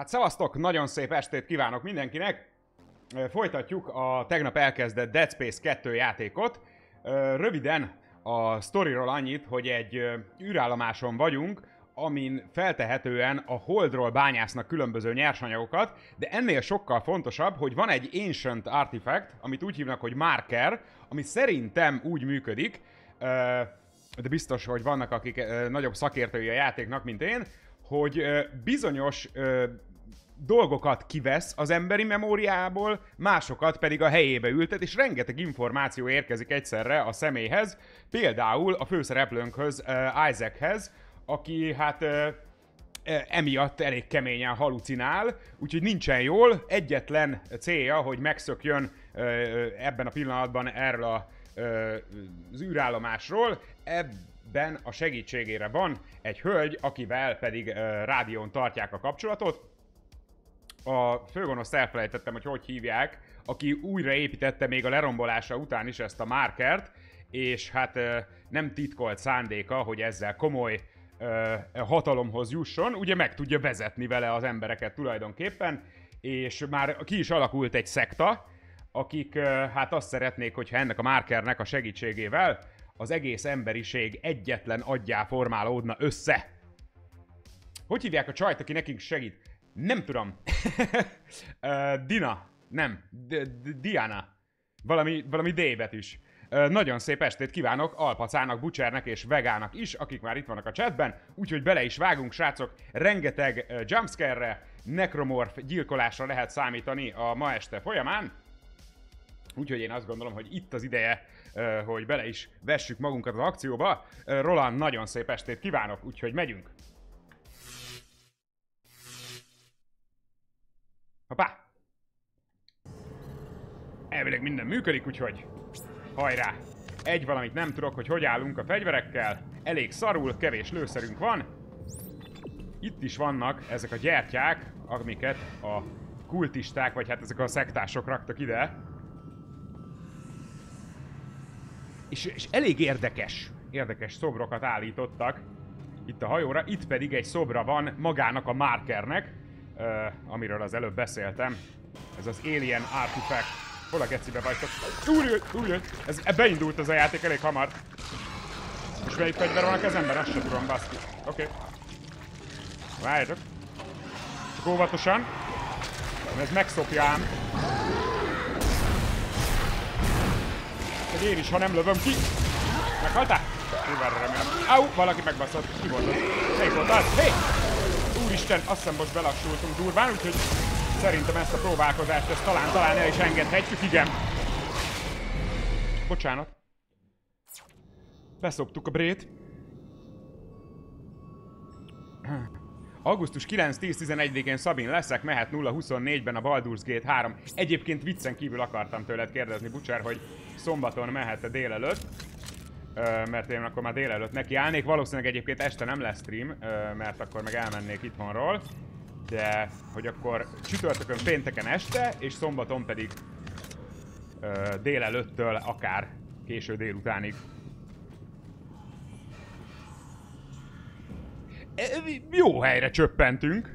Hát szevasztok, nagyon szép estét kívánok mindenkinek! Folytatjuk a tegnap elkezdett Dead Space 2 játékot. Röviden a sztoriról annyit, hogy egy űrállomáson vagyunk, amin feltehetően a Holdról bányásznak különböző nyersanyagokat, de ennél sokkal fontosabb, hogy van egy Ancient Artifact, amit úgy hívnak, hogy Marker, ami szerintem úgy működik, de biztos, hogy vannak, akik nagyobb szakértői a játéknak, mint én, hogy bizonyos dolgokat kivesz az emberi memóriából, másokat pedig a helyébe ültet, és rengeteg információ érkezik egyszerre a személyhez, például a főszereplőnkhöz, Isaachez, aki hát emiatt elég keményen halucinál, úgyhogy nincsen jól, egyetlen célja, hogy megszökjön ebben a pillanatban erről az űrállomásról. Ebben a segítségére van egy hölgy, akivel pedig rádión tartják a kapcsolatot. A főgonoszt elfelejtettem, hogy hívják, aki újraépítette még a lerombolása után is ezt a Markert, és hát nem titkolt szándéka, hogy ezzel komoly hatalomhoz jusson, ugye meg tudja vezetni vele az embereket tulajdonképpen, és már ki is alakult egy szekta, akik hát azt szeretnék, hogyha ennek a Markernek a segítségével az egész emberiség egyetlen aggyá formálódna össze. Hogy hívják a csajt, aki nekünk segít? Nem tudom. Dina. Nem. Diana. Valami D betűs. Nagyon szép estét kívánok Alpacának, Butchernek és Vegának is, akik már itt vannak a chatben, úgyhogy bele is vágunk, srácok, rengeteg jumpscare-re, necromorph gyilkolásra lehet számítani a ma este folyamán. Úgyhogy én azt gondolom, hogy itt az ideje, hogy bele is vessük magunkat az akcióba. Roland, nagyon szép estét kívánok, úgyhogy megyünk. Hoppá! Elvileg minden működik, úgyhogy hajrá! Egy valamit nem tudok, hogy állunk a fegyverekkel. Elég szarul, kevés lőszerünk van. Itt is vannak ezek a gyertyák, amiket a kultisták, vagy hát ezek a szektások raktak ide. És elég érdekes szobrokat állítottak itt a hajóra. Itt pedig egy szobra van magának a Markernek, amiről az előbb beszéltem. Ez az Alien Artifact. Hol a gecibe vagytok? Úrjön! Beindult ez a játék elég hamar. És melyik fegyver van a kezemben? Azt sem tudom, baszki. Oké. Várjatok. Csak óvatosan. Ez megszopja ám. Hogy én is, ha nem lövöm ki. Meghaltál? Húvárra remélem. Au! Valaki megbaszott. Ki volt az? Melyik volt az? Hé! Úristen, azt hiszem most belassultunk durván, úgyhogy szerintem ezt a próbálkozást, ezt talán el is engedhetjük, igen. Bocsánat. Beszoptuk a brét. Augusztus 9-10-11-én Szabin leszek, mehet 0-24-ben a Baldur's Gate 3. Egyébként viccen kívül akartam tőled kérdezni, Butcher, hogy szombaton mehet-e délelőtt. Mert én akkor már délelőtt nekiállnék. Valószínűleg egyébként este nem lesz stream, mert akkor meg elmennék itthonról. De hogy akkor csütörtökön, pénteken este, és szombaton pedig délelőttől akár késő délutánig. Jó helyre csöppentünk.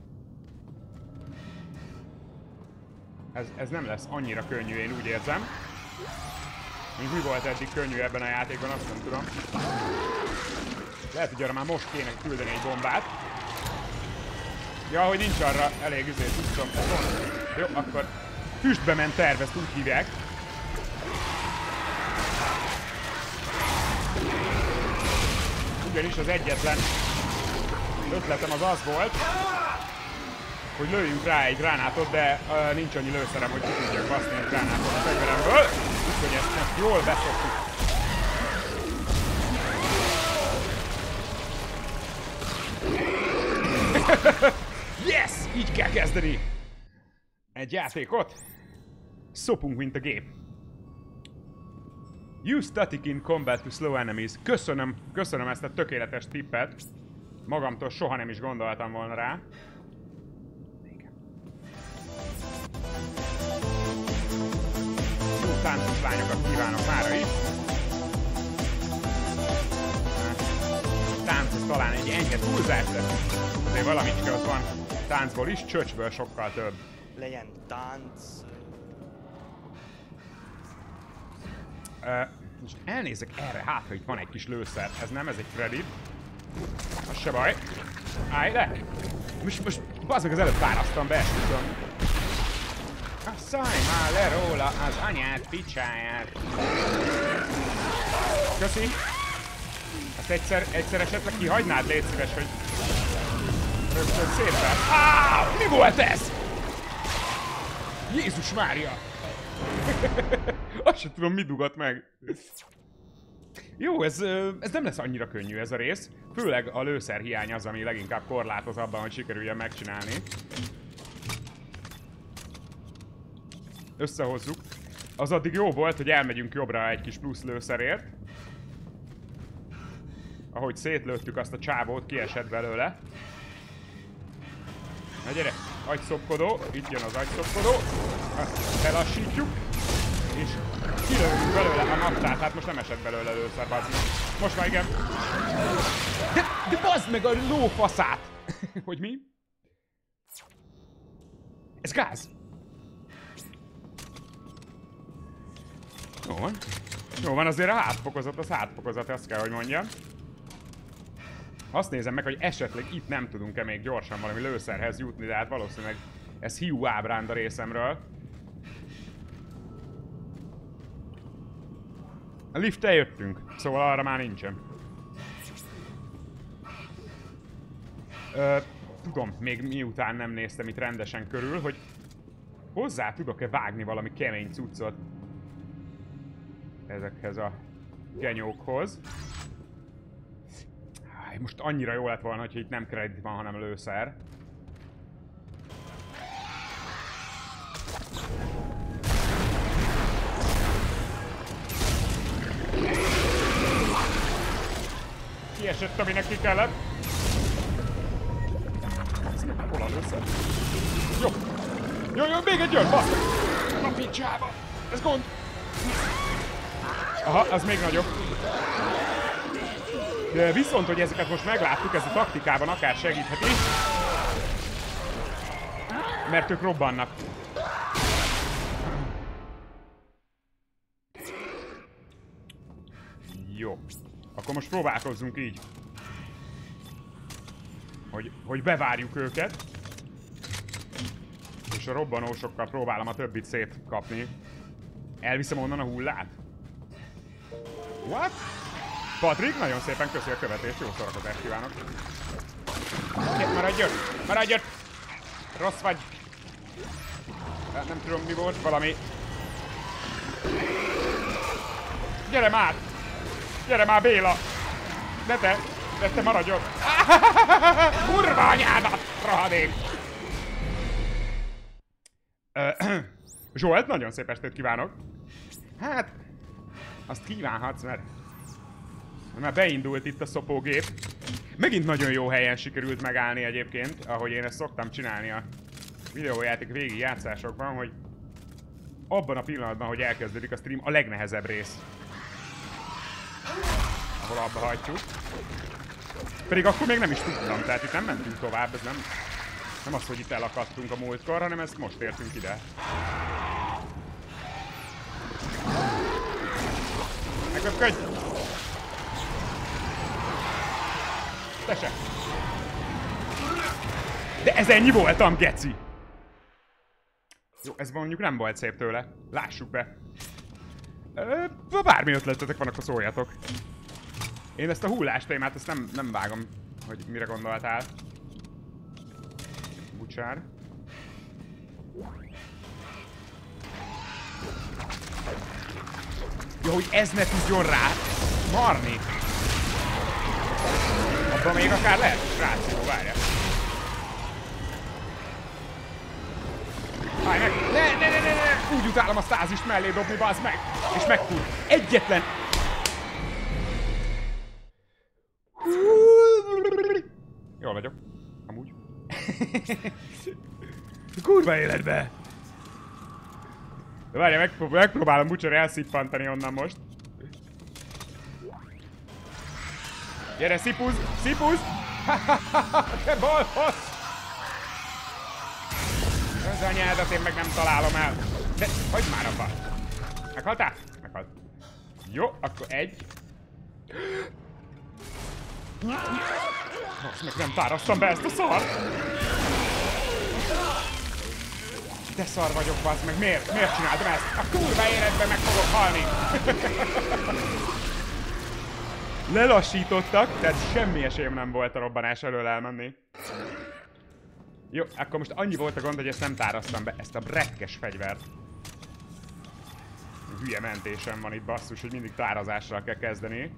Ez nem lesz annyira könnyű, én úgy érzem. Mi volt eddig könnyű ebben a játékban, azt nem tudom. Lehet, hogy arra már most kéne küldeni egy bombát. Ja, hogy nincs arra elég tudom. Jó, akkor füstbe ment terv, ezt úgy hívják. Ugyanis az egyetlen ötletem az volt, hogy lőjünk rá egy gránátot, de nincs annyi lőszerem, hogy tudjak baszni egy gránátot a fegyveremből. Úgyhogy ezt most jól beszoktuk. Yes! Így kell kezdeni egy játékot. Szopunk, mint a gép. Use static in combat to slow enemies. Köszönöm ezt a tökéletes tippet. Magamtól soha nem is gondoltam volna rá. Jó táncos lányokat kívánok mára is. Tánc az talán egy enyhe túlzás, de azért valamicske ott van. táncból is, csöcsből sokkal több. Legyen tánc. Most elnézek erre, hát ha itt van egy kis lőszer. Ez nem, ez egy kredit. Az se baj. Állj le! Most bazd meg, az előbb fárasztam, beesküszöm. Szállj már le róla az anyád picsáját. Köszi. Azt egyszer esetleg kihagynád, légy szíves, hogy rögtön szépen. Mi volt ez? Jézus Mária! Azt sem tudom, mi dugott meg. Jó, ez nem lesz annyira könnyű ez a rész. Főleg a lőszer hiány az, ami leginkább korlátoz abban, hogy sikerüljen megcsinálni. Összehozzuk. Az addig jó volt, hogy elmegyünk jobbra egy kis plusz lőszerért. Ahogy szétlőttük azt a csávót, kiesett belőle. Na gyere, agyszopkodó, itt jön az agyszopkodó. Azt felassítjuk. És kilövünk belőle a naptát, hát most nem esett belőle lőszer, bazd meg. Most már igen. De bazd meg a lófaszát! Hogy mi? Ez gáz! Jó van. Jó van, azért a hátfokozat, az hátfokozat, azt kell, hogy mondjam. Azt nézem meg, hogy esetleg itt nem tudunk-e még gyorsan valami lőszerhez jutni, de hát valószínűleg ez hiú ábránd a részemről. A lifttel jöttünk, szóval arra már nincsen. Tudom, még miután nem néztem itt rendesen körül, hogy hozzá tudok-e vágni valami kemény cuccot ezekhez a genyókhoz. Most annyira jó lett volna, hogyha itt nem kredit van, hanem lőszer. Kiesett, aminek ki kellett. Hol a lőszer? Jó. Jó, még egy jön, basz meg! A picsába! Ez gond! Aha, az még nagyobb. De viszont, hogy ezeket most megláttuk, ez a taktikában akár segíthet is. Mert ők robbannak. Jó. Akkor most próbálkozzunk így. Hogy bevárjuk őket. És a robbanósokkal próbálom a többit szétkapni. Elviszem onnan a hullát? What? Patrik, nagyon szépen köszi a követést, jó szórakozást kívánok. Maradj ott! Maradj ott! Rossz vagy! Nem tudom mi volt, valami... Gyere már! Gyere már, Béla! De te maradj ott! Kurva anyádat, rohadék! Zsolt, nagyon szép estét kívánok! Hát... Azt kívánhatsz, mert... Már beindult itt a szopógép. Megint nagyon jó helyen sikerült megállni egyébként, ahogy én ezt szoktam csinálni a videójáték végi játszásokban, hogy abban a pillanatban, hogy elkezdődik a stream, a legnehezebb rész. Ahol abba hagyjuk. Pedig akkor még nem is tudtam, tehát itt nem mentünk tovább, ez nem az, hogy itt elakadtunk a múltkor, hanem ezt most értünk ide. Megköpködj! Te se! De ez ennyi voltam, geci! Jó, ez mondjuk nem volt szép tőle. Lássuk be. Bármi ötletetek van, akkor szóljatok. Én ezt a hullás témát, ezt nem vágom, hogy mire gondoltál. Bucsár. Jó, hogy ez ne tudjon rá marni. Abban még akár lehet, srác, jó, várjál. Állj meg! Ne! Úgy utálom a stázist mellé dobni, bazd meg! És megfúr. Egyetlen... Jól vagyok. Amúgy. Kurva életbe! De várjál, megpróbálom Butcher elszippantani onnan most. Gyere, szipuzz! Szipuzz! Te balfasz! Az anyádat én meg nem találom el. De hagyd már abba. Meghaltál? Meghalt. Jó, akkor egy. Most meg nem tárasztam be ezt a szart. De szar vagyok, bazd meg. Miért? Miért csináltam ezt? A kurva életben meg fogok halni. Lelassítottak, tehát semmi esélyem nem volt a robbanás elől elmenni. Jó, akkor most annyi volt a gond, hogy ezt nem táraztam be, ezt a brekkes fegyvert. Hülye mentésem van itt, basszus, hogy mindig tárazással kell kezdeni.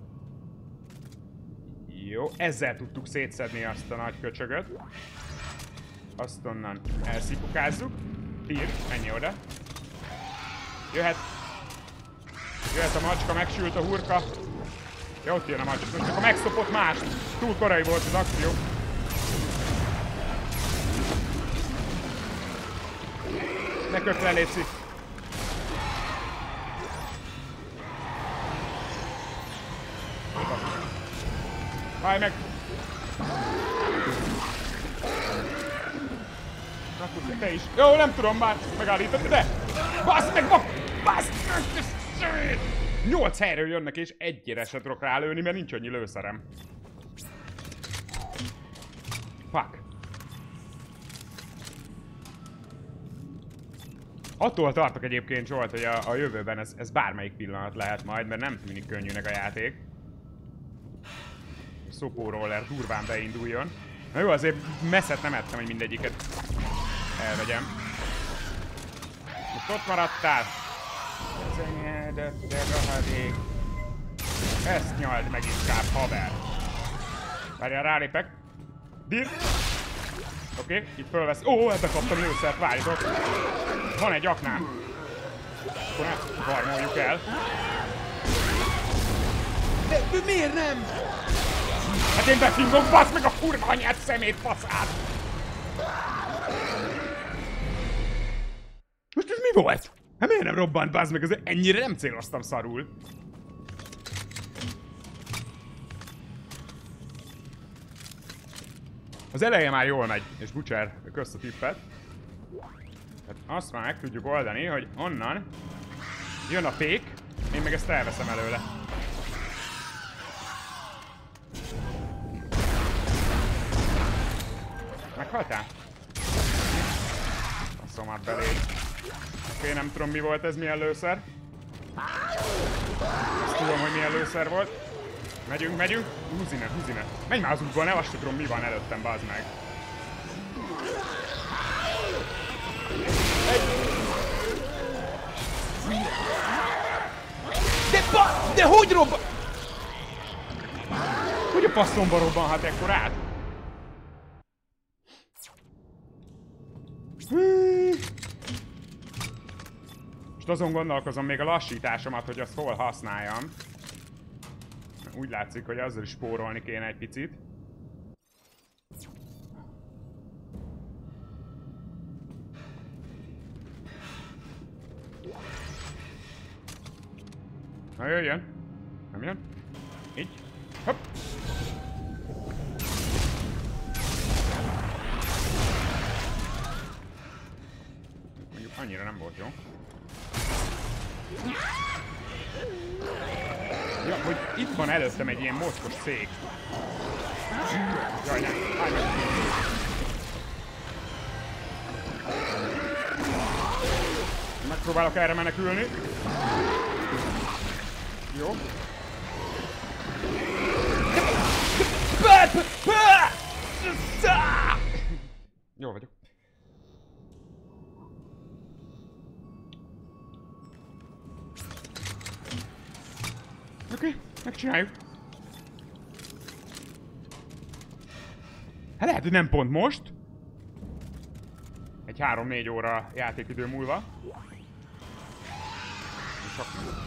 Jó, ezzel tudtuk szétszedni azt a nagy köcsögöt. Azt onnan elszipukázzuk. Tír, menj oda. Jöhet. Jöhet a macska, megsült a hurka. Ja, ott jön a macska. Most akkor megszopott más. Túl korai volt az akció. Ne köp le, létszik. Állj meg! Na, te is. Jó, nem tudom már megállítani, de... Bassz meg! Bassz! 8 helyről jönnek és egyre se tudok rálőni, mert nincs annyi lőszerem. Fuck. Attól tartok egyébként, Zsolt, hogy a jövőben ez bármelyik pillanat lehet majd, mert nem tűnik könnyűnek a játék. Szopóroller durván beinduljon. Na jó, azért messzet nem ettem, hogy mindegyiket elvegyem. Most ott maradtál. Az enyédet, de rohadék. Ezt nyald meg inkább, haver. Várjál, rálépek. Dir. Oké, itt fölvesz. Ó, ebbe kaptam lőszert, várjatok. Van egy aknám. Akkor ne varmoljuk el. De miért nem? Hát én befingom, basz meg a kurva anyát, szemét, faszát! Most ez mi volt? Hát miért nem robbant, basz meg, azért ennyire nem céloztam szarul. Az eleje már jól megy, és Butcher, köszt a tippet. Hát azt már meg tudjuk oldani, hogy onnan jön a fék, én meg ezt elveszem előle. Meghaltál? Basszom már beléd. Oké, nem tudom mi volt ez, milyen lőszer. Azt tudom, hogy milyen lőszer volt. Megyünk, megyünk. Húz innen, húz innen. Menj már az útból, ne azt tudom mi van előttem, bazd meg. De hogy robban? Hogy a passzomba robbanhat ekkorát? Most azon gondolkozom még a lassításomat, hogy azt hol használjam. Úgy látszik, hogy azzal is spórolni kéne egy picit. Na jöjjön! Nem jön? Így. Hopp! Mondjuk annyira nem volt jó. Ja, hogy itt van előttem egy ilyen mocskos szék. Jaj, nem, állj meg! Megpróbálok erre menekülni. Jó. Jó vagyok. Oké, megcsináljuk. Hát lehet, hogy nem pont most. Egy 3-4 óra játékidő múlva. Csak...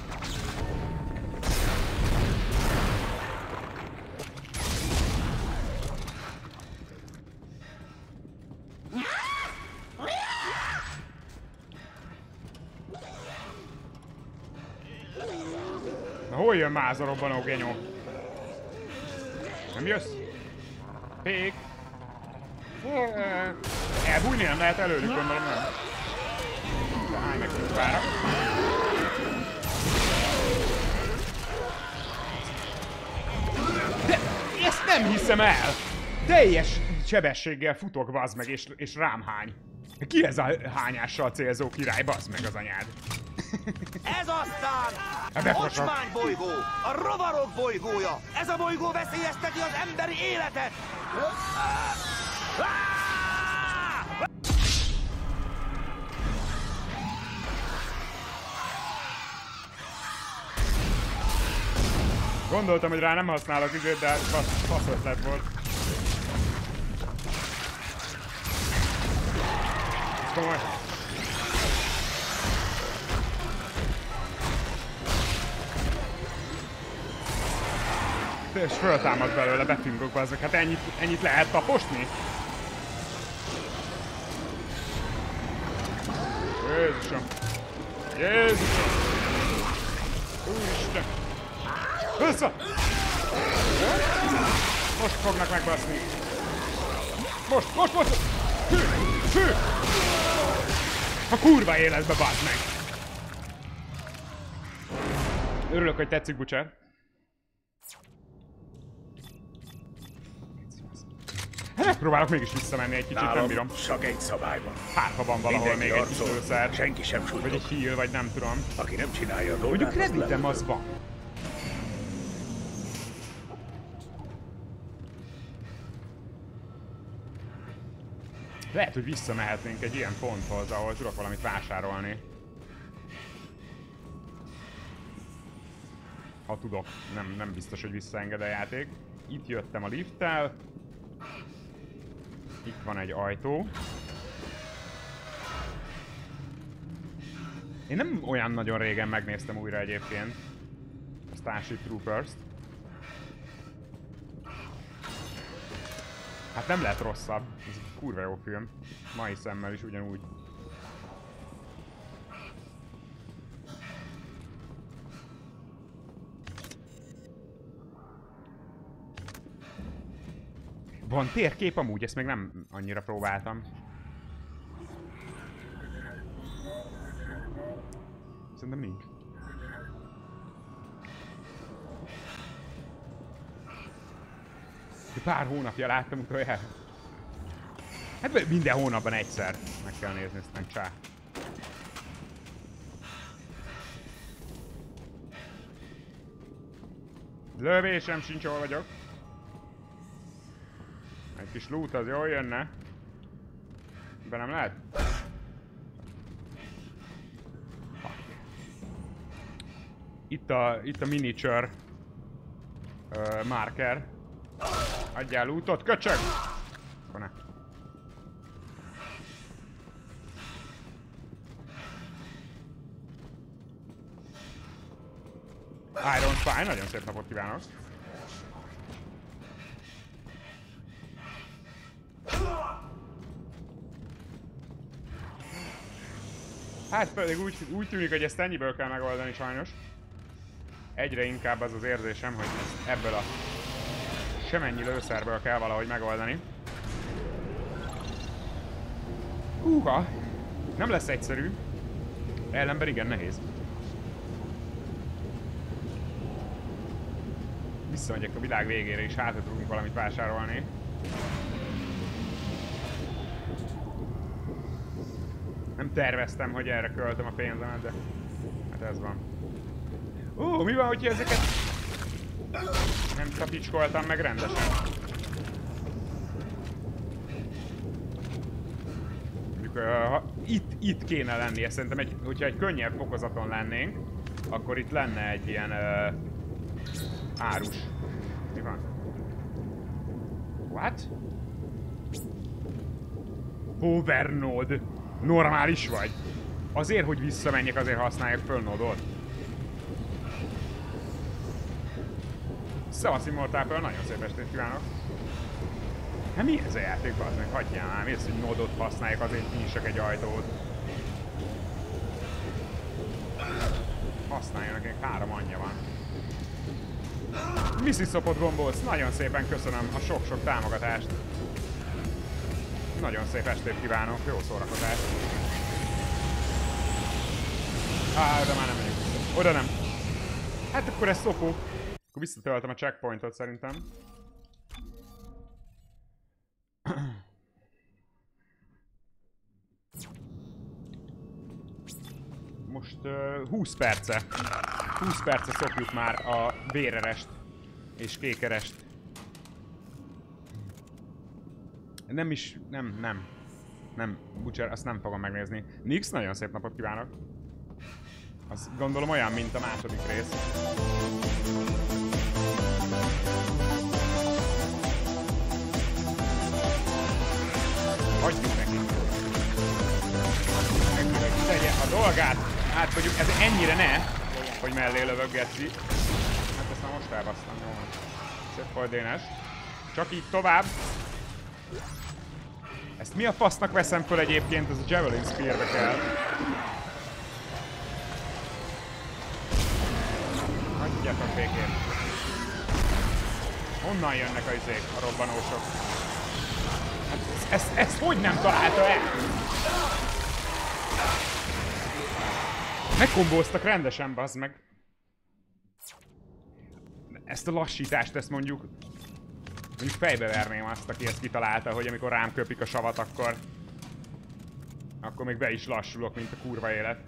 Na hol jön már az a robbanó genyó? Nem jössz? Fék! Elbújni nem lehet előlük, gondolom nem. De állj meg kurvára. De ezt nem hiszem el! Teljes sebességgel futok, bazd meg, és rám hány. Ki ez a hányással célzó király, bazd meg az anyád? Ez aztán a Ocsmány bolygó, a rovarok bolygója. Ez a bolygó veszélyezteti az emberi életet. Gondoltam, hogy rá nem használok időt, de fasz ötlet volt. Ez komoly. És föltámad belőle, betűngök bazzak. Hát ennyit lehet taposni? Jézusom! Jézusom! Úristen! Vissza! Most fognak megbaszni! Most! Hű! Hű! A kurva életbe bazd meg! Örülök, hogy tetszik, Butcher. Megpróbálok mégis visszamenni egy kicsit, nem bírom. Csak egy szabályban. Hát, ha van valahol Mindenki még egy kis arcol, lőszer. senki sem Vagy súlyog. egy heal, vagy nem tudom. Aki nem csinálja a dolgát, Mondjuk az kreditem lelövöm. az van. Lehet, hogy visszamehetnénk egy ilyen ponthoz, ahol tudok valamit vásárolni. Ha tudok. Nem biztos, hogy visszaenged a játék. Itt jöttem a lifttel. Itt van egy ajtó. Én nem olyan nagyon régen megnéztem újra egyébként a Starship Troopers-t. Hát nem lehet rosszabb. Ez egy kurva jó film. Mai szemmel is ugyanúgy. Van térkép amúgy? Ezt még nem annyira próbáltam. Szerintem nincs. Pár hónapja láttam utoljára. Hát minden hónapban egyszer meg kell nézni, ezt nem csá. Lövésem sincs, hol vagyok. Egy kis loot az jól jönne. De nem lehet? Itt a miniature marker. Adjál lootot, köcsög! Akkor ne. Iron Spine, nagyon szép napot kívánok! Hát pedig úgy tűnik, hogy ezt ennyiből kell megoldani sajnos. Egyre inkább az az érzésem, hogy ebből a semennyi lőszerből kell valahogy megoldani. Húha! Nem lesz egyszerű. Ellenben igen nehéz. Visszamegyek a világ végére és hátra tudunk valamit vásárolni. Nem terveztem, hogy erre költöm a pénzemet, de hát ez van. Mi van, hogyha ezeket nem tapicskoltam meg rendesen? Mondjuk, itt kéne lennie, szerintem, hogyha egy könnyebb fokozaton lennénk, akkor itt lenne egy ilyen árus. Mi van? What? Overnode. Normális vagy? Azért, hogy visszamenjek, azért használják föl nodot. Szavasz Immortal Pearl, nagyon szép estét kívánok! Hát mi ez a játék, bazd meg? Hagyjál már, mi az, hogy nodot használják, azért kinyissak egy ajtót. Használjanak, nekem 3 anyja van. Mississippi gombolsz, nagyon szépen köszönöm a sok-sok támogatást. Nagyon szép estét kívánok, jó szórakozást. Oda már nem megyünk vissza. Oda nem. Hát akkor ez szopó. Akkor visszatöltem a checkpointot szerintem. Most 20 perce. 20 perce szopjuk már a vérerest és kékerest. Nem, Butcher, azt nem fogom megnézni. Nix, nagyon szép napot kívánok. Azt gondolom olyan, mint a második rész. Hagyjuk neki. Hogy tegye a dolgát. Hát mondjuk ez ennyire ne, hogy mellé lövök, Geci. Hát ezt már most elbasztam, jó. Szép Holdénes. Csak így tovább. Ezt mi a fasznak veszem föl egyébként? Ez a Javelin Spear-be kell. Hagyjatok békén. Honnan jönnek a izék, a robbanósok? Hát ezt hogy nem találta el? Megkombóztak rendesen, bazd meg. Ezt a lassítást, ezt mondjuk fejbe verném azt, aki ezt kitalálta, hogy amikor rám köpik a savat, akkor még be is lassulok, mint a kurva élet.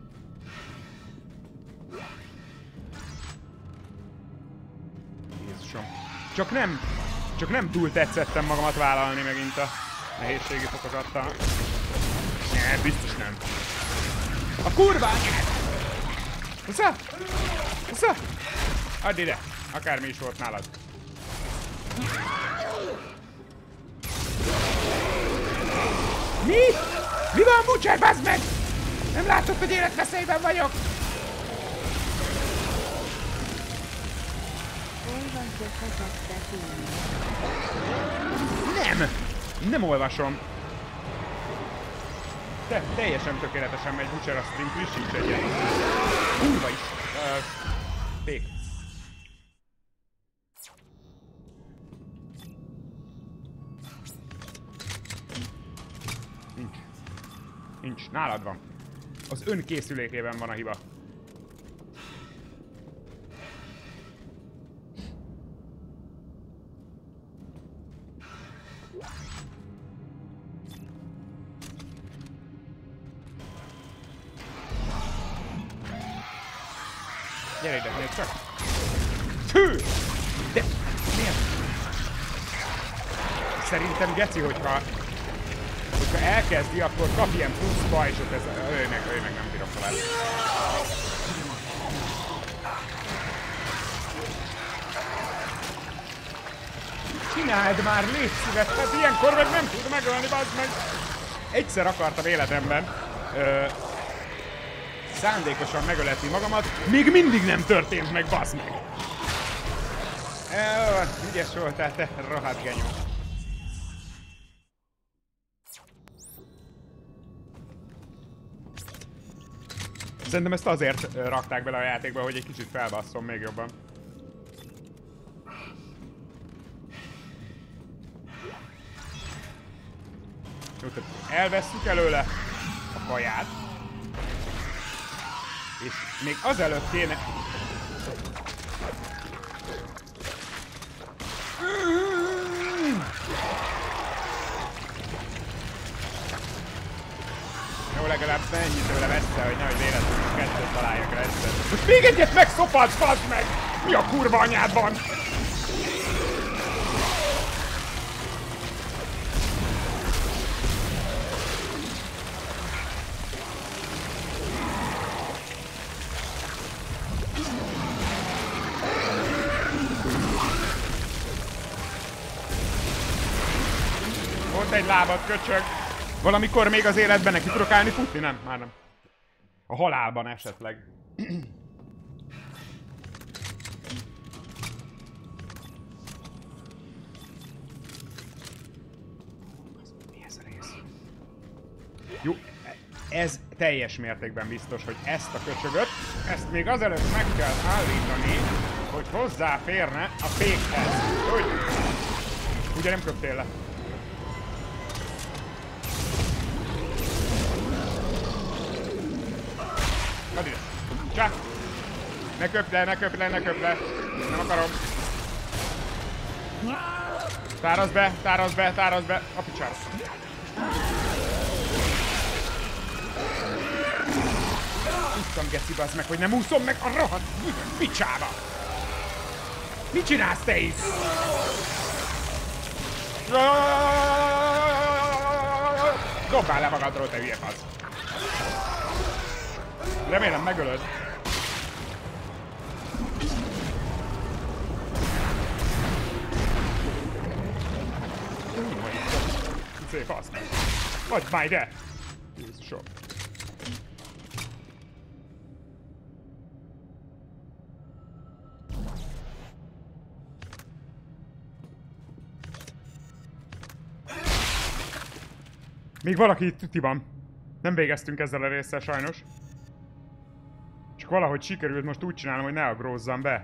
Jézusom. Csak nem túl tetszettem magamat vállalni megint a nehézségi fokozattal. Ne, biztos nem. A kurva anyád! Husza! Husza! Add ide! Akármi is volt nálad. Mi? Mi van, Butcher, bazd meg? Nem látod, hogy életveszélyben vagyok? Nem olvasom. Teljesen tökéletesen megy, Butcher, a stream, frissíts egyet. Kurva is. Pék. Nincs. Nálad van. Az önkészülékében van a hiba. Gyere ide, még csak! Hű! De... miért? Szerintem Geci, hogyha elkezdi, akkor kap ilyen plusz pajzsot, ez... ő meg nem bírok tovább. Csináld már, légy szíves, hát ilyenkor meg nem tud megölni, bazd meg! Egyszer akartam életemben szándékosan megöletni magamat, még mindig nem történt meg, bazd meg! Ügyes voltál, te rohadt genyó. Szerintem ezt azért rakták bele a játékba, hogy egy kicsit felbasszom még jobban. Jó, tehát elvesszük előle a kaját. És még azelőtt kéne... Jó, legalább ennyi tőle messze, hogy nehogy véletlenül kettőt találjak rá egyszer. Most még egyet megszopatsz, bazd meg! Mi a kurva anyád van? Volt egy lábad, köcsög. Valamikor még az életben neki tudok állni futni? Nem, már nem. A halálban esetleg. Mi ez a rész? Jó, ez teljes mértékben biztos, hogy ezt a köcsögöt, ezt még azelőtt meg kell állítani, hogy hozzáférne a fékhez. Úgy. Ugye nem köptél le? Add ide. Csá! Ne köpd le, ne köpd le, ne köpd le. Nem akarom. Tárazd be, tárazd be, tárazd be. A picsára. Tudtam, geci, bazd meg, hogy nem úszom meg a rohadt picsába. Mit csinálsz te itt? Dobál le magadról, te hülye fasz. Remélem megölöd. Szép fasz. Vagy már ide! Jézusom. Még valaki itt tutiban. Nem végeztünk ezzel a résszel sajnos. Csak valahogy sikerült most úgy csinálnom, hogy ne agrózzam be.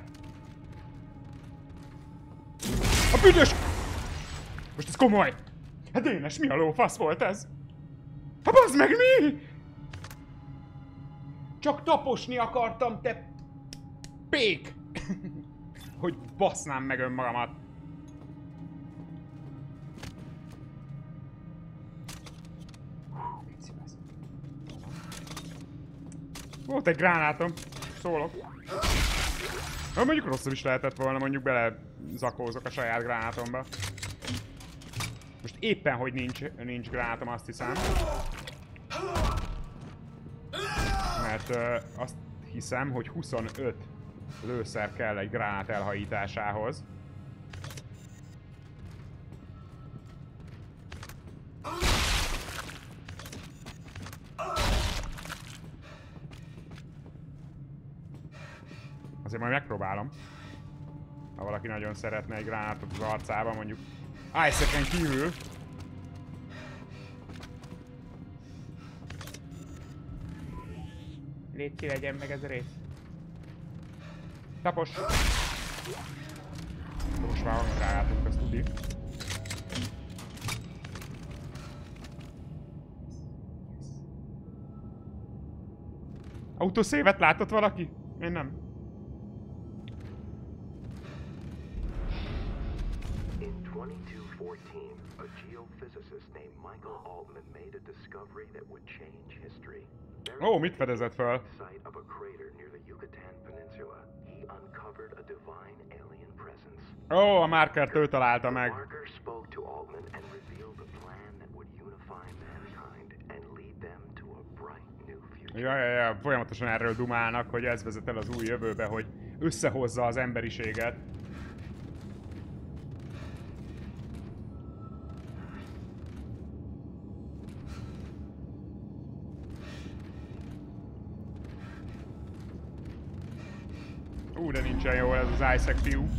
A büdös! Most ez komoly! Hát Dénes, mi a lófasz volt ez? Hát bazd meg, mi? Csak taposni akartam, te... pék! Hogy basznám meg önmagamat. Volt egy gránátom, szólok. Na, mondjuk rosszabb is lehetett volna, mondjuk bele zakózok a saját gránátomba. Most éppen, hogy nincs gránátom, azt hiszem. Mert azt hiszem, hogy 25 lőszer kell egy gránát elhajításához. Azért majd megpróbálom. Ha valaki nagyon szeretne egy gránátot az arcába, mondjuk Isaac-en kívül. Légy, legyen meg ez a rész. Tapos! Most már van gránátunk, azt tudni. Autoszévet látott valaki? Én nem. Ó, mit fedezett fel? Ó, a Markert ő találta meg. Ja, folyamatosan erről dumálnak, hogy ez vezet el az új jövőbe, hogy összehozza az emberiséget. De nincsen jó ez az Isaac fiú.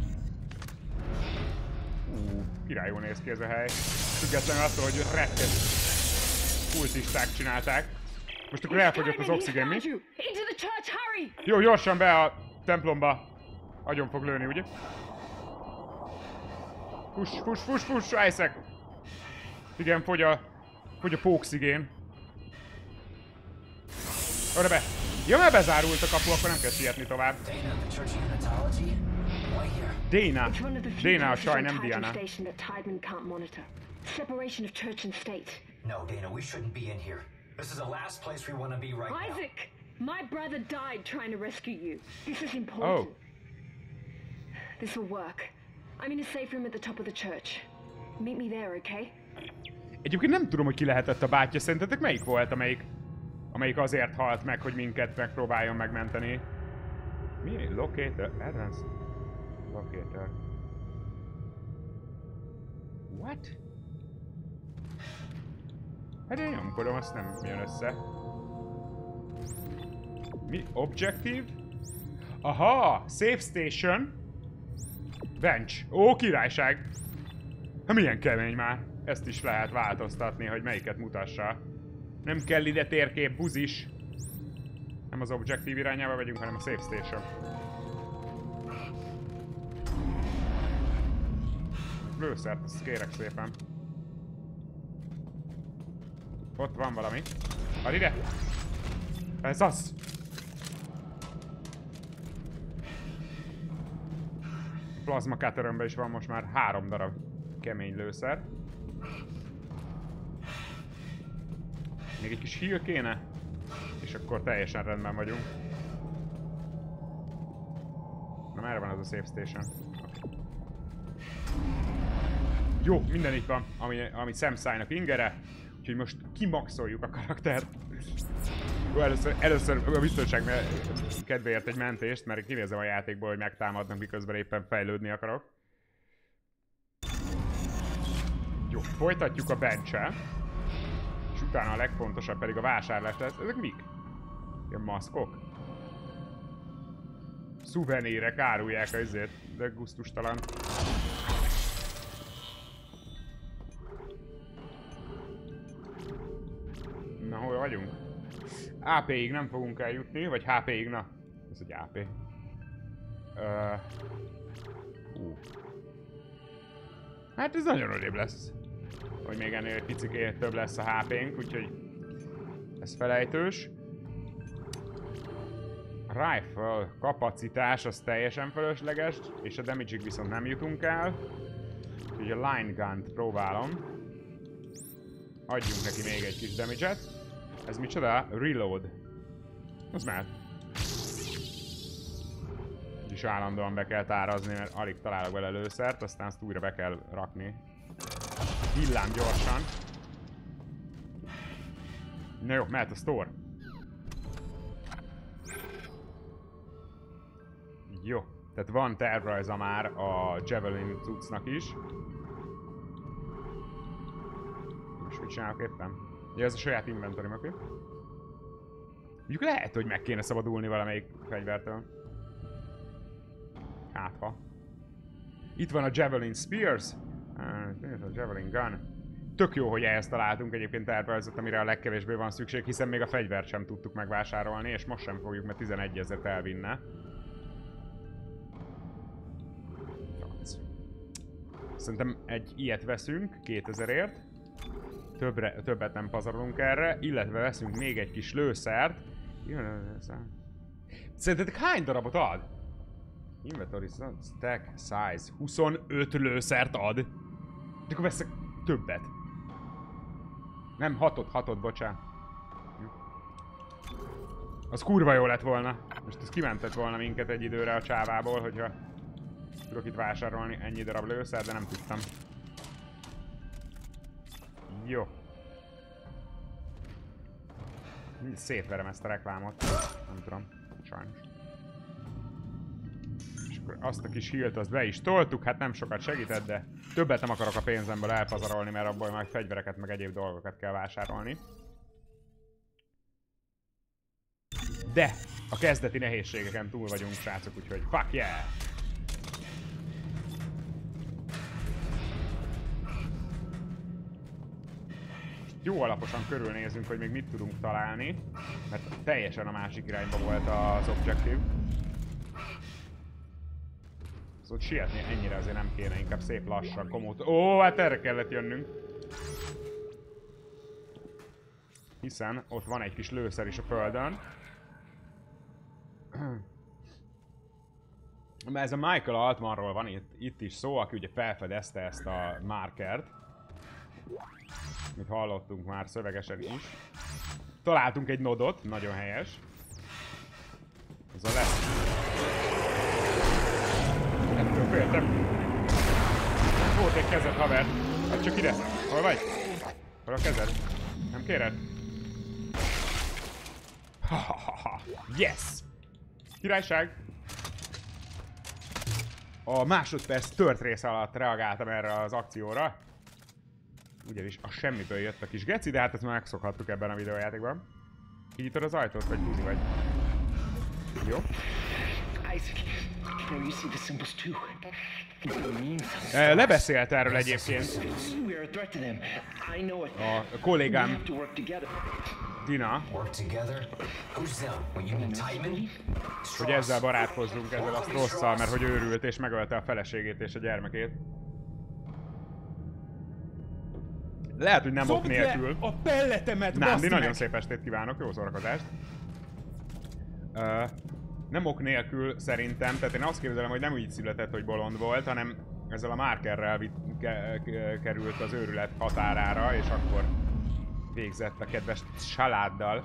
Királyul néz ki ez a hely. Függetlenül attól, hogy rettet kultisták csinálták. Most akkor elfogyott az oxigén, mi? Jó, gyorsan be a templomba. Agyon fog lőni, ugye? Fuss, Isaac! Igen, fogy a pókszigén. Oda be! Ja, mert bezárult a kapu, akkor nem kell sietni tovább. Dana a csaj, nem Diana. Separation of church and state. No, Dana, we shouldn't be in here. This is the last place we want to be right now. Isaac! My brother died trying to rescue you. This is important. Oh. This will work. I'm in a safe room at the top of the church. Meet me there, okay? Egyébként nem tudom, hogy ki lehetett a bátyja. Szerintetek melyik volt, amelyik azért halt meg, hogy minket megpróbáljon megmenteni? Mi? Locator? Advanced? Locator. What? Hát én nyomkodom, azt nem jön össze. Mi? Objective? Aha! Safe station. Bench. Ó, királyság! Hát milyen kemény már. Ezt is lehet változtatni, hogy melyiket mutassa. Nem kell ide térkép, buzis. Nem az objective irányába megyünk, hanem a safe station. Lőszert, azt kérek szépen. Ott van valami. Add ide! Ez az! Plazma cutterömben is van most már 3 darab kemény lőszer. Még egy kis heal kéne, és akkor teljesen rendben vagyunk. Na, merre van az a safe station? Jó, minden itt van, ami Samsai-nak ingere, úgyhogy most kimaxoljuk a karaktert. Jó, először a biztonság kedvéért egy mentést, mert kinézem a játékból, hogy megtámadnak, miközben éppen fejlődni akarok. Jó, folytatjuk a bench-el. És utána a legfontosabb pedig a vásárlás lesz. Ezek mik? Ilyen maszkok? Szuvenírek árulják a izét, de gusztustalan. Na, hol vagyunk? AP-ig nem fogunk eljutni, vagy HP-ig, na. Ez egy AP. Hát ez nagyon odébb lesz. Hogy még ennél egy picikét több lesz a HP-nk, úgyhogy ez felejtős. Rifle kapacitás az teljesen fölösleges, és a damage-ig viszont nem jutunk el. Úgyhogy a line gun-t próbálom. Adjunk neki még egy kis damage-et. Ez micsoda? Reload. Az mehet. És állandóan be kell tárazni, mert alig találok vele lőszert, aztán azt újra be kell rakni. Villám gyorsan. Na jó, mehet a store. Jó, tehát van tervrajza már a Javelin cuccnak is. Most mit csinálok éppen? Ja, ez a saját inventorim, oké? Mondjuk lehet, hogy meg kéne szabadulni valamelyik fegyvertől. Hát ha. Itt van a Javelin Spears. Ez a Javelin Gun. Tök jó, hogy ehhez találtunk egyébként tervrajzot, amire a legkevésbé van szükség, hiszen még a fegyvert sem tudtuk megvásárolni, és most sem fogjuk, mert 11 000 elvinne. Szerintem egy ilyet veszünk 2000-ért. Többet nem pazarolunk erre, illetve veszünk még egy kis lőszert. Szerintetek hány darabot ad? Inventory stack size 25 lőszert ad. De akkor veszek többet. Nem, 6-ot, bocsánat. Az kurva jó lett volna. Most ez kimentett volna minket egy időre a csávából, hogyha tudok itt vásárolni ennyi darab lőszer, de nem tudtam. Jó. Szétverem ezt a reklámot. Nem tudom. Sajnos. És akkor azt a kis healt azt be is toltuk, hát nem sokat segített, de többet nem akarok a pénzemből elpazarolni, mert abból majd fegyvereket meg egyéb dolgokat kell vásárolni. De a kezdeti nehézségeken túl vagyunk, srácok, úgyhogy fuck yeah! Jó alaposan körülnézünk, hogy még mit tudunk találni, mert teljesen a másik irányba volt az objective. Szóval sietni ennyire azért nem kéne, inkább szép lassan, komót. Ó, hát erre kellett jönnünk. Hiszen ott van egy kis lőszer is a földön. Mert ez a Michael Altmanról van itt is szó, aki ugye felfedezte ezt a markert. Amit hallottunk már szövegesen is. Találtunk egy nodot, nagyon helyes. Ez a lesz. Ettől féltem. Volt egy kezed, haver. Hát csak ide. Hol vagy? Hol a kezed? Nem kéred? Yes! Királyság! A másodperc tört része alatt reagáltam erre az akcióra. Ugyanis a semmiből jött a kis geci, de hát ezt már megszokhattuk ebben a videójátékban. Kinyitod az ajtót, vagy buzi vagy? Jó. Lebeszélt erről egyébként a kollégám Dina, hogy ezzel barátkozzunk, ezzel a Strosszal, mert hogy őrült és megölte a feleségét és a gyermekét. Lehet, hogy nem ok nélkül. A pelletemet, Nándi, nagyon szép estét kívánok, jó szórakozást. Nem ok nélkül szerintem, tehát én azt képzelem, hogy nem úgy született, hogy bolond volt, hanem ezzel a markerrel került az őrület határára, és akkor végzett a kedves családdal.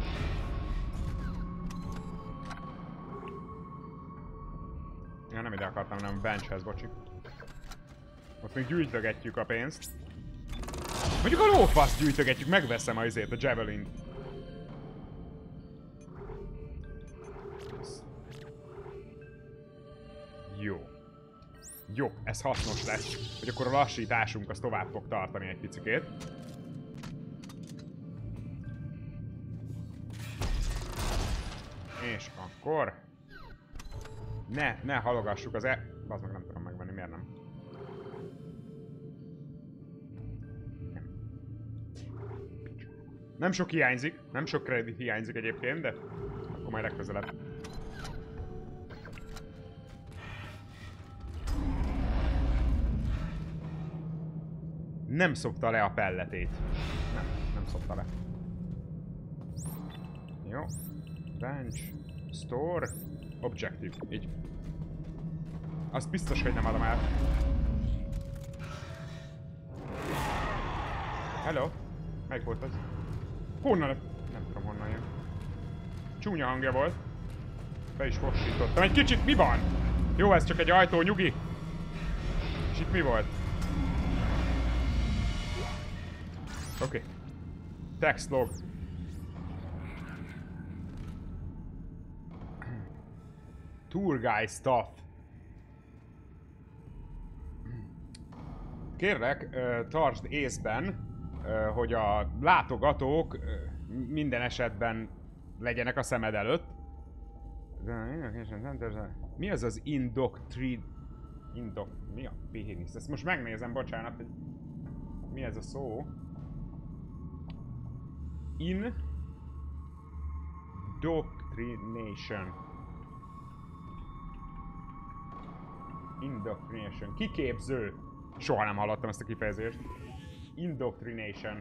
Ja, nem ide akartam, hanem a benchhez, bocsi. Ott még gyűjtögetjük a pénzt. Mondjuk a lófaszt gyűjtögetjük, megveszem a javelin. Jó. Jó, ez hasznos lesz, hogy akkor a lassításunk az tovább fog tartani egy picikét. És akkor... Ne halogassuk az Bazd meg, nem tudom megvenni, miért nem? Nem sok hiányzik, nem sok kredit hiányzik egyébként, de akkor majd legközelebb. Nem szopta le a pelletét. Nem szopta le. Jó. Bench. Store. Objective. Így. Azt biztos, hogy nem adom el. Hello. Melyik volt az? Honnan? Nem tudom honnan jön. Csúnya hangja volt. Be is fossítottam. Egy kicsit mi van? Jó, ez csak egy ajtó, nyugi. És itt mi volt? Oké. Text log. Tour guide stuff. Kérlek, tartsd észben, hogy a látogatók minden esetben legyenek a szemed előtt. Mi az az mi a pénisz? Ezt most megnézem, bocsánat, hogy mi ez a szó. Indoctrination. Indoctrination. Kiképző. Soha nem hallottam ezt a kifejezést. Indoctrination.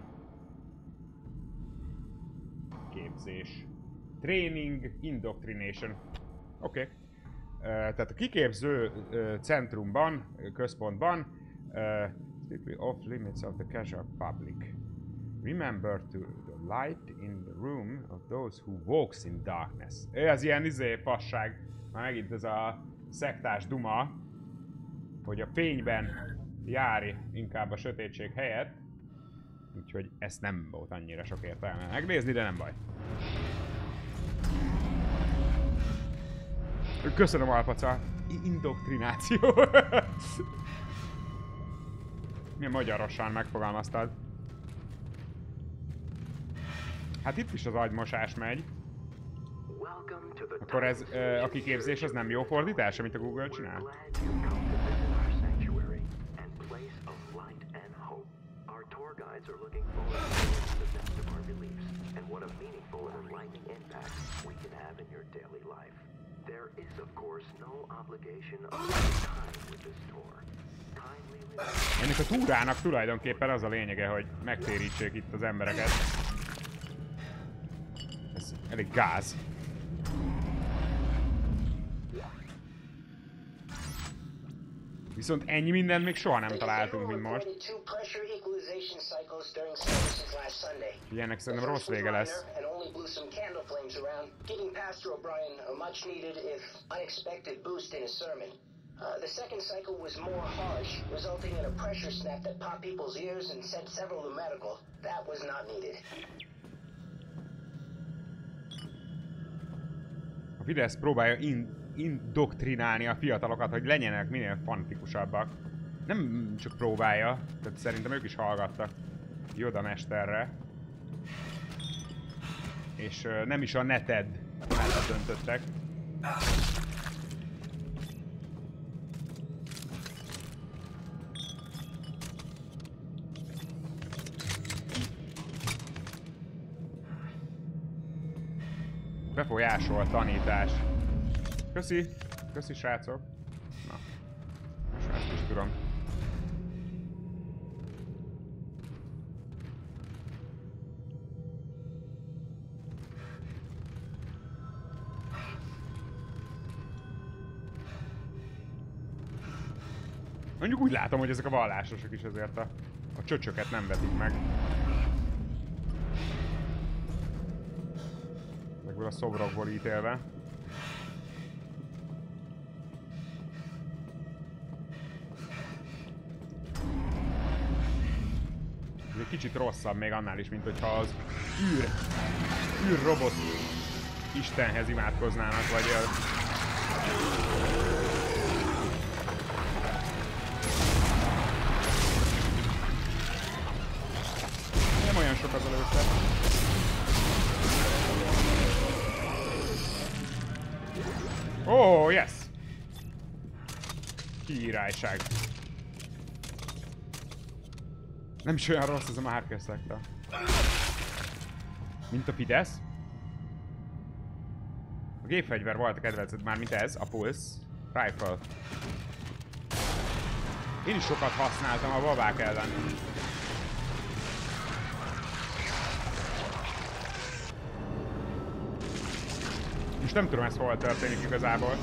Képzés. Training. Indoctrination. Oké. Tehát a kiképző centrumban, központban strictly off limits of the casual public. Remember to the light in the room of those who walks in darkness. Ez ilyen fasság. Már megint ez a szektás duma, hogy a fényben járj inkább a sötétség helyett. Úgyhogy ezt nem volt annyira sok értelme megnézni, de nem baj. Köszönöm, Alpaca. Indoktrináció. Milyen magyarosan megfogalmaztad. Hát itt is az agymosás megy. Akkor ez a kiképzés az nem jó fordítás, amit a Google csinál? Ennek a túrának tulajdonképpen az a lényege, hogy megtérítsék itt az embereket. Ez elég gáz. Viszont ennyi mindent még soha nem találtunk, mint most. Ugye ennek szerintem rossz vége lesz. The second cycle was more harsh, resulting in a pressure snap that popped people's ears and sent several to medical. That was not needed. A Fidesz próbálja indoktrinálni a fiatalokat, hogy legyenek minél fanatikusabbak. Nem csak próbálja, tehát szerintem ők is hallgattak Yoda mesterre. És nem is a neted mellett döntöttek. Befolyásol tanítás. Köszi! Köszi, srácok! Na, most ezt is tudom. Mondjuk úgy látom, hogy ezek a vallásosok is ezért a csöcsöket nem vetik meg. Ezekből a szobrokból ítélve. Ez egy kicsit rosszabb még annál is, mint hogyha az űrrobot istenhez imádkoznának, vagy nem olyan sok az előtte. Oh, yes! Királyság. Nem is olyan rossz ez a Marker szekta. Mint a Fidesz. A gépfegyver volt a kedvenced már, mint ez, a Pulse Rifle. Én is sokat használtam a babák ellen. Most nem tudom, ez hol történik igazából.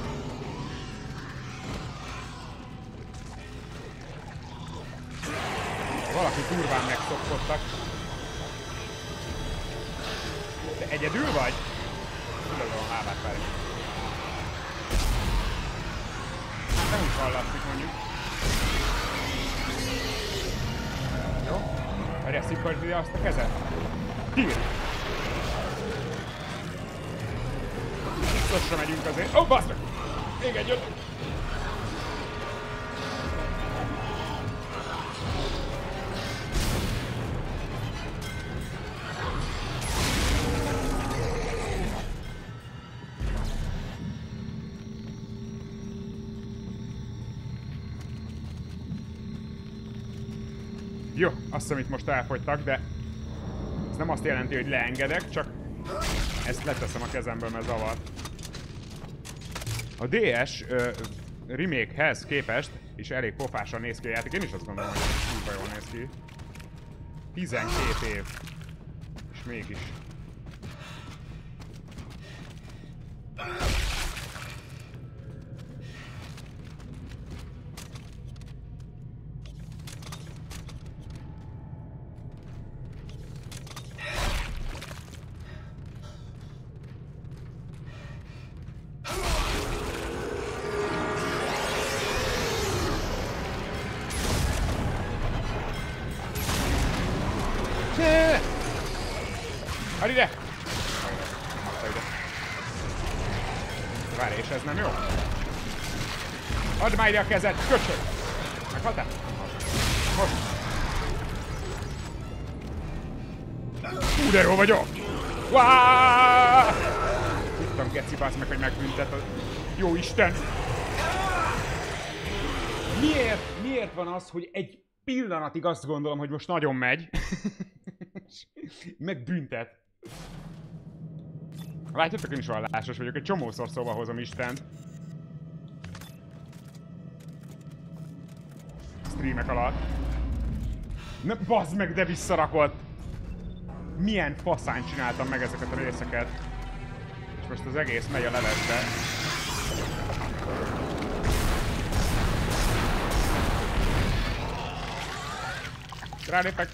Valaki durván megszokottak. Te egyedül vagy? Tudod, a lábát várj. Hát nem úgy hallatszik mondjuk. Jó? Várjál, szipkard ide azt a kezed. Hír! Biztosra megyünk azért. Ó, baszd meg! Még egy jött! Jó, azt hiszem itt most elfogytak, de ez nem azt jelenti, hogy leengedek, csak ezt leteszem a kezemből, mert zavar. A DS remake-hez képest is elég pofásan néz ki a játék. Én is azt gondolom, hogy kurva jól néz ki. 12 év. És mégis. Hadd ide! Nem adta ide. Várj, és ez nem jó? Add már ide a kezed, köcsög! Meghaltál? Most! Hú, de jó vagyok! Vááááá! Tudtam, geci, bassz meg, hogy megbüntet a jó Isten! Miért van az, hogy egy pillanatig azt gondolom, hogy most nagyon megy, meg büntet. Látjátok, én is vallásos vagyok, egy csomószor szóba hozom Istent. Streamek alatt. Ne, bazd meg, de visszarakott! Milyen faszán csináltam meg ezeket a részeket. És most az egész megy a levesbe. Rálépek.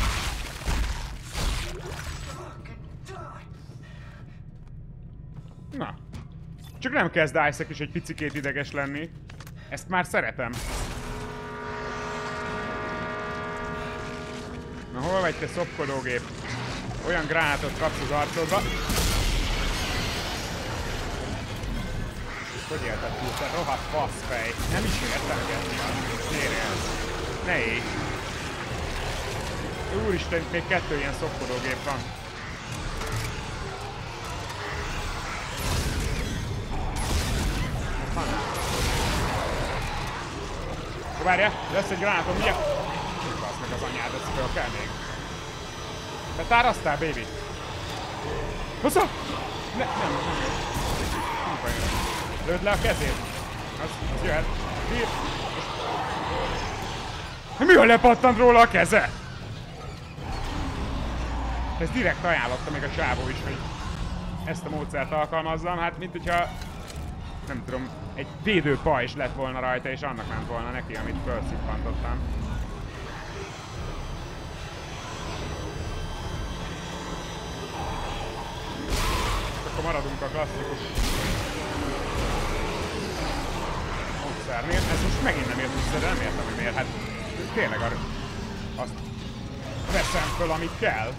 Na. Csak nem kezd Isaac is egy picikét ideges lenni. Ezt már szeretem. Na hol vagy te szopkodógép? Olyan gránátot kapsz az arcodba. Hogy élted túl, te rohadt faszfej? Nem is értelmezni van. Miért élsz? Ne élj! Úristen, még 2 ilyen szopkodógép van. Várjál, lesz egy gránátom, ugye? Basz meg az anyád, ezt föl kell még. Betárasztál, baby? Hossza! Nem. Lőd le a kezét. Az jöhet. Bír. Mi a lepattant róla a keze? Ezt direkt ajánlotta még a csávó is, hogy ezt a módszert alkalmazzam. Hát mint hogyha nem tudom, egy védőpajzs lett volna rajta, és annak ment volna neki, amit felszippantottam. Akkor maradunk a klasszikus módszernél. Ez most megint nem ért vissza, de nem értem, hogy miért. Hát tényleg azt veszem föl, amit kell.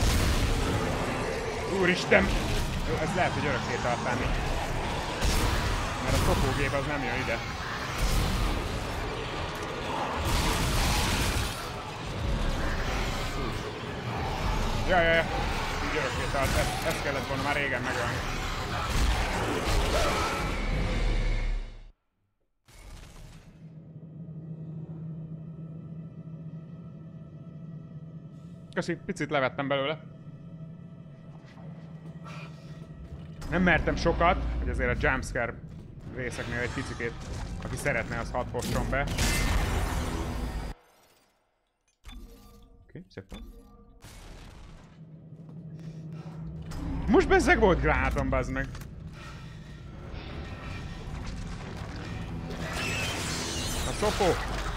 Úristen! Ez lehet, hogy örökké tartani. Mert a szopógép az nem jön ide. Ja. Így örökké tart. Ezt kellett volna már régen megölni. Köszi, picit levettem belőle. Nem mertem sokat, hogy azért a jumpscare részeknél egy picikét, aki szeretne, az 6 fosson be. Oké, szépen. Most bezzeg volt gránátom, bazd meg. A szopó.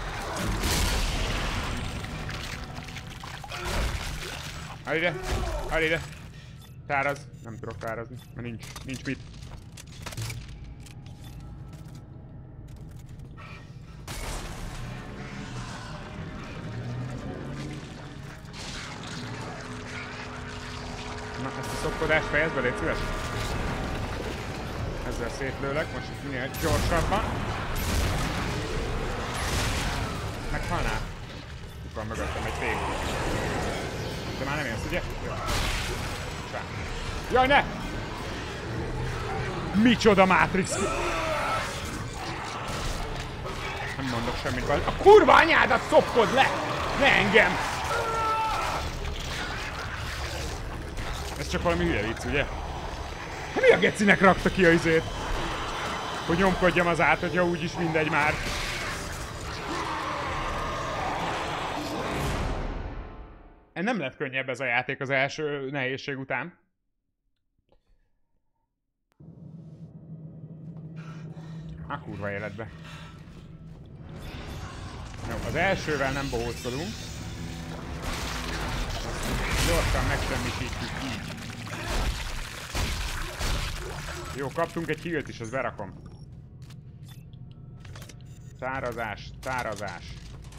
Állj ide. Táraz. Nem tudok tárazni, mert nincs mit. Na, ezt a szopkodást fejezd be, légy szíves. Ezzel szétlőlek, most minél gyorsabban. Meghalnál? Itt van mögöttem egy fény. De már nem élsz, ugye? Jó. Jaj, ne! Micsoda Matrix! Nem mondok semmit. A kurva anyádat szopkod le! Ne engem! Ez csak valami hülye vicc, ugye? Mi a gecinek rakta ki a izét? Hogy nyomkodjam az át, hogyha úgyis mindegy már. Nem lett könnyebb ez a játék az első nehézség után. A kurva életbe. Jó, az elsővel nem bohózkodunk. Gyorsan megsemmisítjük így. Jó, kaptunk egy healt is, azt berakom. Tárazás.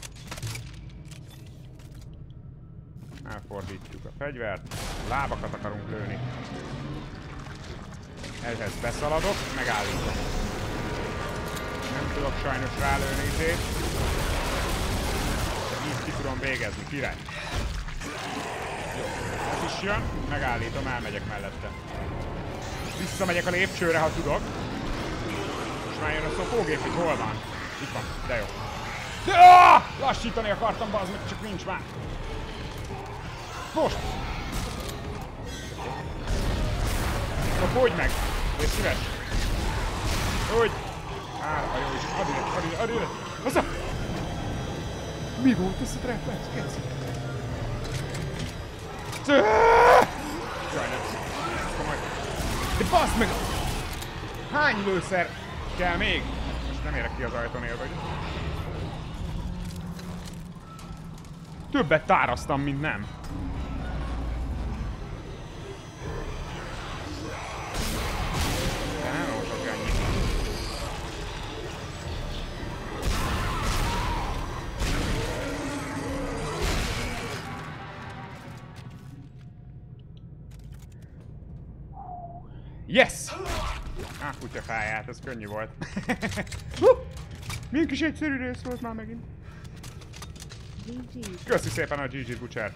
Elfordítjuk a fegyvert. Lábakat akarunk lőni. Ehhez beszaladok, megállítom. Nem tudok sajnos rálőni izét. Így ki tudom végezni, király. Jó, ez is jön, megállítom, elmegyek mellette. Visszamegyek a lépcsőre, ha tudok. Most már jön a szopógép, hogy hol van. Itt van, de jó. Lassítani akartam, bazd meg, csak nincs már. Most! Szopódj meg! Légy szíves! Úgy! Jó is, add ide! Hozzá! Mi volt ez a treplex? Keci? Jaj, nem. Komoly. De baszd meg! Hány lőszer kell még? Most nem érek ki az ajtónél, vagy... Többet táraztam, mint nem. De nem voltak ennyi. Yes! Kutyafáját, ez könnyű volt. Milyen kis egyszerű rész volt már megint. Köszi szépen a GG Butcher.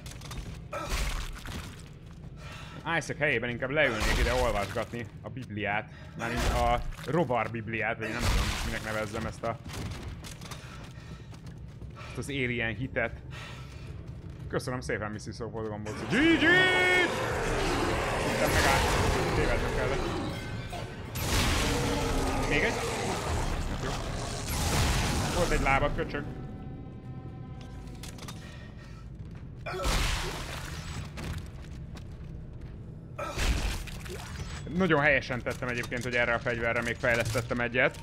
Isaac helyében inkább leülnék ide olvasgatni a Bibliát. Mármint a rovar Bibliát, vagy nem tudom, minek nevezzem ezt az alien hitet. Köszönöm szépen, Missy Szófordulombolci. GG! Szerintem megállt. Tévednem kellett. Még egy? Jó. Volt egy lábad, köcsög. Nagyon helyesen tettem egyébként, hogy erre a fegyverre még fejlesztettem egyet.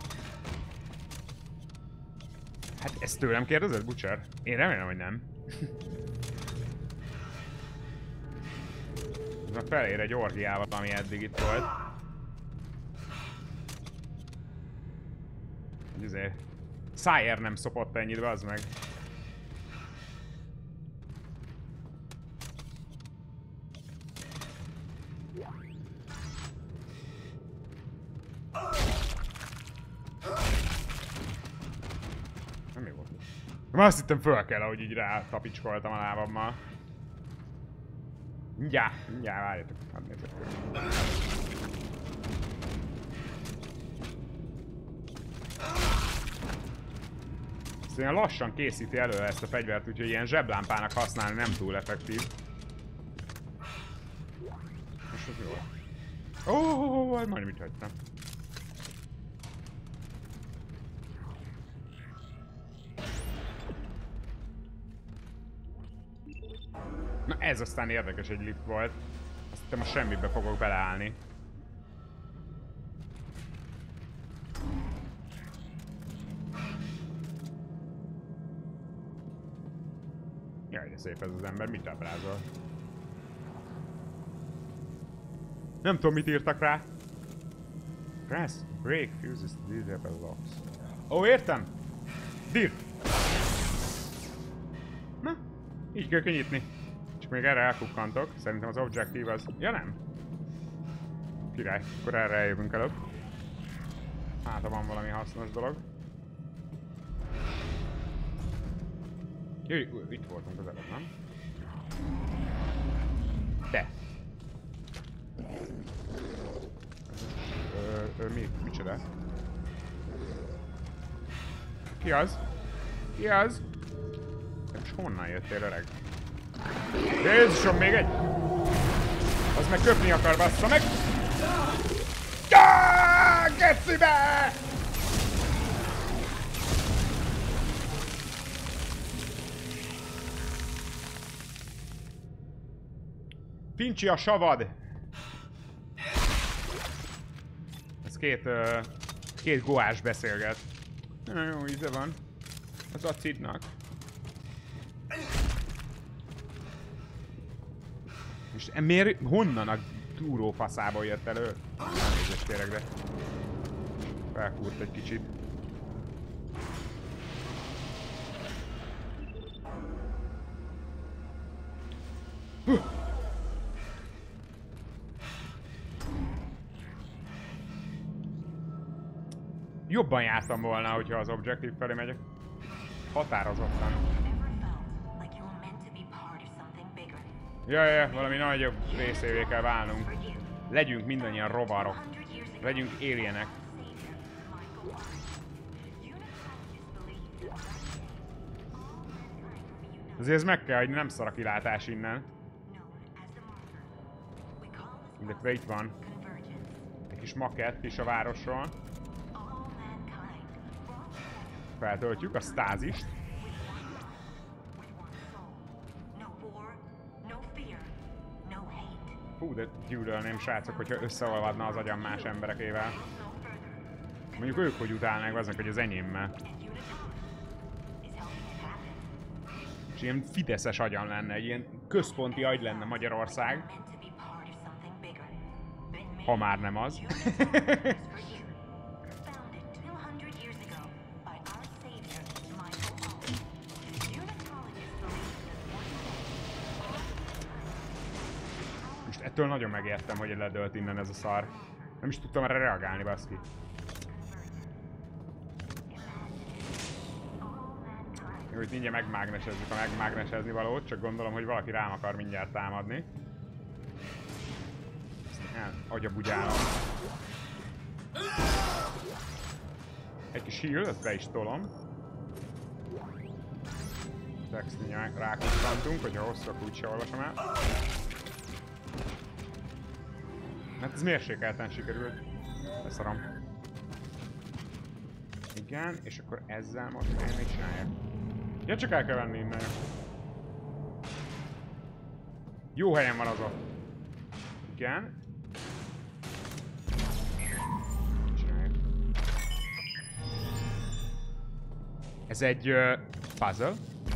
Hát ezt tőlem kérdezed, Butcher? Én remélem, hogy nem. Ez meg felér egy orgiával, ami eddig itt volt. Sire nem szopott ennyit, bazd meg. Nem mi volt? Már azt hittem föl kell, ahogy így rá tapicskoltam a lábammal. Mindjárt, várjatok. Hadd nézzek körül. Ezt ilyen lassan készíti elő ezt a fegyvert, úgyhogy ilyen zseblámpának használni nem túl effektív. Most az jó. Majdnem itt hagytam. Na ez aztán érdekes egy lift volt. Azt hittem, a semmibe fogok beleállni. Jaj, de szép ez az ember, mit ábrázol? Nem tudom, mit írtak rá. Press, break, fuses, disable locks. Ó, értem! Dir! Na, így kell kinyitni. Csak még erre elkukkantok. Szerintem az objektív az... Ja nem? Király, akkor erre eljövünk előbb. Hát, ha van valami hasznos dolog. Jöjj, itt voltunk az előbb, nem? De! Micsoda? Ki az? Ki az? Te most honnan jöttél, öreg? Jézusom, még egy! Az meg köpni akar, bassza meg! Gecibe! Fincsi a savad! Ez két goás beszélget. Nagyon jó íze van az acidnak. És miért, honnan a túró faszából jött elő? Elnézést kérek, de felkúrt egy kicsit. Jobban jártam volna, hogyha az objektív felé megyek. Határozottan. Jaj, valami nagyobb részévé kell válnunk. Legyünk mindannyian rovarok. Legyünk alienek. Azért ez meg kell, hogy nem szar a kilátás innen. De itt van egy kis makett is a városról. Feltöltjük a stázist. Fú, de gyűlölném, srácok, hogyha összeolvadna az agyam más emberekével. Mondjuk ők hogy utálnák aznak, hogy az enyémmel. És ilyen fideszes agyam lenne, egy ilyen központi agy lenne Magyarország. Ha már nem az. Ettől nagyon megértem, hogy ledölt innen ez a szar. Nem is tudtam erre reagálni, baszki. Jó, hogy mindjárt megmágnesezzük a megmágnesezni valót, csak gondolom, hogy valaki rám akar mindjárt támadni. Agyabugyálom. Egy kis heal, ezt be is tolom. Text mindjárt rákuttantunk, hogyha hosszak úgyse olvasom el. Hát ez mérsékelten sikerült. Leszarom. Igen, és akkor ezzel most én mit csináljak? Ja, csak el kell venni innen. Jó helyen van az ott. Igen. Ez egy puzzle.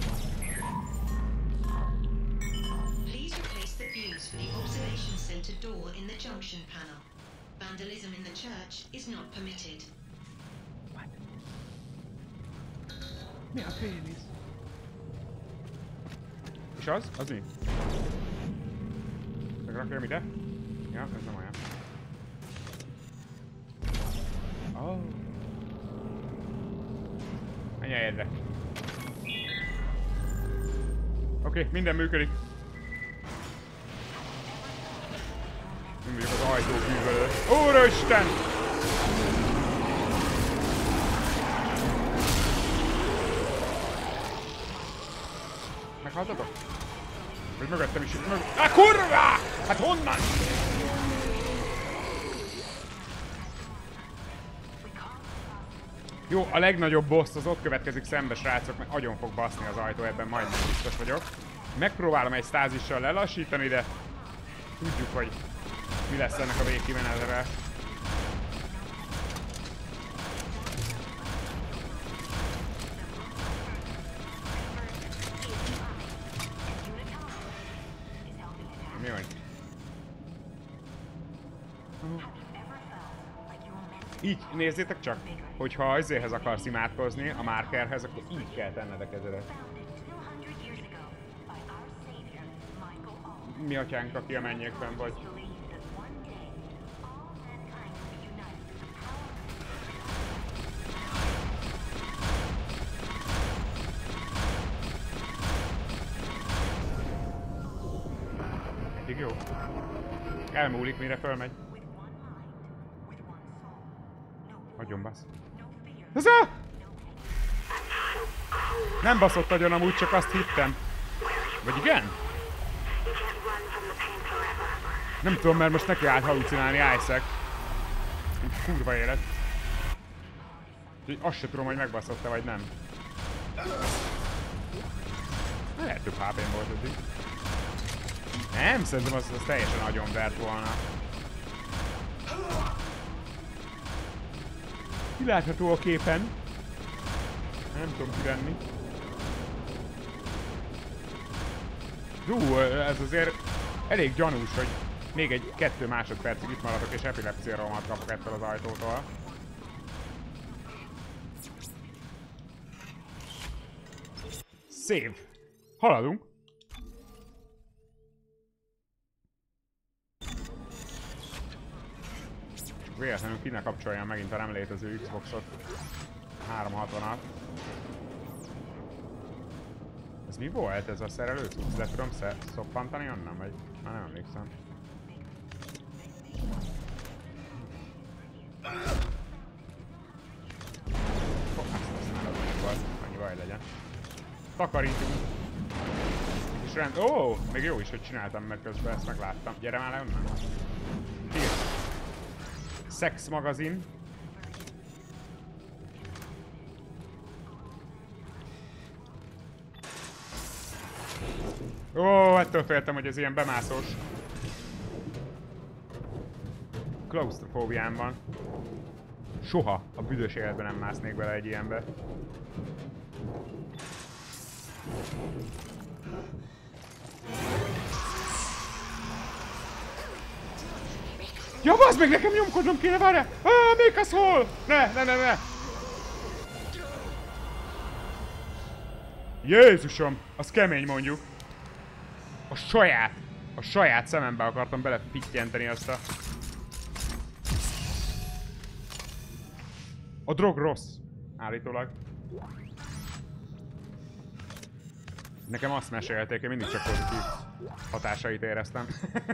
Please replace the fuse for the observation center door in the junction panel. Vandalism in the church is not permitted. Mi a pénisz? És az? Az mi? Megrakjam ide? Ja, ez nem olyan. Oh. Menj helyedre. Oké, minden működik. Nem vagyok az ajtó bűvölő. Úristen! Meghaltatok? Vagy mögöttem is itt mögött. Á, kurva! Hát honnan? Jó, a legnagyobb boss az ott következik szembe, srácok, mert agyon fog baszni az ajtó, ebben majdnem biztos vagyok. Megpróbálom egy stázissal lelassítani, de tudjuk, hogy mi lesz ennek a végkimenetre. Mi van? Így, nézzétek csak, hogyha azért akarsz imádkozni, a márkerhez, akkor így kell tenned a kezedet. Mi atyánk, aki a mennyekben vagy. Eddig jó. Elmúlik, mire fölmegy. Hagyjon basz. Ez a... Nem baszott agyon amúgy, csak azt hittem. Vagy igen? Nem tudom, mert most neki állt halucinálni Isaac. Kurva élet. Úgyhogy azt se tudom, hogy megbaszott-e vagy nem. Lehet több HP-n volt eddig. Nem, szerintem az teljesen agyonvert volna. Kilátható a képen. Nem tudom kivenni. Ez azért elég gyanús, hogy még egy 2 másodpercig itt maradok és epilepsia rohamat kapok ettől az ajtótól. Save. Haladunk. Véletlenül ki ne kapcsoljam megint a nem létező Xboxot. 360-at. Ez mi volt ez a szerelőcucc? Le tudom szoppantani onnan? Vagy már nem emlékszem. Annyi baj legyen. Takarítunk. És rend... Ó! Még jó is, hogy csináltam, mert közben ezt megláttam. Gyere már le onnan. Kírt. Sex magazin. Ó, ettől féltem, hogy ez ilyen bemászós. Klausztrofóbiám van. Soha a büdös életben nem másznék bele egy ilyenbe. Ja, bazd meg, nekem nyomkodnom kéne, várjál! Még az hol? Ne! Jézusom, az kemény mondjuk. A saját szemembe akartam belefittyenteni azt a... A drog rossz, állítólag. Nekem azt mesélték, én mindig csak pozitív hatásait éreztem.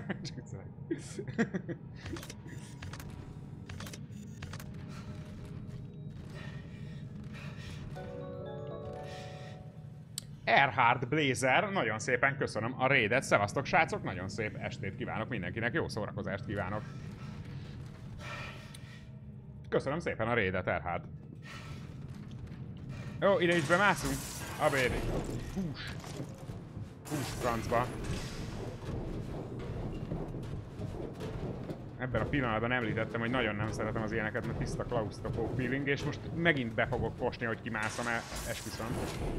Erhard Blazer, nagyon szépen köszönöm a raidet. Szevasztok srácok, nagyon szép estét kívánok mindenkinek, jó szórakozást kívánok. Köszönöm szépen a raidet, Erhard. Jó, ide is bemászunk. Abédi. Hús francba. ebben a pillanatban említettem, hogy nagyon nem szeretem az ilyeneket, mert tiszta klaustrofób feeling, és most megint be fogok fosni, hogy kimászom el, esküszöm.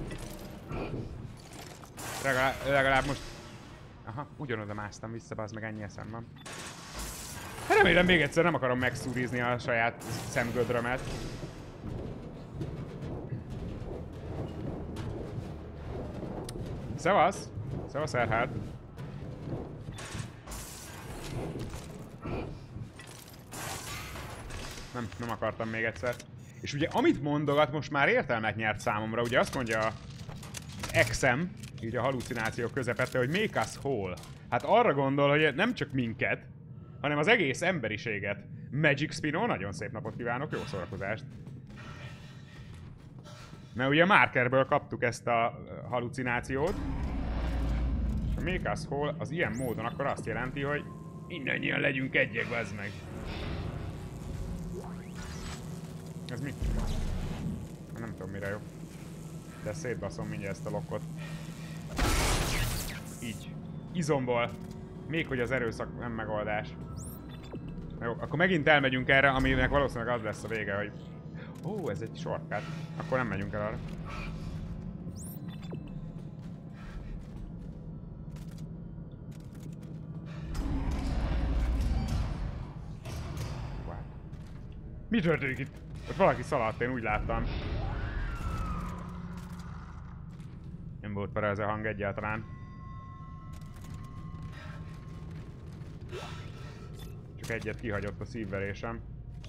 Legalább most... Aha, ugyanoda másztam vissza, az meg ennyi eszem van. Remélem még egyszer nem akarom megszúrizni a saját szemgödrömet. Szevasz! Szevasz, Erhard! Nem akartam még egyszer. És ugye amit mondogat, most már értelmet nyert számomra. Ugye azt mondja az exem, így a hallucináció közepette, hogy make us whole. Hát arra gondol, hogy nem csak minket, hanem az egész emberiséget. Magic Spino, nagyon szép napot kívánok, jó szórakozást! Mert ugye a Markerből kaptuk ezt a hallucinációt. És a make us whole az ilyen módon akkor azt jelenti, hogy mindannyian legyünk egyek, bazd meg. Ez mi? Nem tudom mire jó. De szétbaszom mindjárt ezt a lokkot. Így. Izomból. Még hogy az erőszak nem megoldás. Jó, akkor megint elmegyünk erre, aminek valószínűleg az lesz a vége, hogy... Ó, ez egy shortcut. Akkor nem megyünk el arra. Wow. Mi történik itt? Ott valaki szaladt, én úgy láttam. Nem volt para ez a hang egyáltalán. Csak egyet kihagyott a szívverésem.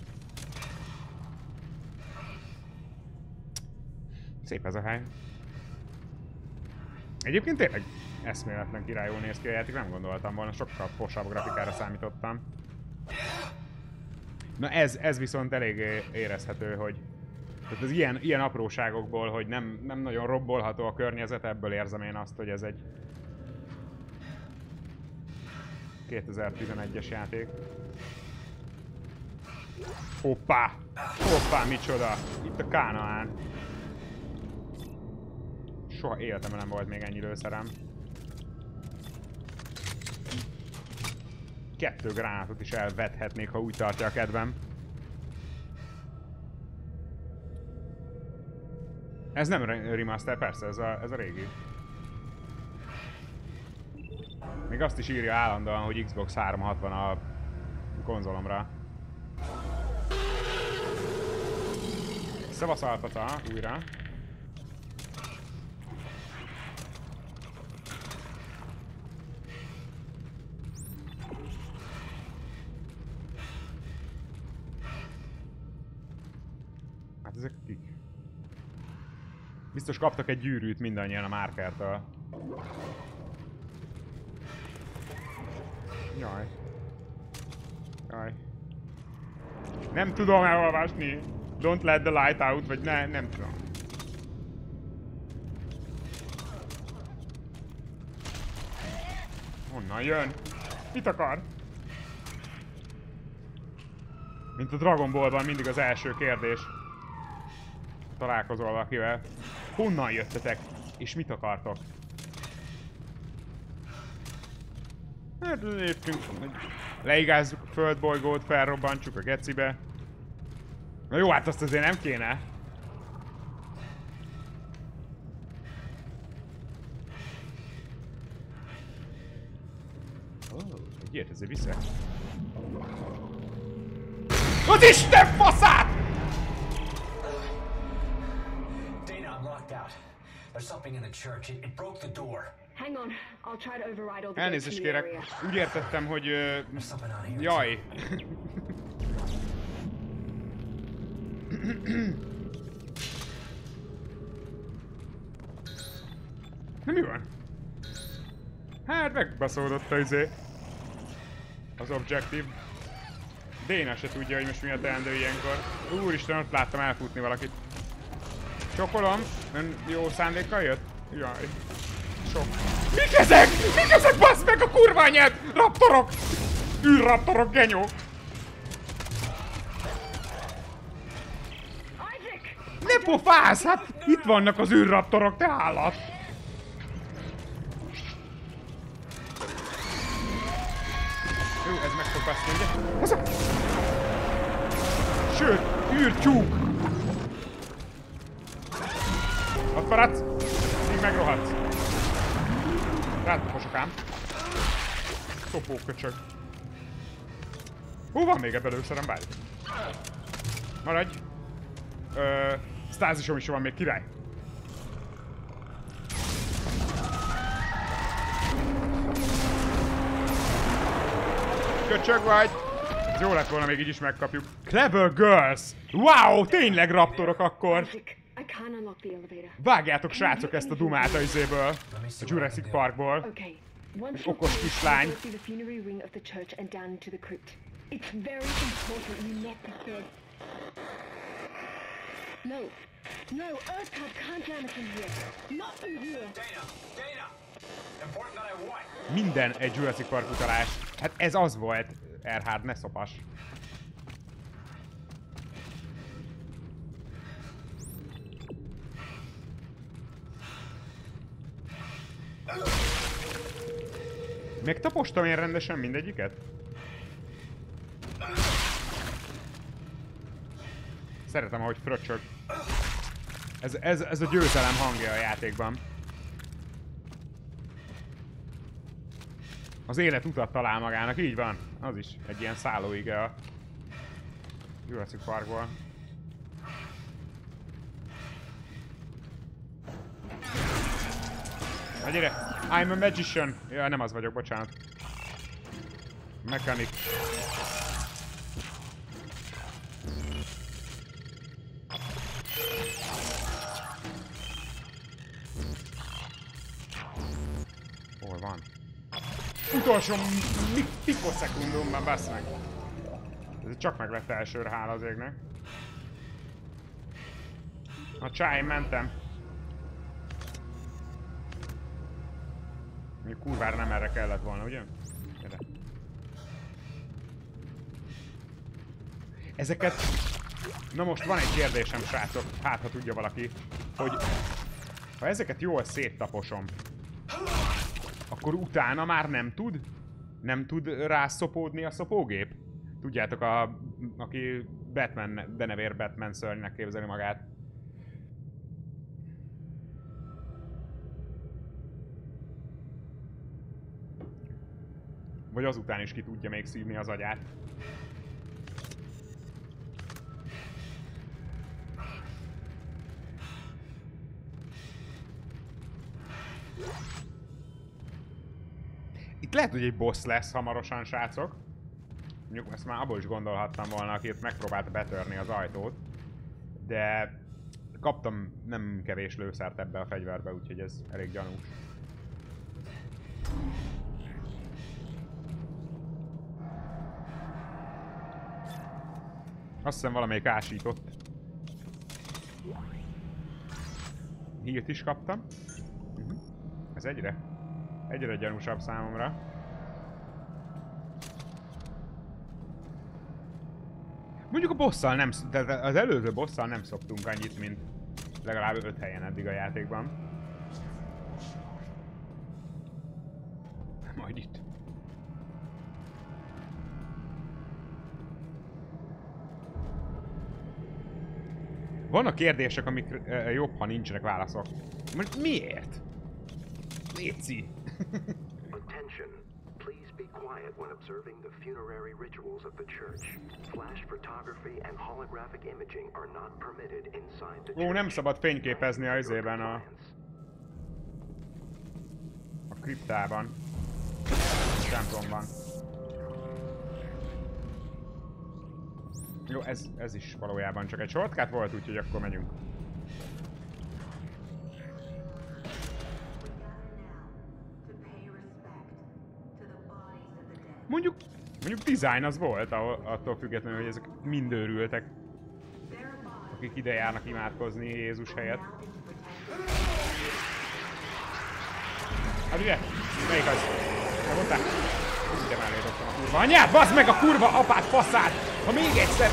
Szép ez a hely. Egyébként tényleg eszméletlen királyul néz ki a játék, nem gondoltam volna, sokkal fosabb grafikára számítottam. Na ez viszont elég érezhető, hogy tehát az ilyen apróságokból, hogy nem nagyon robbolható a környezet, ebből érzem én azt, hogy ez egy 2011-es játék. Hoppá! Hoppá, micsoda! Itt a Kánaán. Soha életemben nem volt még ennyi lőszerem. 2 gránátot is elvethetnék, ha úgy tartja a kedvem. Ez nem remaster, persze, ez a régi. Még azt is írja állandóan, hogy Xbox 360 a konzolomra. Szevasz Alpata, újra. Hát ezek kik? Biztos kaptak egy gyűrűt mindannyian a Markertől. Jaj. Jaj. Nem tudom elolvasni. Don't let the light out, vagy nem tudom. Honnan jön? Mit akar? Mint a Dragon Ballban mindig az első kérdés. Találkozol valakivel. Honnan jöttetek? És mit akartok? Hát léptünk, leigázzuk a földbolygót, felrobbantsuk a gecibe. Na jó, hát azt azért nem kéne. Ó, egy ilyet azért viszek. Az Isten faszát! Dana, I'm locked out. There's something in the church. It broke the door. Hang on, I'll try to override all the gates in Elnézést the kérek, area. úgy értettem, hogy... There's something on here. Jaj! Na mi van? Hát megbaszódott az objective. Dana se tudja, hogy most mi a teendő ilyenkor. Úristen, ott láttam elfutni valakit. Csokolom, ön jó szándékkal jött? Jaj. Sok. Mik ezek? Mik ezek, bassz meg a kurva anyád? Raptorok! űrraptorok, genyó! Ne pofász! Hát itt vannak az űrraptorok, te állat! Jó, ez meg fog azt mondja. Az a... Sőt, űrtyúk! Ott maradsz, így megrohadsz. Rátoposok ám. Szopóköcsög. Hú, van még ebből előszerem, várj. Maradj. Stázisom is van még, király. Köcsög vagy. Ez jó lett volna, még így is megkapjuk. Clever Girls! Wow, tényleg raptorok akkor! Vágjátok, srácok, ezt a dumát a izéből, a Jurassic Parkból. Egy okos kislány. No, Earthcub can't jam us in here. Not in here. Dana! Important that I what? Minden egy Jurassic Park utalás. Hát ez az volt, Erhard, ne szopas. Megtapostam én rendesen mindegyiket? Szeretem, ahogy fröccsög. Ez a győzelem hangja a játékban. Az élet utat talál magának, így van. Az is egy ilyen szállóige a Jurassic Parkból. Na gyere! I'm a magician! Ja, nem az vagyok, bocsánat. Mechanic. Hol van? Utolsó pikoszekundumban, bassz meg! Ez csak meg lett elsőre, hála az égnek. A csáim mentem. Még kurvára nem erre kellett volna, ugye? Gyere. Ezeket... Na most van egy kérdésem, srácok, hát ha tudja valaki, hogy ha ezeket jól széttaposom, akkor utána már nem tud rászopódni a szopógép? Tudjátok, aki Batman, denevér Batman szörnynek képzeli magát. Vagy azután is ki tudja még szívni az agyát. Itt lehet, hogy egy boss lesz hamarosan, srácok. Mondjuk ezt már abból is gondolhattam volna, aki itt megpróbálta betörni az ajtót. De kaptam nem kevés lőszert ebbe a fegyverbe, úgyhogy ez elég gyanús. Azt hiszem valamelyik ásított. Hírt is kaptam. Ez egyre gyanúsabb számomra. Mondjuk a bosszal nem, tehát az előző bosszal nem szoptunk annyit, mint legalább 5 helyen eddig a játékban. Majd itt. Vannak kérdések, amik jobb, ha nincsenek válaszok. Most miért? Léci. Attention. Please be quiet when observing the funerary rituals of the church. Flash photography and holographic imaging are not permitted inside the church. Ó, nem szabad fényképezni a izében a kriptában. A templomban. Jó, ez is valójában csak egy shortcut volt, úgyhogy akkor megyünk. Mondjuk design az volt, attól függetlenül, hogy ezek mind őrültek. Akik ide járnak imádkozni Jézus helyett. Hát ugye? Melyik az? Nem mondták? Ide mellé dobtam a kurva anyát! Baszd meg a kurva apát, faszát! Ha még egyszer!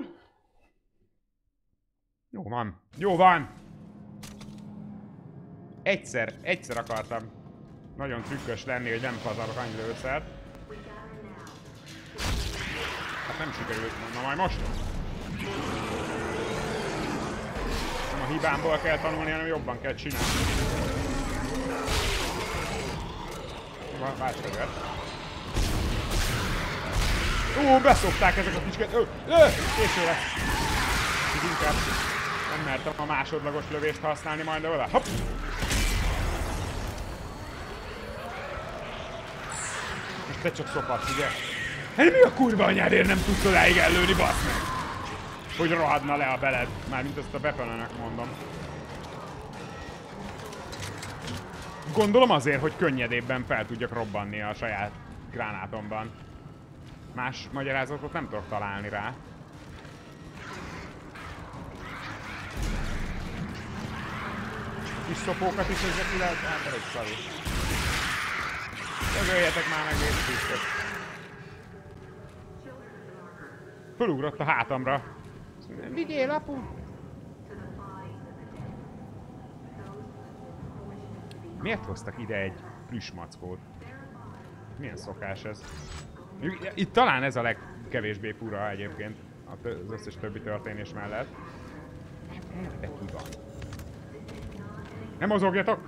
Jó van! Jó van! Egyszer akartam nagyon trükkös lenni, hogy nem pazarok annyi lőszert. Hát nem sikerült, na majd most. Nem a hibámból kell tanulni, hanem jobban kell csinálni. Várj fegyvert. Beszopták ezek a kisket. Késő lesz. Így inkább nem mertem a másodlagos lövést használni majd oda. Hopp! Most te csak szopatsz, ugye? Hát mi a kurva anyádért nem tudsz odáig ellőni, bassz meg? Hogy rohadna le a beled. Mármint ezt a weaponenek mondom. Gondolom azért, hogy könnyedébben fel tudjak robbanni a saját gránátomban. Más magyarázatot nem tudok találni rá. Kis szopókat is ezzel ki lehet, hát elég szarú. Dögöljetek már meg vészpüstöt. Fölugrott a hátamra. Vigyél, apu! Miért hoztak ide egy plüssmackót? Milyen szokás ez? Itt talán ez a legkevésbé fura egyébként az összes többi történés mellett. De ki van? Nem mozogjatok!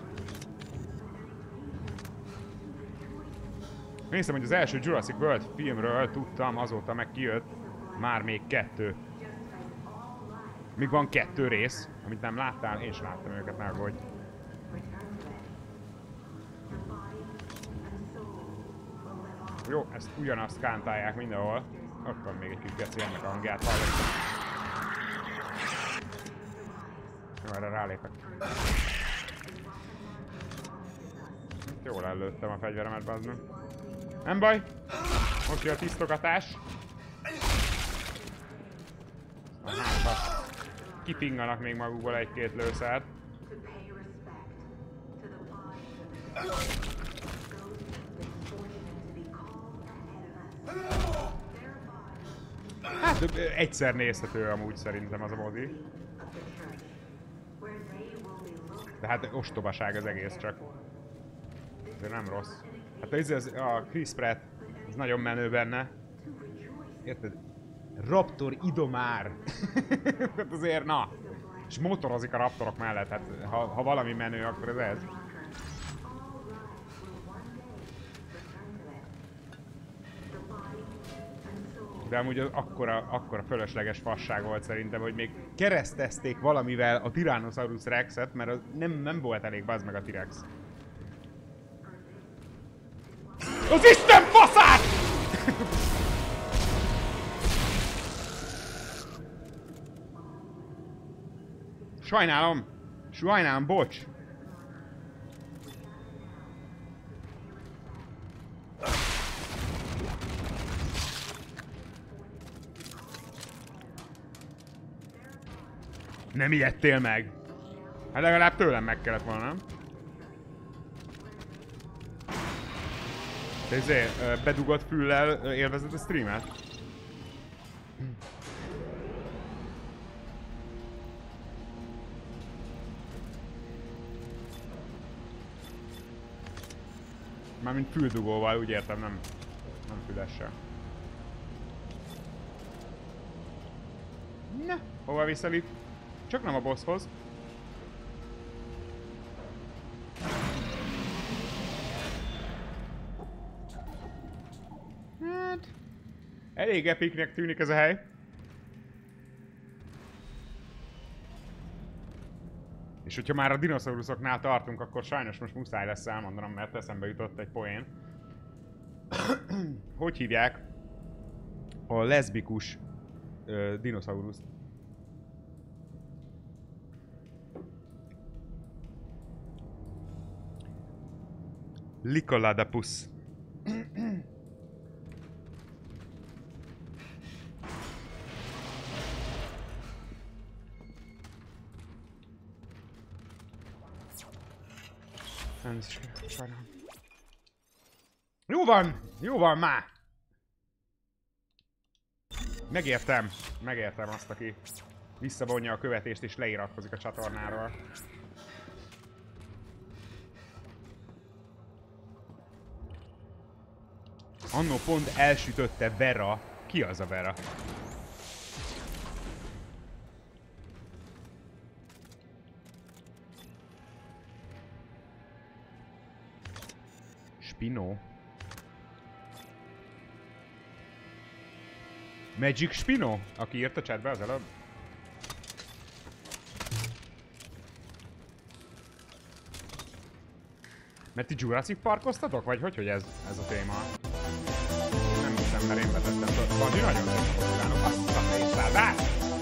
Néztem, hogy az első Jurassic World filmről tudtam, azóta meg kijött már még 2. Még van 2 rész, amit nem láttál, én sem láttam őket, ne aggódj. Jó, ezt ugyanazt kántálják mindenhol. Ott van még egy kis geci, ennek a hangját hallottam. Jó, erre rálépek. Jól ellőttem a fegyveremet, bazd meg. Nem baj! Most jön a tisztogatás. Hát, kipinganak még magukból egy-két lőszert. Hát egyszer nézhető amúgy szerintem az a mozi. De hát ostobaság az egész csak. De nem rossz. Hát ez a Chris Pratt, ez nagyon menő benne. Érted? Raptor idomár! Hát azért na! És motorozik a raptorok mellett, hát ha valami menő, akkor ez. De amúgy az akkora fölösleges fasság volt szerintem, hogy még keresztezték valamivel a Tyrannosaurus Rexet, mert az nem volt elég, bazd meg a T-Rex. Az Isten faszát! Sajnálom, bocs. Nem ijedtél meg? Hát legalább tőlem meg kellett volna, nem? Te ezért bedugott füllel élvezed a streamet? Mármint füldugóval, úgy értem, nem fülessel. Na, hova viszel itt? Csak nem a bosshoz. Hát... elég epiknek tűnik ez a hely. És hogyha már a dinoszauruszoknál tartunk, akkor sajnos most muszáj lesz elmondanom, mert eszembe jutott egy poén. Hogy hívják a leszbikus dinoszauruszt? Lycoladapus. Sajnálom. Jó van már! Megértem azt, aki visszavonja a követést és leiratkozik a csatornáról. Annó pont elsütötte Vera. Ki az a Vera? Spino? Magic Spino? Aki írt a chatbe az előbb? Mert ti Jurassic Parkoztatok? Vagy hogy ez a téma? Nem hiszem, mert én vetettem föl. Bazsi, nagyon szép napot kívánok. Azt a fejszádát!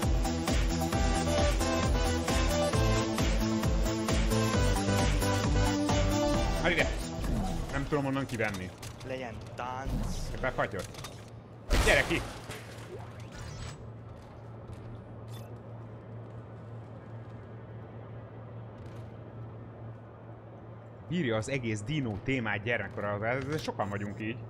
Hát ide! Nem tudom onnan kivenni. Legyen tánc. Befagyott. Gyere ki! Bírja az egész dino témát gyermekkorra, ez sokan vagyunk így.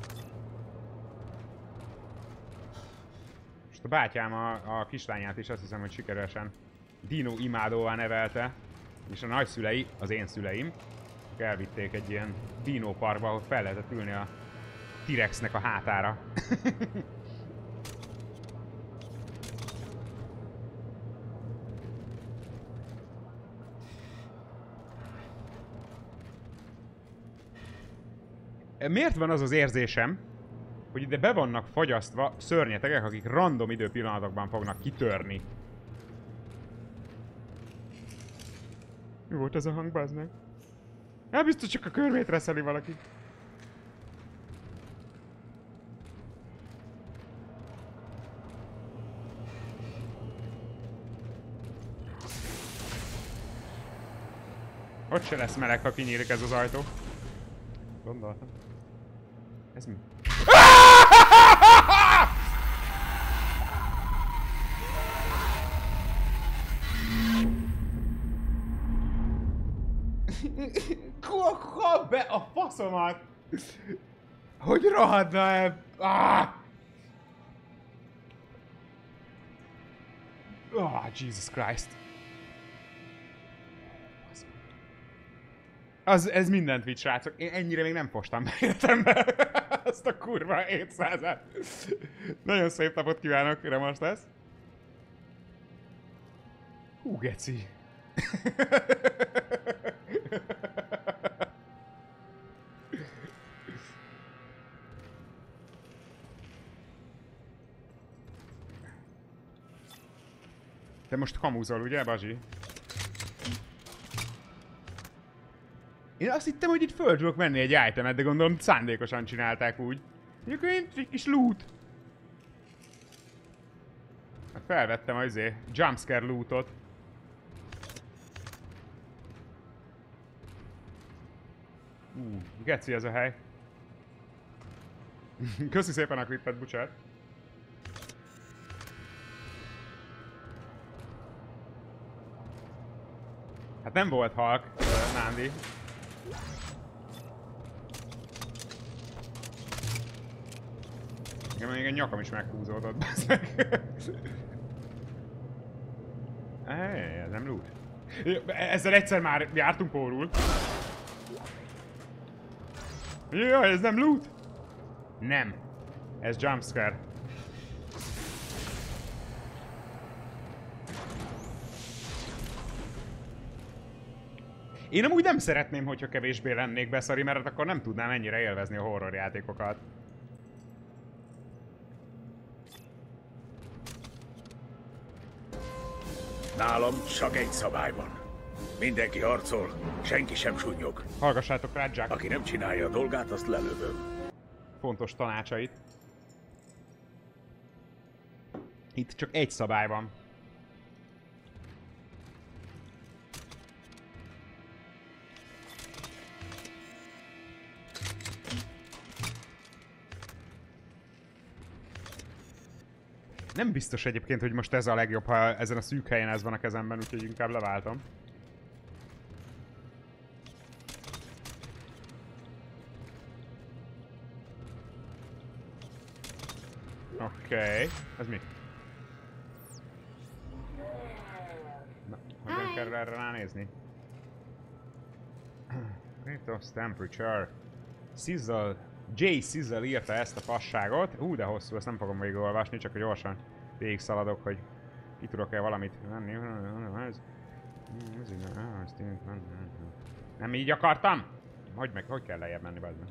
Most a bátyám a kislányát is azt hiszem, hogy sikeresen dino imádóvá nevelte. És a nagyszülei, az én szüleim, elvitték egy ilyen dino parkba, ahol fel lehetett ülni a T-Rexnek a hátára. Miért van az az érzésem, hogy ide be vannak fagyasztva szörnyetegek, akik random időpillanatokban fognak kitörni? Mi volt ez a hang, bazd meg? Hát biztos csak a körmét reszeli valaki. Ott se lesz meleg, ha kinyílik ez az ajtó. Gondoltam. Ez mi? Kóha be a faszomat! Hogy rohadna el? Jesus Christ. Ez mindent vitt, srácok. Én ennyire még nem fostam be életemben. Azt a kurva 700-et. Nagyon szép napot kívánok, mire most lesz. Hú, geci. Te most kamuzol, ugye, Bazsi? Én azt hittem, hogy itt föl tudok venni egy itemet, de gondolom szándékosan csinálták úgy. Mondjuk én egy kis loot. Felvettem az jumpscare lootot. Geci ez a hely. Köszi szépen a klippet, bocsánat. Hát nem volt halk, Nándi. Igen, még egy nyakam is meghúzódott, bazd meg. Ez nem loot. Ezzel egyszer már jártunk pórul. Jaj, ez nem loot? Nem. Ez jumpscare. Én amúgy nem szeretném, hogyha kevésbé lennék beszari, mert akkor nem tudnám ennyire élvezni a horror játékokat. Nálam csak egy szabály van. Mindenki harcol, senki sem sunnyog. Hallgassátok rá, Jack. Aki nem csinálja a dolgát, azt lelövöm. Fontos tanácsait. Itt csak egy szabály van. Nem biztos egyébként, hogy most ez a legjobb, ha ezen a szűk helyen ez van a kezemben, úgyhogy inkább leváltom. Oké. Ez mi? Na, hogyan kell erre ránézni? Rate of temperature. Sizzle Jay Sizzle írta ezt a fasságot. De hosszú, ezt nem fogom végigolvasni, csak gyorsan végig szaladok, hogy ki tudok-e valamit venni. Nem így akartam? Hogy kell lejjebb menni, bazd meg?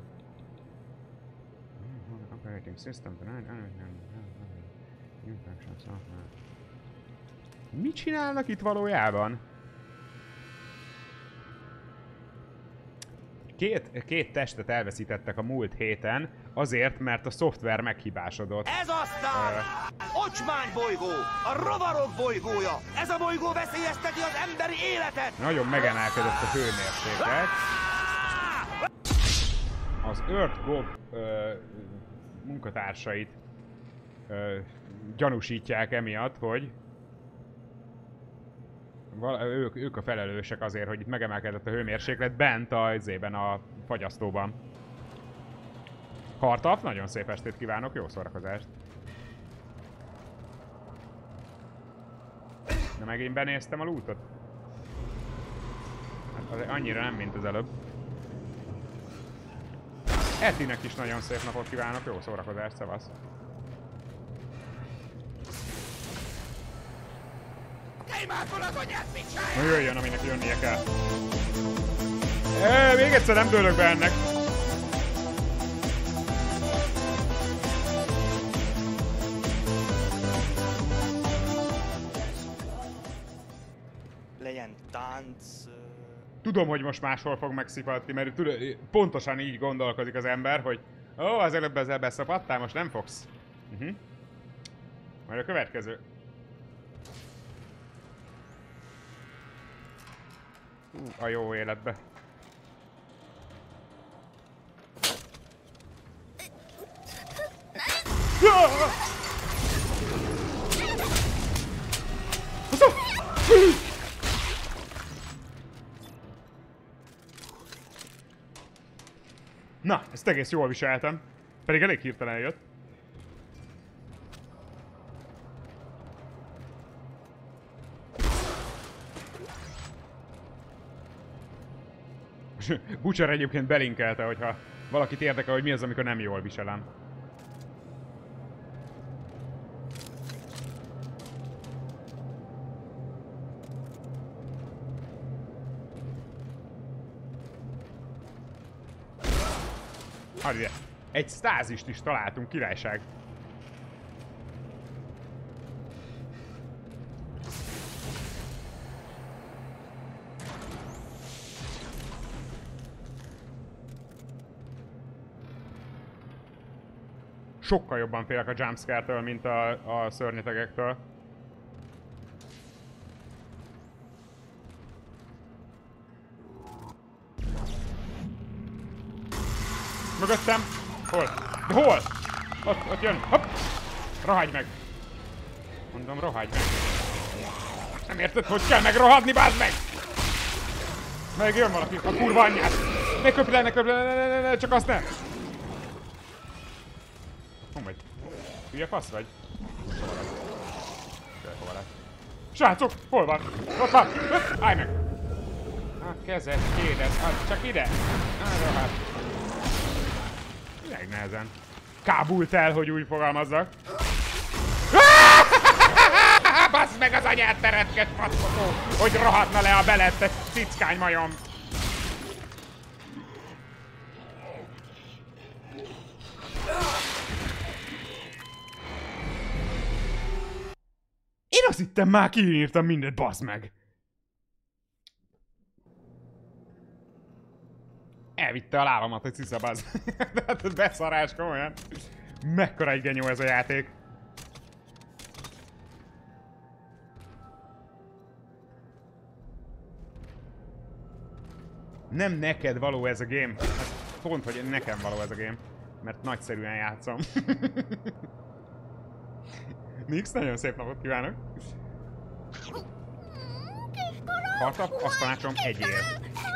Operating system mit csinálnak itt valójában? Két testet elveszítettek a múlt héten, azért, mert a szoftver meghibásodott. Ez aztán Ocsmánybolygó, a rovarok bolygója. Ez a bolygó veszélyezteti az emberi életet. Nagyon megemelkedett a hőmérséklet. Az Earth-Gov munkatársait gyanúsítják emiatt, hogy ők a felelősek azért, hogy itt megemelkedett a hőmérséklet bent a fagyasztóban. Kartap, nagyon szép estét kívánok, jó szórakozást! De megint benéztem a lootot. Hát azért annyira nem, mint az előbb. Etinek is nagyon szép napot kívánok, jó szórakozást, szevasz! Na jöjjön, aminek jönnie kell. Még egyszer nem dőlök be ennek. Legyen tánc... Tudom, hogy most máshol fog megszipadni, mert pontosan így gondolkodik az ember, hogy az előbb ezzel beszapadtál, most nem fogsz. Majd a következő. A jó életbe. Na, ezt egész jól viseltem. Pedig elég hirtelen jött. Butcher egyébként belinkelte, hogyha valakit érdekel, hogy mi az, amikor nem jól viselem. Hadd ide! Egy stázist is találtunk, királyság! Sokkal jobban félek a jumpscare-től, mint a szörnyetegektől. Mögöttem! Hol? De hol? Ott jön! Hopp! Rohadj meg! Mondom, rohadj meg! Nem érted, hogy kell megrohadni, bázd meg! Meg jön valaki, a kurva anyját! Ne köpj le, csak azt ne! Hol vagy? Hülye fasz vagy? Hova lett? Srácok, hol van? Ott van! Állj meg! A kezed, kéded, csak ide! Rohadt! Legnehezen. Kábult el, hogy úgy fogalmazzak. Basz meg az anyát, te retkes faszkotó, hogy rohadna le a belette cickány majom. Én azt hittem, már kiírtam mindent, basz meg. Elvitte a lábamat, hogy cica, bazd. De hát ez beszarás, komolyan. Mekkora egy genyó ez a játék. Nem neked való ez a game. Hát pont, hogy nekem való ez a game. Mert nagyszerűen játszom. Nix, nagyon szép napot kívánok. Kartap, azt tanácsom, egyél.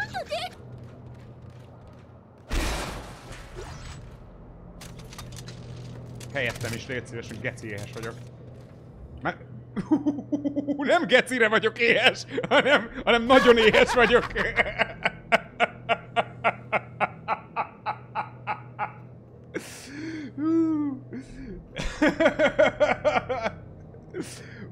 Helyettem is, légy szíves, hogy geci éhes vagyok. Már... Nem gecire vagyok éhes, hanem nagyon éhes vagyok.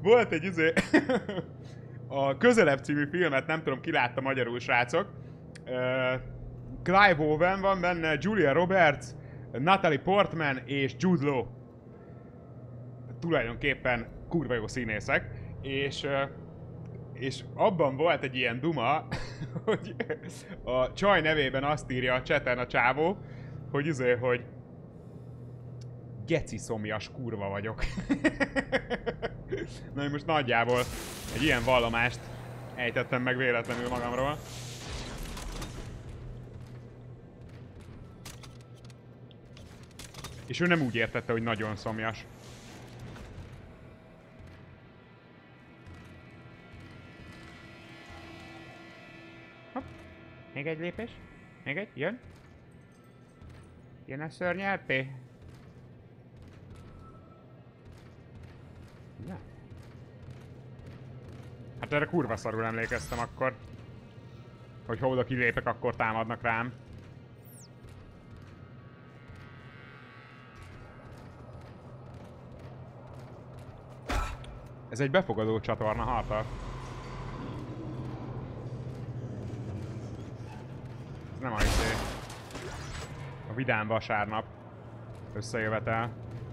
Volt egy a Közelebb című filmet, nem tudom ki látta magyarul, srácok. Clive Owen van benne, Julia Roberts, Natalie Portman és Jude Law. Tulajdonképpen kurva jó színészek. És abban volt egy ilyen duma, hogy a csaj nevében azt írja a chaten a csávó, hogy geci szomjas kurva vagyok. Na, most nagyjából egy ilyen vallomást ejtettem meg véletlenül magamról. És ő nem úgy értette, hogy nagyon szomjas. Hopp. Még egy lépés. Még egy. Jön. Jön a szörnyelpé. Ja. Hát erre kurva szarul emlékeztem akkor. Hogy ha oda kilépek, akkor támadnak rám. Ez egy befogadó csatorna, haltak. Ez nem a vidám vasárnap összejövetel.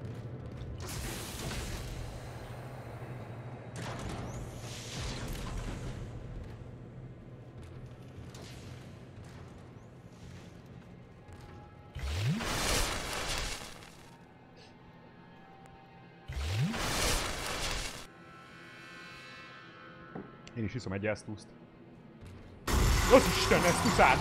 Én is iszom egy esztuszt. Az Isten, esztuszát!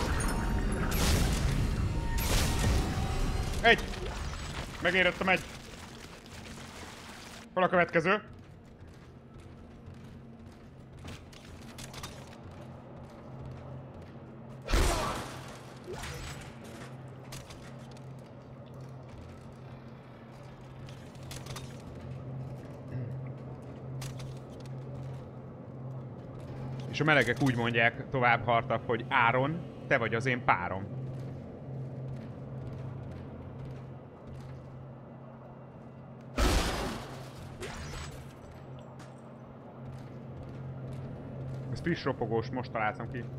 Egy! Megérettem egy! Hol a következő? És a melegek úgy mondják tovább hartap, hogy Áron, te vagy az én párom. Ez friss ropogós, most találtam ki.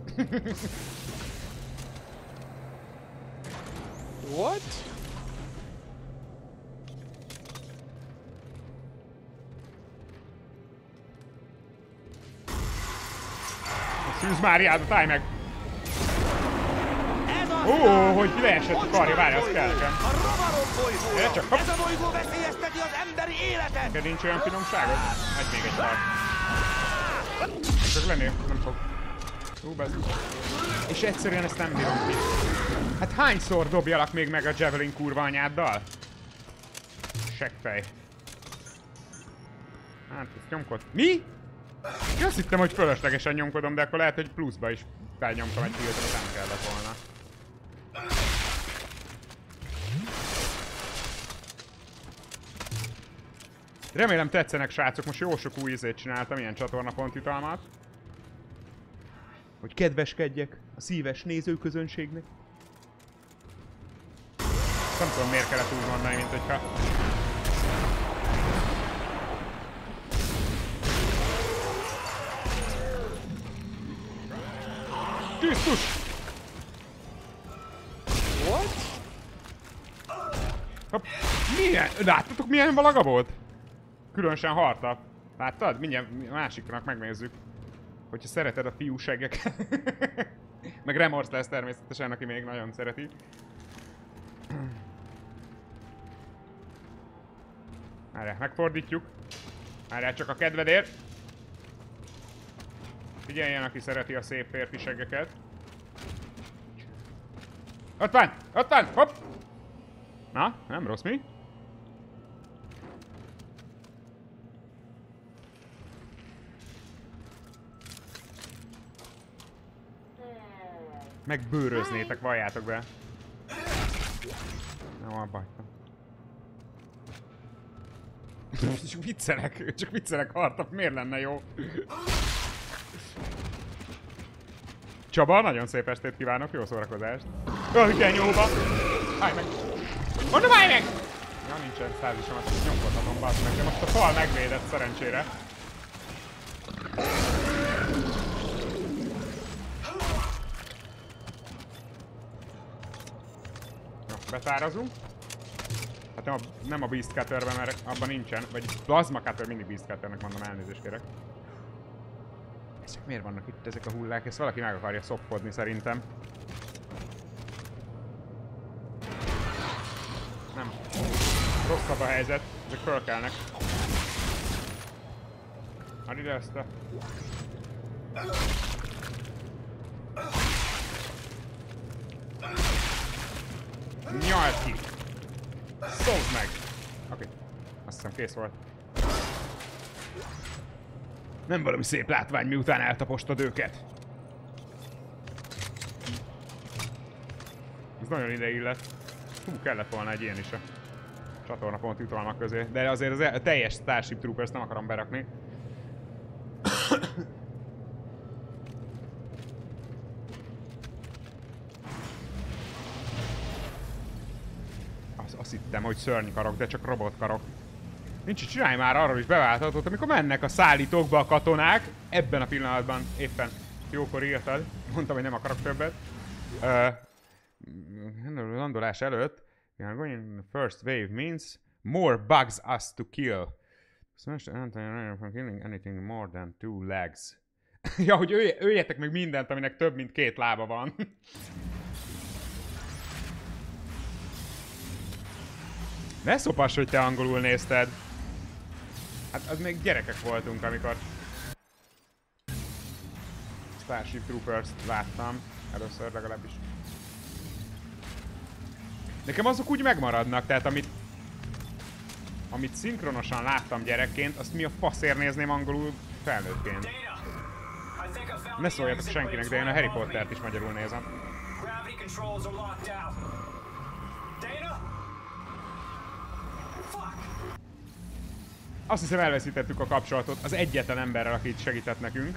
What? Szűz Máriádat, állj meg! Ó, hogy leesett a karja, várj, az kell nekem. A rovarok bolygója! Csak, hopp. Ez a bolygó veszélyezteti az emberi életet! Neked nincs olyan finomságod? Megy még egy pár. Csak lennél, nem fog. És egyszerűen ezt nem bírom ki. Hát hányszor dobjalak még meg a Javelin kurva anyáddal? Seggfej. Hát, ezt nyomkod. Mi? Én azt hittem, hogy fölöslegesen nyomkodom, de akkor lehet, hogy pluszba is felnyomtam egy filtret, amit nem kellett volna. Remélem tetszenek, srácok, most jó sok új ízét csináltam, ilyen csatornapontjutalmat. Hogy kedveskedjek a szíves nézőközönségnek. Nem tudom, miért kellett úgy mondani, mint hogyha... Krisztus! What? Hopp. Milyen? Láttatok, milyen valaga volt? Különösen harta. Láttad? Mindjárt másiknak megnézzük. Hogyha szereted a fiúseggeket. Meg Remorse lesz természetesen, aki még nagyon szereti. Várjál, megfordítjuk. Várjál, csak a kedvedért. Figyeljen, aki szereti a szép férfiseggeket. Ott van! Ott van! Hopp! Na, nem rossz mi? Megbőröznétek, valljátok be. Nem, abba hagytam. Csak viccelek, hartap, miért lenne jó? Csaba, nagyon szép estét kívánok, jó szórakozást. Hogy kell nyúlva! Állj meg! Mondom, állj meg! Ja, nincsen százisomat, nyomkodhatom, bassz meg, de most a fal megvédett szerencsére. betárazunk. Hát nem a Beast Cutterben, mert abban nincsen. Vagy Plasma Cutter, mindig Beast Cutternek mondom, elnézést kérek. Ezek miért vannak itt ezek a hullák? Ezt valaki meg akarja szopkodni szerintem. Nem. Rosszabb a helyzet. Ezek fölkelnek. Add ide ezt a... Nyalt ki! Szóld meg! Oké. Azt hiszem kész volt. Nem valami szép látvány, miután eltapostad őket. Ez nagyon ide illet. Hú, kellett volna egy ilyen is a csatornapont jutalmak közé. De azért a teljes Starship Troopers nem akarom berakni. Azt hittem, hogy szörnykarok, de csak robotkarok. Nincs, csinálj már arról is beváltatót, amikor mennek a szállítókba a katonák. Ebben a pillanatban éppen jókor írtad. Mondtam, hogy nem akarok többet. Landolás előtt. We are going in the first wave means more bugs us to kill. Smash the anti-air from killing anything more than 2 legs. Ja, hogy öljetek meg mindent, aminek több mint 2 lába van. Ne szopass, hogy te angolul nézted. Hát az még gyerekek voltunk, amikor Starship Troopers-t láttam. Először legalábbis. Nekem azok úgy megmaradnak, tehát amit szinkronosan láttam gyerekként, azt mi a faszért nézném angolul felnőttként. Ne szóljatok senkinek, de én a Harry Pottert is magyarul nézem. Azt hiszem elveszítettük a kapcsolatot az egyetlen emberrel, aki itt segített nekünk.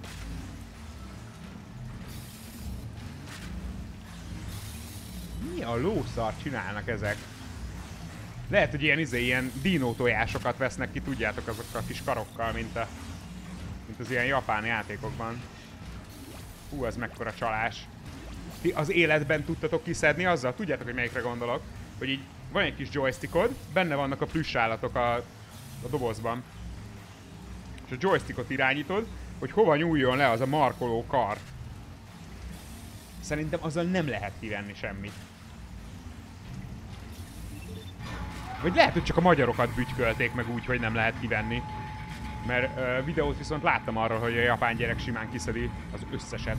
Mi a lószart csinálnak ezek? Lehet, hogy ilyen dinótojásokat vesznek ki, tudjátok, azokkal a kis karokkal, mint az ilyen japán játékokban. Hú, ez mekkora csalás. Ti az életben tudtatok kiszedni azzal? Tudjátok, hogy melyikre gondolok? Hogy így van egy kis joystickod, benne vannak a plüssállatok a dobozban. És a joystickot irányítod, hogy hova nyúljon le az a markoló kar. Szerintem azzal nem lehet kivenni semmit. Vagy lehet, hogy csak a magyarokat bütykölték meg úgy, hogy nem lehet kivenni. Mert videót viszont láttam arról, hogy a japán gyerek simán kiszedi az összeset.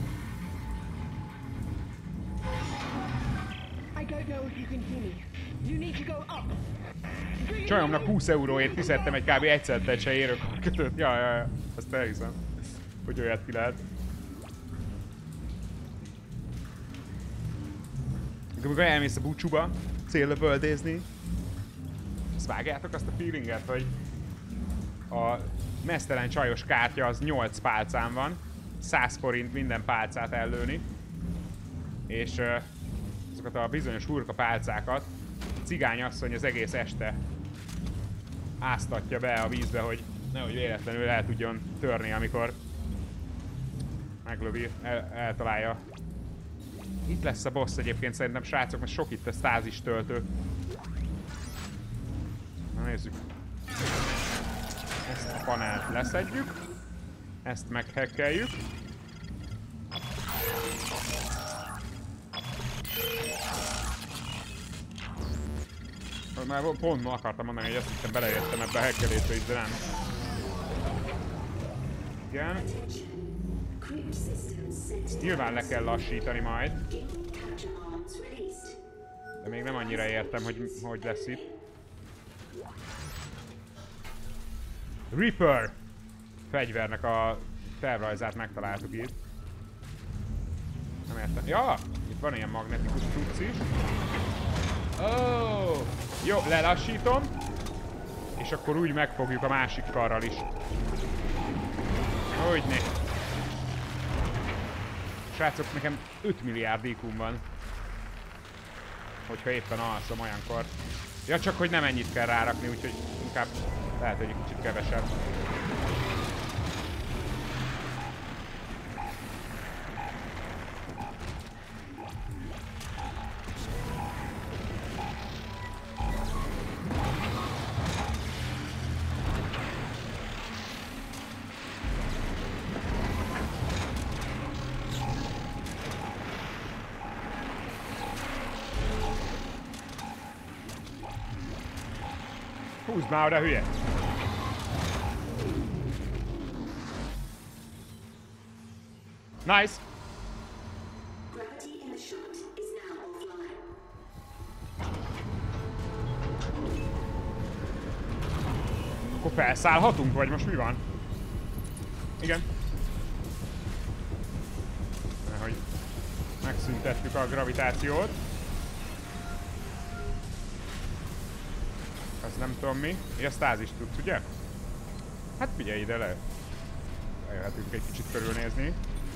Csajomnak 20 euróért kiszedtem egy kb. 1 centet se érő kötőt. Ja, ezt elhiszem. Hogy olyat ki lehet. Amikor elmész a búcsúba, céllövöldézni, azt vágjátok azt a feelinget, hogy a meztelen csajos kártya az 8 pálcán van, 100 forint minden pálcát ellőni, és azokat a bizonyos hurka pálcákat a cigányasszony az egész este áztatja be a vízbe, hogy nehogy véletlenül el tudjon törni, amikor meglövi, eltalálja. Itt lesz a boss egyébként szerintem, srácok, mert sok itt a stázis töltő. Na nézzük. Ezt a panelt leszedjük. Ezt meghekkeljük. Már pont ma akartam mondani, hogy azt hittem beleértem ebbe a hekkelésbe is, de nem. Igen. Ezt nyilván le kell lassítani majd. De még nem annyira értem, hogy lesz itt. Reaper! Fegyvernek a felrajzát megtaláltuk itt. Nem értem. Ja! Itt van ilyen magnetikus cucc is. Oh! Jó, lelassítom. És akkor úgy megfogjuk a másik karral is. Hogyne. Srácok, nekem 5 milliárd IQ-m van. Hogyha éppen alszom olyankor. Ja, csak hogy nem ennyit kell rárakni, úgyhogy inkább lehet, hogy egy kicsit kevesebb. Húzd már oda, hülye! Nice! Akkor felszállhatunk, vagy most mi van? Igen. Nehogy megszüntettük a gravitációt. Az nem tudom mi. És a stázist tudsz, ugye? Hát figyelj ide le. Eljöhetünk egy kicsit körülnézni.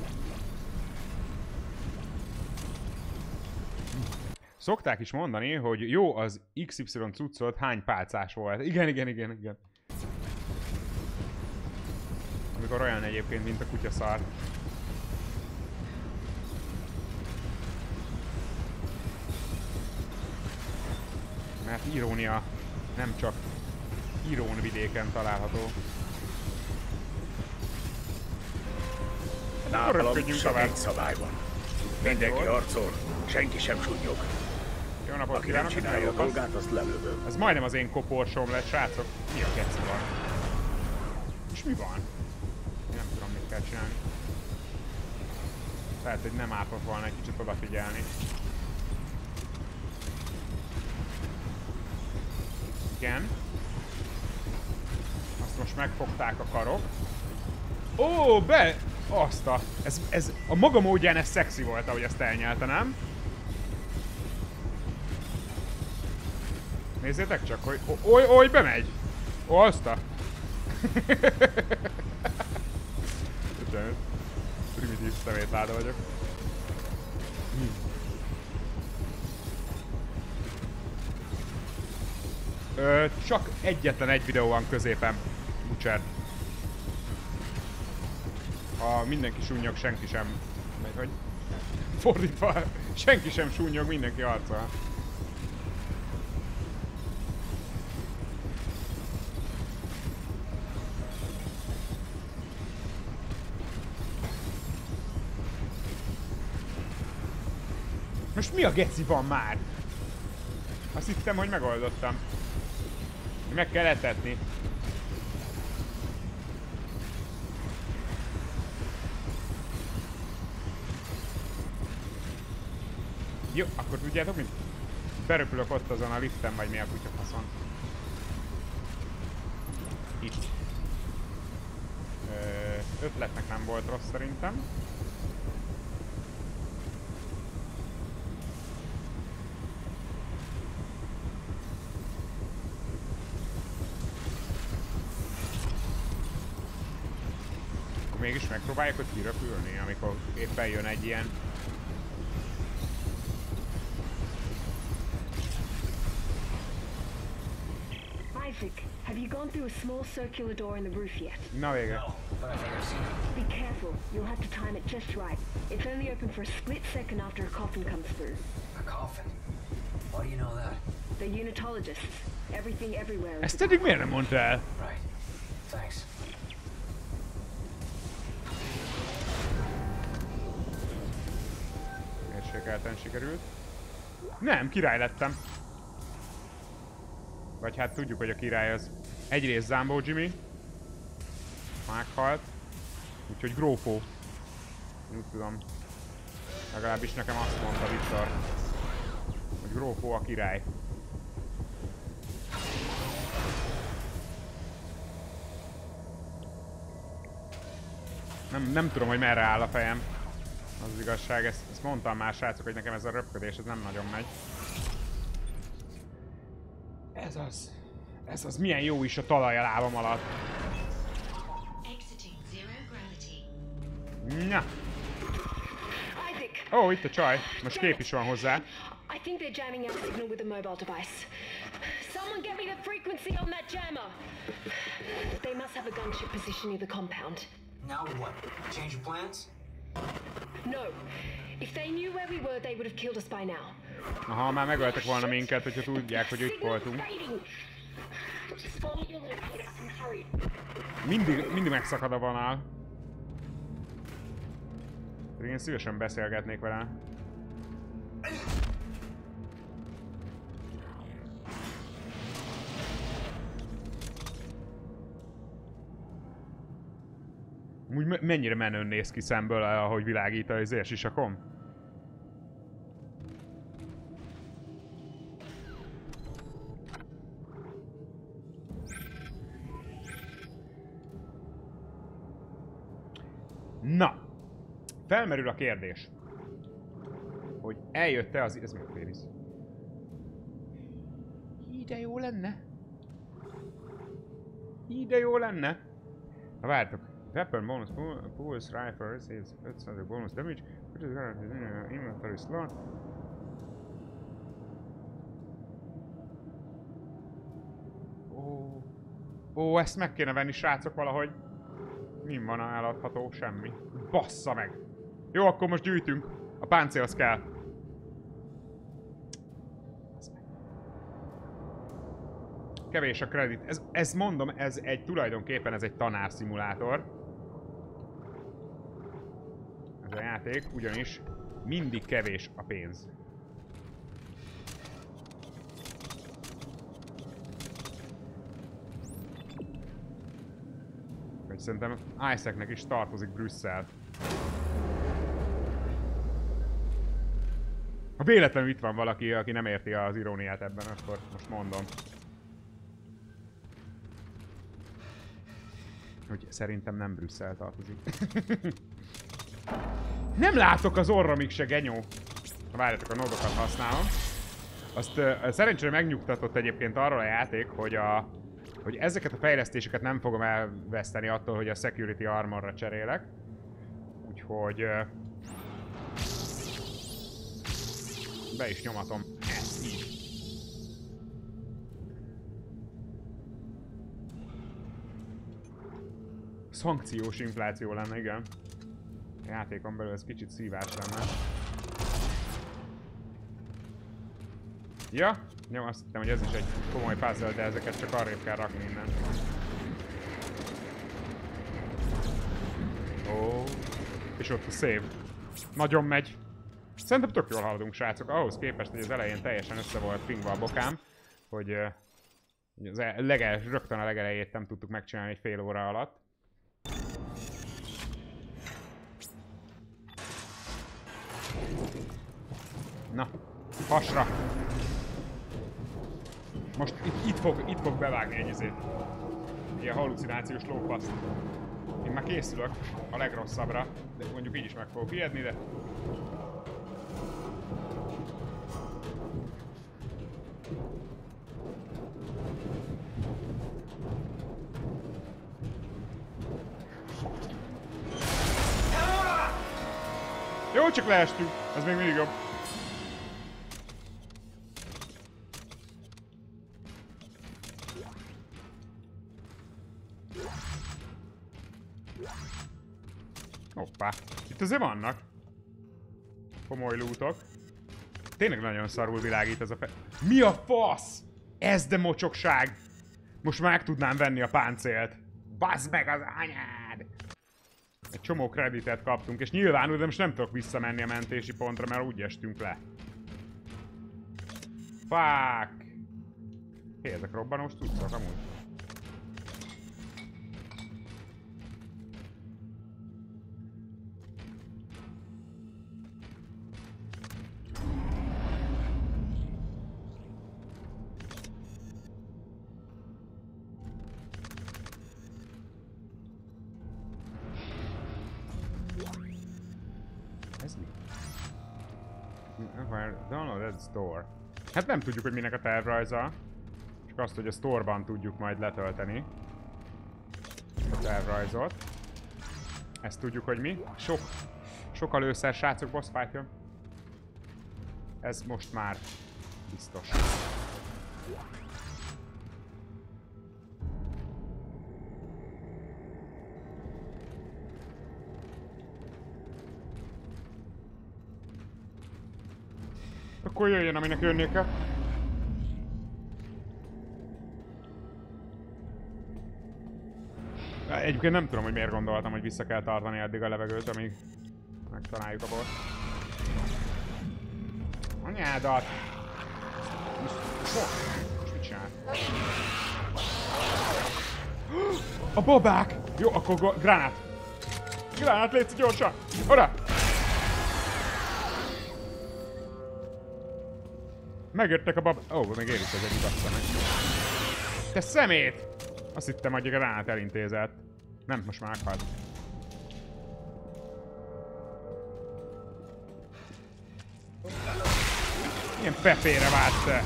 Szokták is mondani, hogy jó az XY cuccot hány pálcás volt. Igen. Amikor olyan egyébként, mint a kutyaszar. Mert irónia nem csak Irón vidéken található. Nálam csak egy szabály van. Mindenki harcol, senki sem sunnyog. Jó napot Aki nem kívánok, csinálja a dolgát, azt lelövöm. ez majdnem az én koporsom lett, srácok. Mi a keci van? És mi van? Én nem tudom, mit kell csinálni. Lehet, hogy nem ártott volna egy kicsit odafigyelni. Igen. Azt most megfogták a karok. Ó, be! Azt a... Ez a maga módján ez szexi volt, ahogy ezt elnyelte, nem? Nézzétek csak, hogy... Oly, bemegy! Ó, azt a... Primitív szemétláda vagyok. Csak egyetlen egy videó van középen. Butcher. Ha mindenki sunnyog, senki sem... Vagy hogy... Fordítva, senki sem sunnyog, mindenki harcol. Most mi a geci van már? Azt hittem, hogy megoldottam. Meg kell etetni. Jó, akkor tudjátok mit? Beröpülök ott azon a liften, vagy mi a kutyafaszon. Itt. Ötletnek nem volt rossz szerintem. Mégis megpróbáljuk, hogy kiröpülni, amikor éppen jön egy ilyen... Isaac, have you gone through a small circular door in the roof yet? Na vége. No, but I think I've seen it. Be careful. You'll have to time it just right. It's only open for a split second after a coffin comes through. A coffin? Why do you know that? The unitologists. Everything everywhere is... Ezt eddig miért nem mondta el? Right. Thanks. Mérsékelten sikerült. Nem, király lettem. Vagy hát tudjuk, hogy a király az egyrészt Zambó Jimmy. Meghalt. Úgyhogy grófó. Úgy tudom. Legalábbis nekem azt mondta Viktor, hogy grófó a király. Nem tudom, hogy merre áll a fejem. Az igazság, ezt mondtam már, srácok, hogy nekem ez a röpködés, ez nem nagyon megy. Ez az milyen jó is a talaj a lábam alatt. Na. Ó, itt a csaj. Most kép is van hozzá. I think they're jamming our signal with a mobile device. Someone get me the frequency on that jammer. They must have a gunship position near the compound. Now what? Change your plans? No. If they knew where we were, they would have killed us by now. Aha, már megöltek volna minket, hogyha tudják, hogy itt voltunk. Mindig megszakad a vonal. Én szívesen beszélgetnék vele. hogy mennyire menőn néz ki szemből, ahogy világít az érsisakom. Na, felmerül a kérdés, hogy eljött-e az... Ez mit Féris? Ide jó lenne? Ide jó lenne? Na vártok. Weapon bonus, pulse rifle receives 5% bonus damage, which is guaranteed in inventory slot. Ó, ezt meg kéne venni, srácok, valahogy. Nem van eladható, semmi. Bassza meg! Jó, akkor most gyűjtünk. A páncélhoz kell. Kevés a kredit. Ez mondom, ez egy tulajdonképpen ez egy tanárszimulátor. Ez a játék, ugyanis mindig kevés a pénz. Szerintem Isaacnek is tartozik Brüsszel. Ha véletlenül itt van valaki, aki nem érti az iróniát ebben, akkor most mondom. Hogy szerintem nem Brüsszel tartozik. Nem látok az orromig se, genyó. Várjatok, a nódokat használom. Azt szerencsére megnyugtatott egyébként arról a játék, hogy ezeket a fejlesztéseket nem fogom elveszteni attól, hogy a Security Armorra cserélek. Úgyhogy... be is nyomatom ezt így. Szankciós infláció lenne, igen. A játékon belül ez kicsit szívás lenne. Ja, jó, azt hittem, hogy ez is egy komoly puzzle, de ezeket csak arrébb kell rakni innen. Ó, és ott a save. Nagyon megy. Szerintem tök jól haladunk, srácok, ahhoz képest, hogy az elején teljesen össze volt pingva a bokám, hogy rögtön a legelejét nem tudtuk megcsinálni egy fél óra alatt. Na, hasra! Most itt fog bevágni egy izét. Ilyen hallucinációs lópaszt. Én már készülök a legrosszabbra, de mondjuk így is meg fogok ijedni, de... Jó, csak leestünk. Ez még mindig jobb. Hoppá. Itt azért vannak komoly lootok. Tényleg nagyon szarul világít ez a Mi a fasz? Ez de mocsokság! Most már meg tudnám venni a páncélt. Bazd meg az anyád! Egy csomó kreditet kaptunk, és nyilvánul, de most nem tudok visszamenni a mentési pontra, mert úgy estünk le. Fuck! Hé, ezek robbanós cuccok amúgy. Ez mi? Downloaded store. Hát nem tudjuk, hogy minek a tervrajza. Csak azt, hogy a store-ban tudjuk majd letölteni a tervrajzot. Ezt tudjuk, hogy mi. Sok előszer, srácok, boss fight jön. Ez most már biztos. Akkor jöjjön, aminek jönnie kell. Egyébként nem tudom, hogy miért gondoltam, hogy vissza kell tartani addig a levegőt, amíg megtaláljuk a bort. Anyádat! Most mit csinál? A babák! Jó, akkor gránát! Gránát légy gyorsan! Oda! Megjöttek a bab... Ó, még ér is az egyik bassza meg. Te szemét! Azt hittem, hogy a gránát elintézett. Nem, most már meghalt. Milyen pepére váltsz te?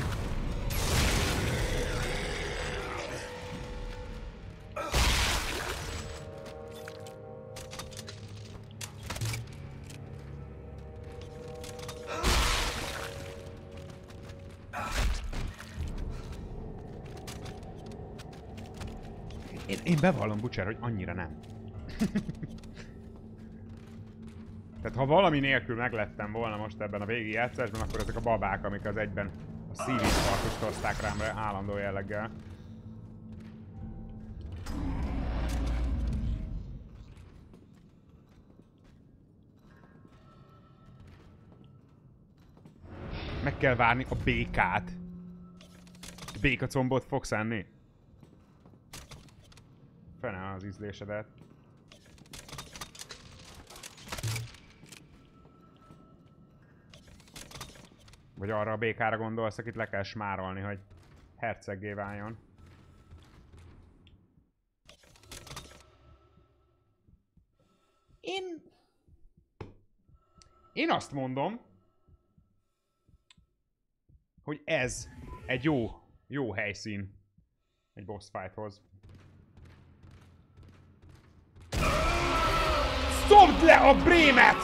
Én bevallom, Butcher, hogy annyira nem. Tehát ha valami nélkül meglettem volna most ebben a végi játszásban, akkor ezek a babák, amik az egyben a szívinfarktust hozták rám állandó jelleggel. Meg kell várni a békát. Békacombot fogsz enni? Fene az ízlésedet. Vagy arra a békára gondolsz, akit le kell smárolni, hogy herceggé váljon. Én azt mondom, hogy ez egy jó helyszín egy boss fighthoz. Szobd le a brémet!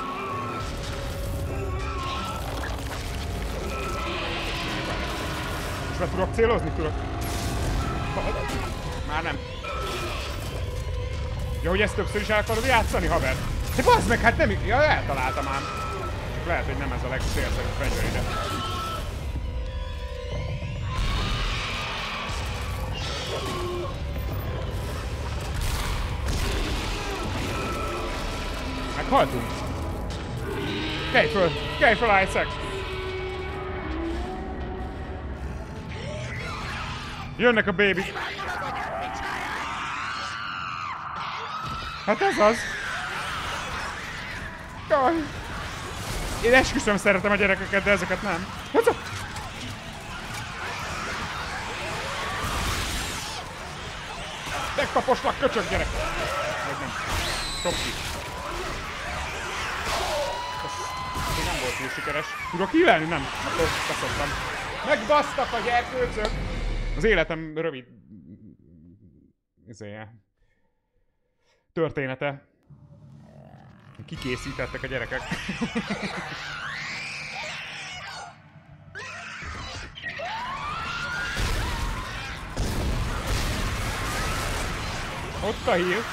Most már tudok célozni? Tudok. Már nem. Ja, hogy ezt többször is el akarod játszani, haver? De bazd meg, hát nem... Ja, eltaláltam ám. Csak lehet, hogy nem ez a legcélszerűbb fegyver ide. Meghaltunk. Kelj föl, Isaac! Jönnek a baby. Hát ez az. Jaj. Én esküszöm szeretem a gyerekeket, de ezeket nem. Megtaposlak, köcsög gyerek! Vagy nem. Stop ki. Ez nem volt túl sikeres. Tudok hílelni? Nem. Akkor beszoktam. Megbasztak a gyerkőcök! Az életem rövid... története. Kikészítettek a gyerekek. Ott a hír.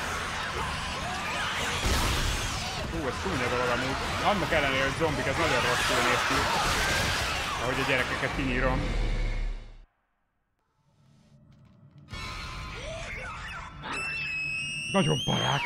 Ez csúnya dolog amúgy. Annak ellenére, hogy zombik, ez nagyon rosszul néz ki. Ahogy a gyerekeket kinyírom. Nagyon parák.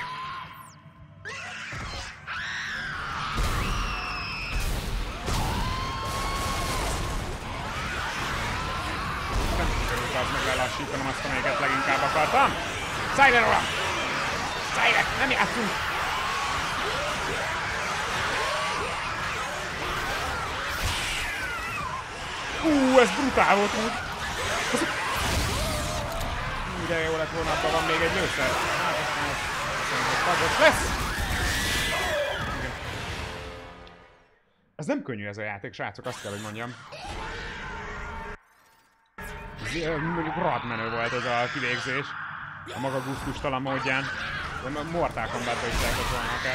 Nem sikerült az meg lelassítanom azt, amelyiket leginkább akartam. Szállj le róla! Szállj le! Nem játszunk! Ez brutál volt úgy. De jó lett volna, abban van még egy lőszer. Hát azt mondom, lesz! Ez nem könnyű ez a játék, srácok, azt kell, hogy mondjam. Mondjuk rohadt menő volt ez a kivégzés. A maga gusztustalan módján. De a Mortal Kombatba is lehetett volna akár.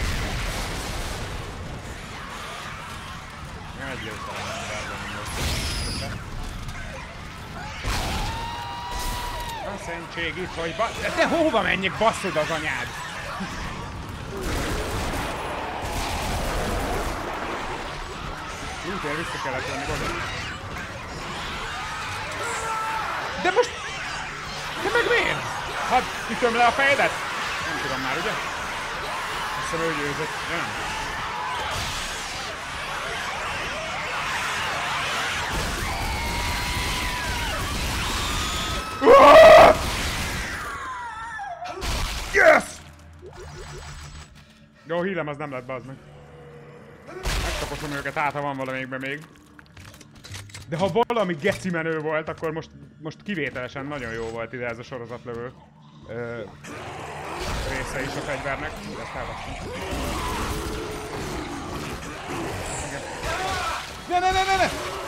Egy lőszer nem volt. A szentség itt vagy, te hova menjek, basszod az anyád? Úgyhogy vissza kellett venni oda. De most... Te meg miért? Hadd ütöm le a fejedet? Nem tudom már, ugye? Azt hiszem ő győzött. Nem. Yes! hílem az nem lett, bazd meg. Megtaposom őket, hát ha van valamelyikben még. De ha valami geci menő volt, akkor most kivételesen nagyon jó volt ide ez a sorozatlövő része is a fegyvernek. Ezt elvasztom. Ne!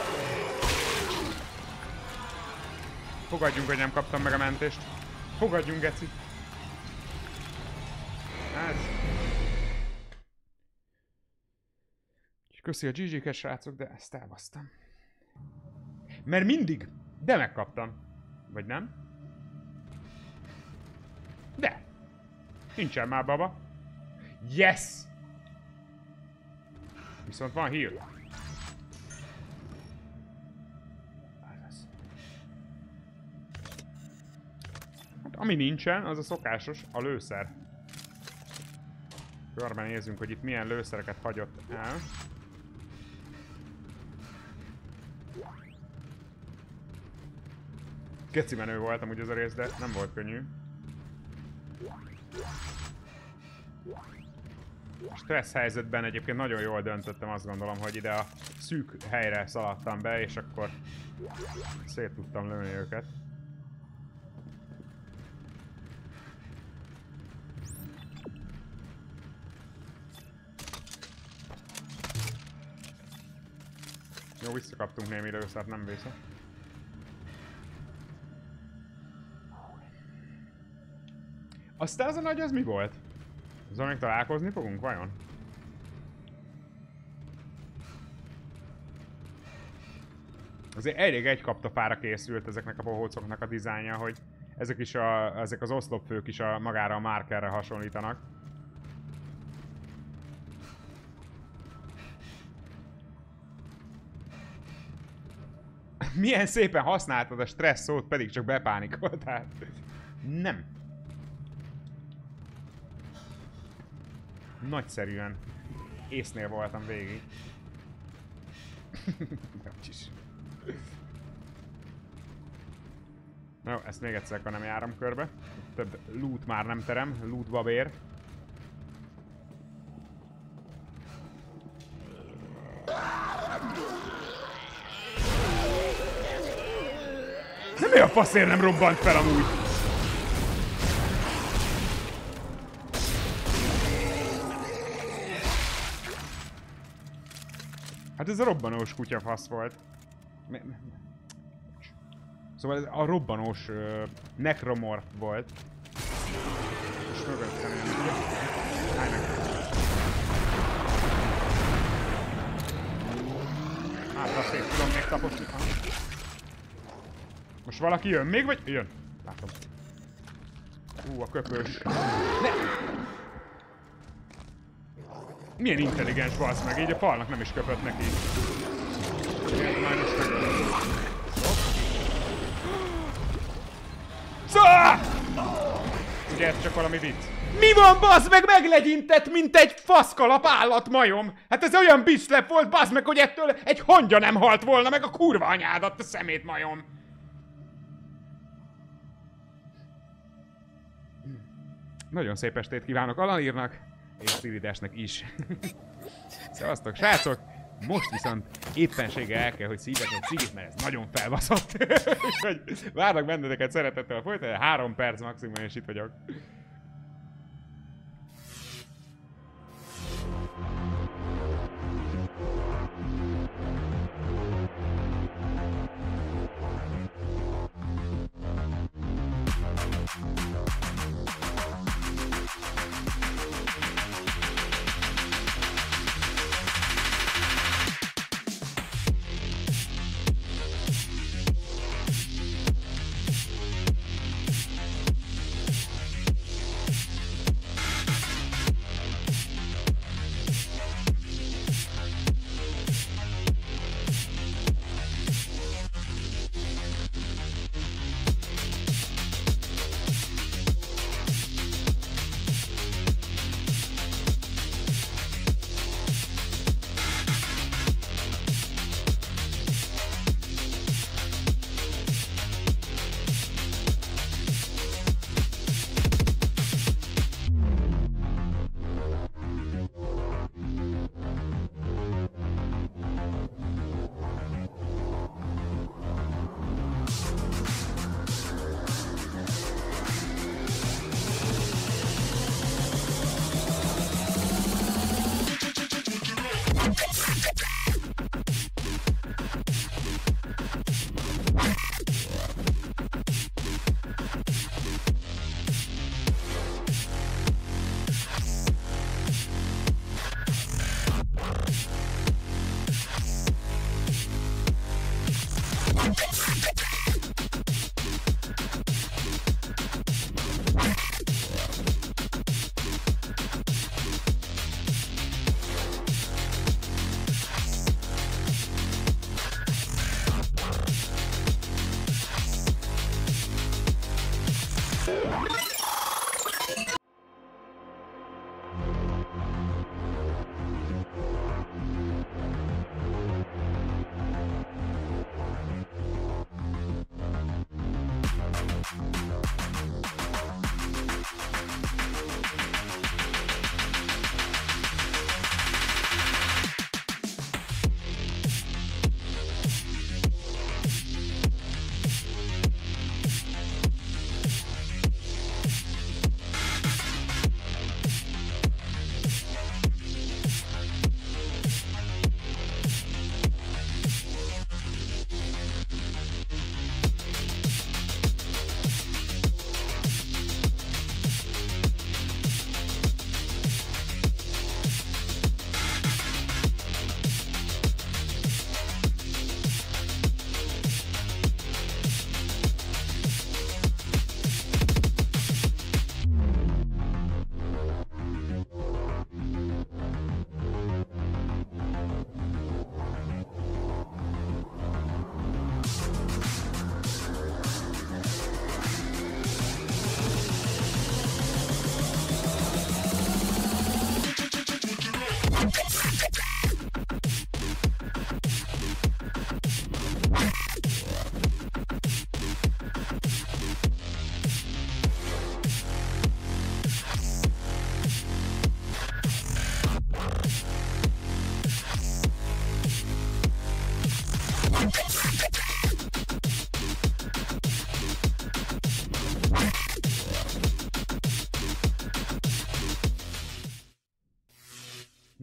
Fogadjunk, hogy nem kaptam meg a mentést. Fogadjunk, geci. Ez. Köszi a GG-ket, srácok, de ezt elbasztam. Mert mindig, de megkaptam. Vagy nem? De. Nincsen már baba. Yes! Viszont van heal. Hát ami nincsen, az a szokásos, a lőszer. Körben nézzünk, hogy itt milyen lőszereket hagyott el. Geci menő volt amúgy ez a rész, de nem volt könnyű. A stressz helyzetben egyébként nagyon jól döntöttem, azt gondolom, hogy ide a szűk helyre szaladtam be, és akkor szét tudtam lőni őket. Jó, visszakaptunk némi lőszert, nem vészek. Aztán az a nagy az mi volt? Azzal még találkozni fogunk vajon? Azért elég egy kaptafára készült ezeknek a bohócoknak a dizájnja, hogy ezek az oszlopfők is magára a markerre hasonlítanak. Milyen szépen használtad a stressz szót, pedig csak bepánikoltál. Nem. Nagyszerűen észnél voltam végig. Jó, ezt még egyszer, akkor nem járom körbe. Több loot már nem terem, loot babér. De mi a faszért nem robbant fel amúgy? Hát ez a robbanós kutyafasz volt. Szóval ez a robbanós necromorph volt. És mögöttem ilyen. Állj meg. Hátra szép tudom még taposni. Most valaki jön még, vagy? Jön. Látom. A köpős. Ne! Milyen intelligens bazd meg, így a falnak nem is köpött neki. Már most megölöm. Szóval! Ugye ez csak valami vicc. Mi van, bazd meg, meglegyintett, mint egy faszkalap állatmajom? Hát ez olyan bislep volt, bazd meg, hogy ettől egy hangya nem halt volna meg a kurva anyádat, a szemét majom. Nagyon szép estét kívánok Alanírnak, és Sziridesnek is. Szevasztok, srácok! Most viszont éppenséggel el kell, hogy szívek egy cigit, mert ez nagyon felbaszott. Úgyhogy várlak benneteket szeretettel folytatni, 3 perc maximum, és itt vagyok.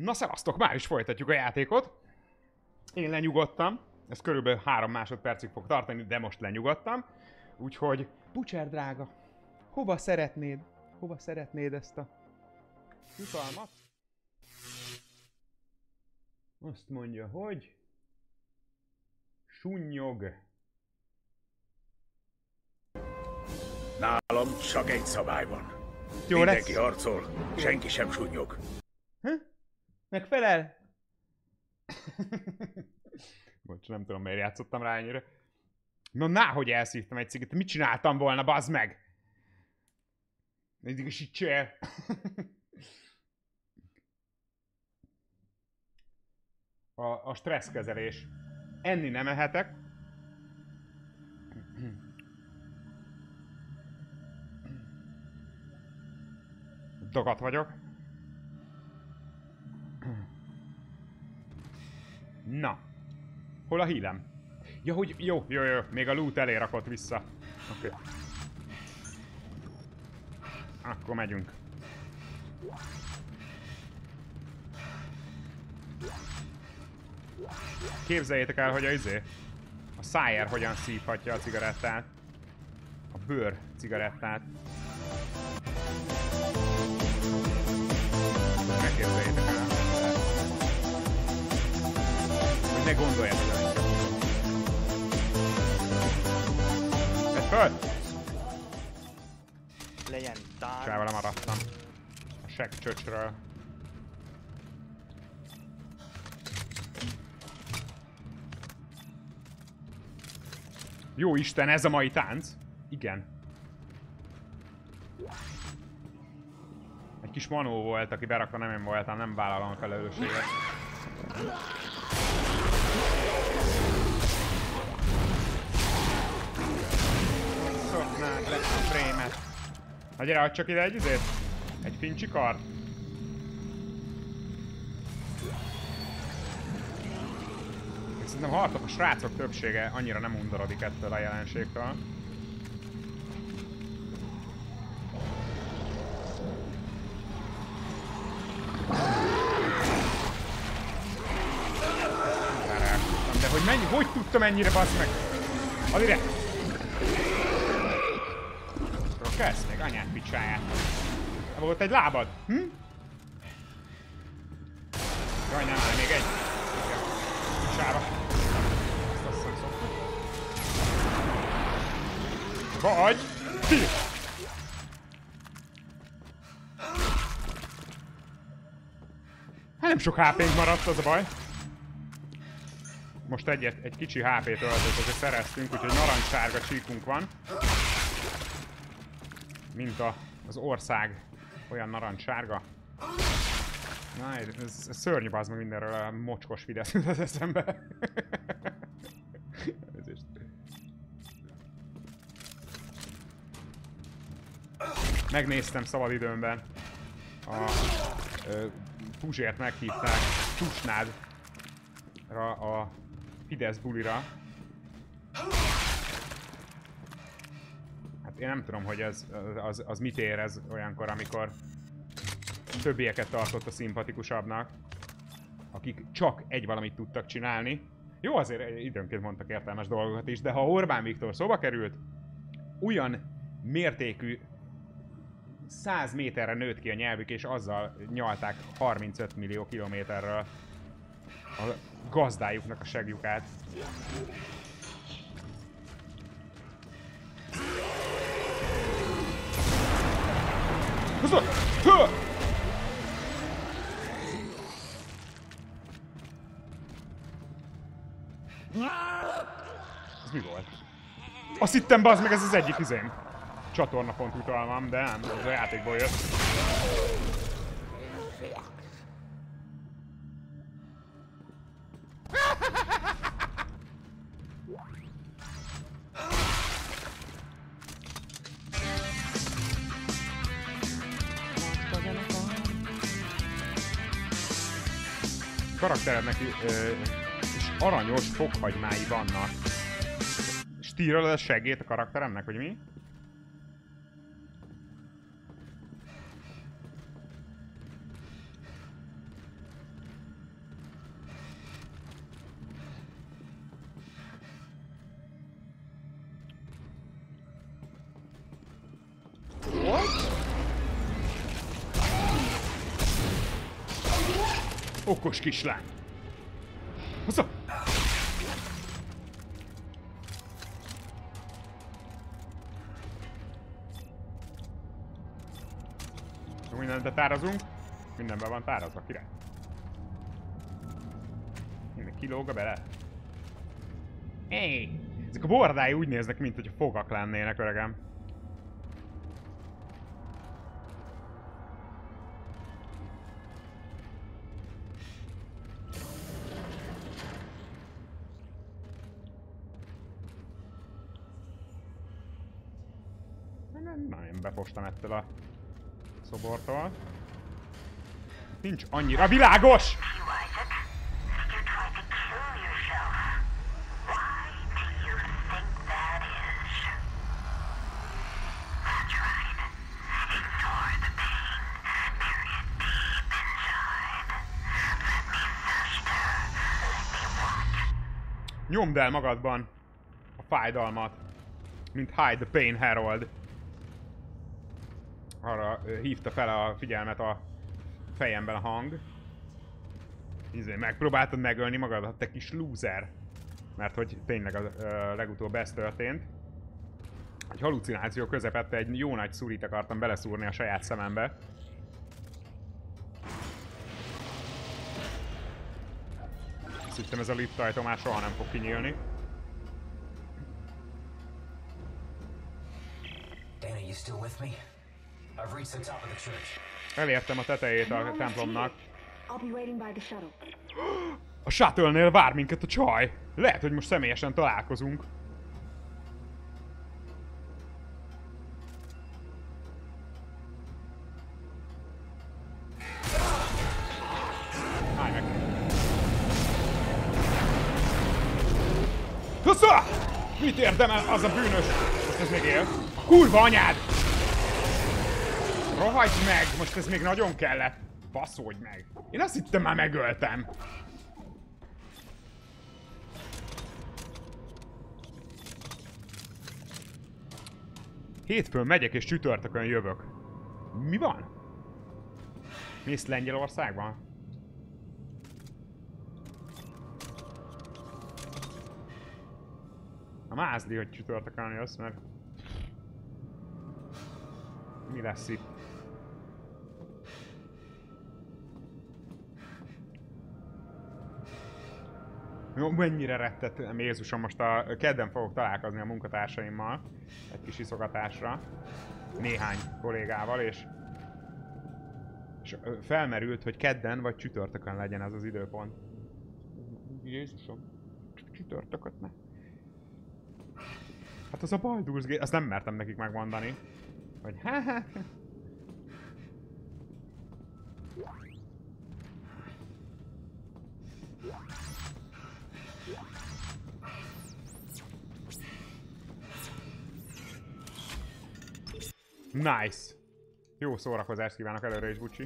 Na szevasztok, már is folytatjuk a játékot. Én lenyugodtam. Ez körülbelül 3 másodpercig fog tartani, de most lenyugodtam. Úgyhogy, Butcher drága, hova szeretnéd ezt a jutalmat? Azt mondja, hogy... Sunnyog. Nálam csak egy szabály van. Jó Mindenki lesz. harcol, senki sem sunnyog. Megfelel? Bocs, nem tudom, miért játszottam rá ennyire. No, náhogy elszívtam egy cigit. Mit csináltam volna, bazd meg? Idegesítsél. A stresszkezelés. Enni nem ehetek. Dagat vagyok. Na. Hol a hílem? Ja, hogy jó. Még a loot elé rakott vissza. Oké. Akkor megyünk. Képzeljétek el, hogy a Sire hogyan szívhatja a cigarettát. A bőr cigarettát. Ne képzeljétek el. Hogy ne gondoljátok el inkább. Vedd föl! Legyen tánc. Sával maradtam. A seggcsöcsről. Jó Isten, ez a mai tánc? Igen. Egy kis manó volt, aki berakta, nem én voltam, nem vállalom a felelősséget. Szoknád le a frame-et. Na gyere, adj csak ide egy izét. Egy fincsi kard. Szerintem a srácok többsége annyira nem undorodik ettől a jelenségtől. De hogy mennyi, hogy tudtam ennyire, bassz meg? Add ide! Kezd még anyád picsáját. Volt egy lábad, Jaj, nem áll, még egy. Picsába. Ezt azt hiszem szoktuk. Vagy! Ti! Hát nem sok HP-nk maradt, az a baj. Most egy kicsi HP-t öltözőt szereztünk, úgyhogy narancssárga csíkunk van. Mint az ország olyan narancssárga. Na, ez szörnyű, bazd meg, mindenről a mocskos Fidesz jut az eszembe. Megnéztem szabadidőmben. A Puzsért meghívták Tusnádra a Fidesz bulira. Hát én nem tudom, hogy az mit érez olyankor, amikor többieket tartott a szimpatikusabbnak, akik csak egy valamit tudtak csinálni. Jó, azért időnként mondtak értelmes dolgokat is, de ha Orbán Viktor szóba került, olyan mértékű 100 méterre nőtt ki a nyelvük, és azzal nyalták 35 millió kilométerről a gazdájuknak a segjukát. Ez mi volt? Azt hittem, bazd meg, ez az egyik izém. Csatornapont utalmam, de nem, ez a játékból jött. Karakterednek és aranyos fokhagymái vannak. Stírolod a seggét a karakteremnek, vagy mi? Okos kislány. Hozzá! Mindent betárazunk. Mindenben van tárazva, király. Minden kilóga bele. Hey! Ezek a bordái úgy néznek, mint hogy fogak lennének, öregem. Na, én befostam ettől a szobortól. Nincs annyira világos! Nyomd el magadban a fájdalmat, mint Hide the Pain Herald. Arra hívta fel a figyelmet a fejemben a hang. Megpróbáltad megölni magadat, te kis loser. Mert hogy tényleg a legutóbb ez történt. Egy halucináció közepette egy jó nagy szurit akartam beleszúrni a saját szemembe. Azt hittem, ez a lift ajtó már soha nem fog kinyílni. Dana, you still with me? I've reached the top of the church. Elértem a tetejét a templomnak. I'll be waiting by the shuttle. A shuttle-nél vár minket a csaj. Lehet, hogy most személyesen találkozunk. Állj meg! Hosszá! Mit érdemel az a bűnös? Most ez még él. Kurva anyád! Rohagyj meg! Most ez még nagyon kellett. Baszódj meg! Én azt hittem, már megöltem. Hétfőn megyek és csütörtökön jövök. Mi van? Mész Lengyelországban? A mázli, hogy csütörtökön jössz, mert... Mi lesz itt? Jó, mennyire rettettem, Jézusom, most kedden fogok találkozni a munkatársaimmal egy kis iszogatásra, néhány kollégával, és felmerült, hogy kedden vagy csütörtökön legyen ez az időpont. Jézusom, csütörtököt ne. Hát az a Baldur's Gate, azt nem mertem nekik megmondani, hogy Nice! Jó szórakozást kívánok előre is, Bucsi.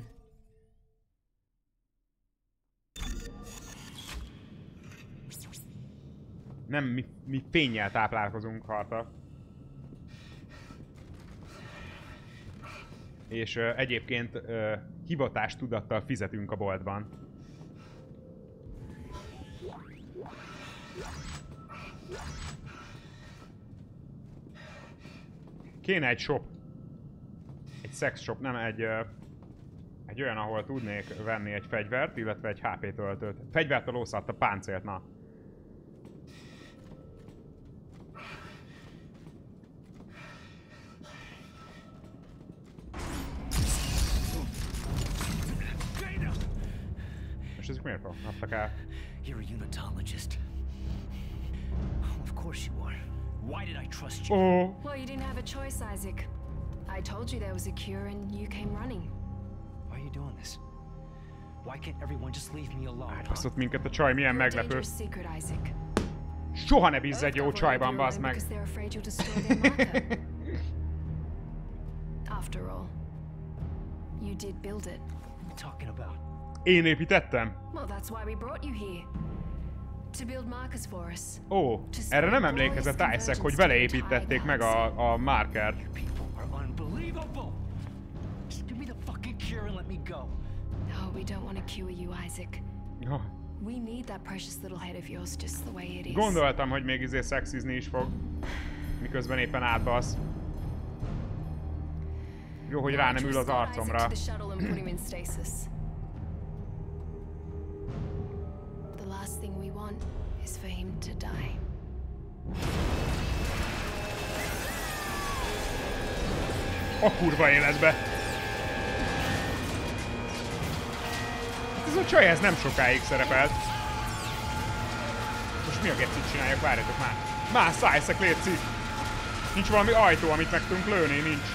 Nem, mi fénnyel táplálkozunk, Harta. És egyébként hivatástudattal fizetünk a boltban. Kéne egy shop. Egy sex shop, nem egy olyan, ahol tudnék venni egy fegyvert, illetve egy HP töltőt. Fegyvert a lószart, a páncélt, na. És ezek miért adtak el? You're a unitologist. Of course you are. Why did I trust you? Oh. Well, you didn't have a choice, Isaac. I told you there was a cure and you came running. Why are you doing this? Why can't everyone just leave me alone? Átbaszott minket a csaj, milyen meglepő. Dangerous secret, Isaac. Soha ne bízz egy jó csajban, bazd meg. After all, you did build it. What are you talking about? Én építettem? Well, that's why we brought you here. To build Marcus for us. Ó, erre nem emlékezett Isaac, hogy vele építették meg a markert. Unbelievable! Just give me the fucking cure and let me go. No, we don't want to cure you, Isaac. Oh. We need that precious little head of yours just the way it is. Gondoltam, hogy még szexizni is fog. Miközben éppen átbasz. Jó, hogy rá nem ül az arcomra. The last thing we want is for him to die. A kurva életbe! Ez a csaj, ez nem sokáig szerepelt. Most mi a gecit csinálják? Várjatok már! Már szájszek, létszik! Nincs valami ajtó, amit meg tudunk lőni, nincs.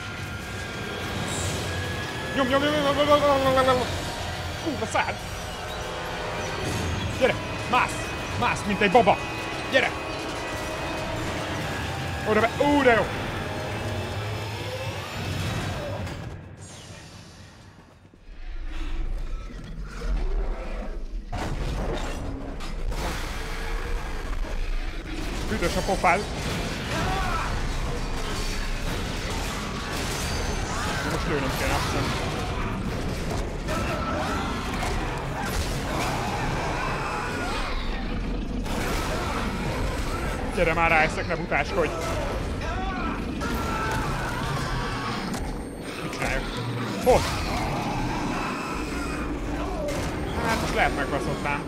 Nyom, nyom, nyom, nyom, nyom, nyom. Kurva szád! Gyere! Mász! Mász, mint egy baba! Gyere! Oda be! De jó! Büdös a pofád! Most lőnöm kéne, azt hiszem. Gyere már rá, eszek, ne butáskodj! Mit csináljuk? Hogy? Hát most lehet megbaszottam.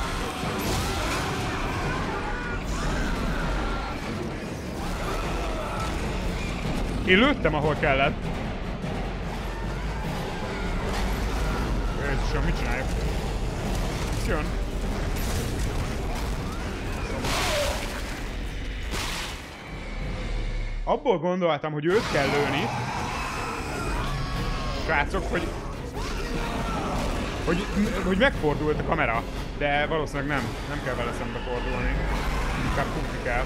Én lőttem, ahol kellett. Jézusom, mit csináljuk? Ez jön. Abból gondoltam, hogy őt kell lőni. Srácok, hogy megfordult a kamera. De valószínűleg nem kell vele szembe fordulni. Inkább futni kell.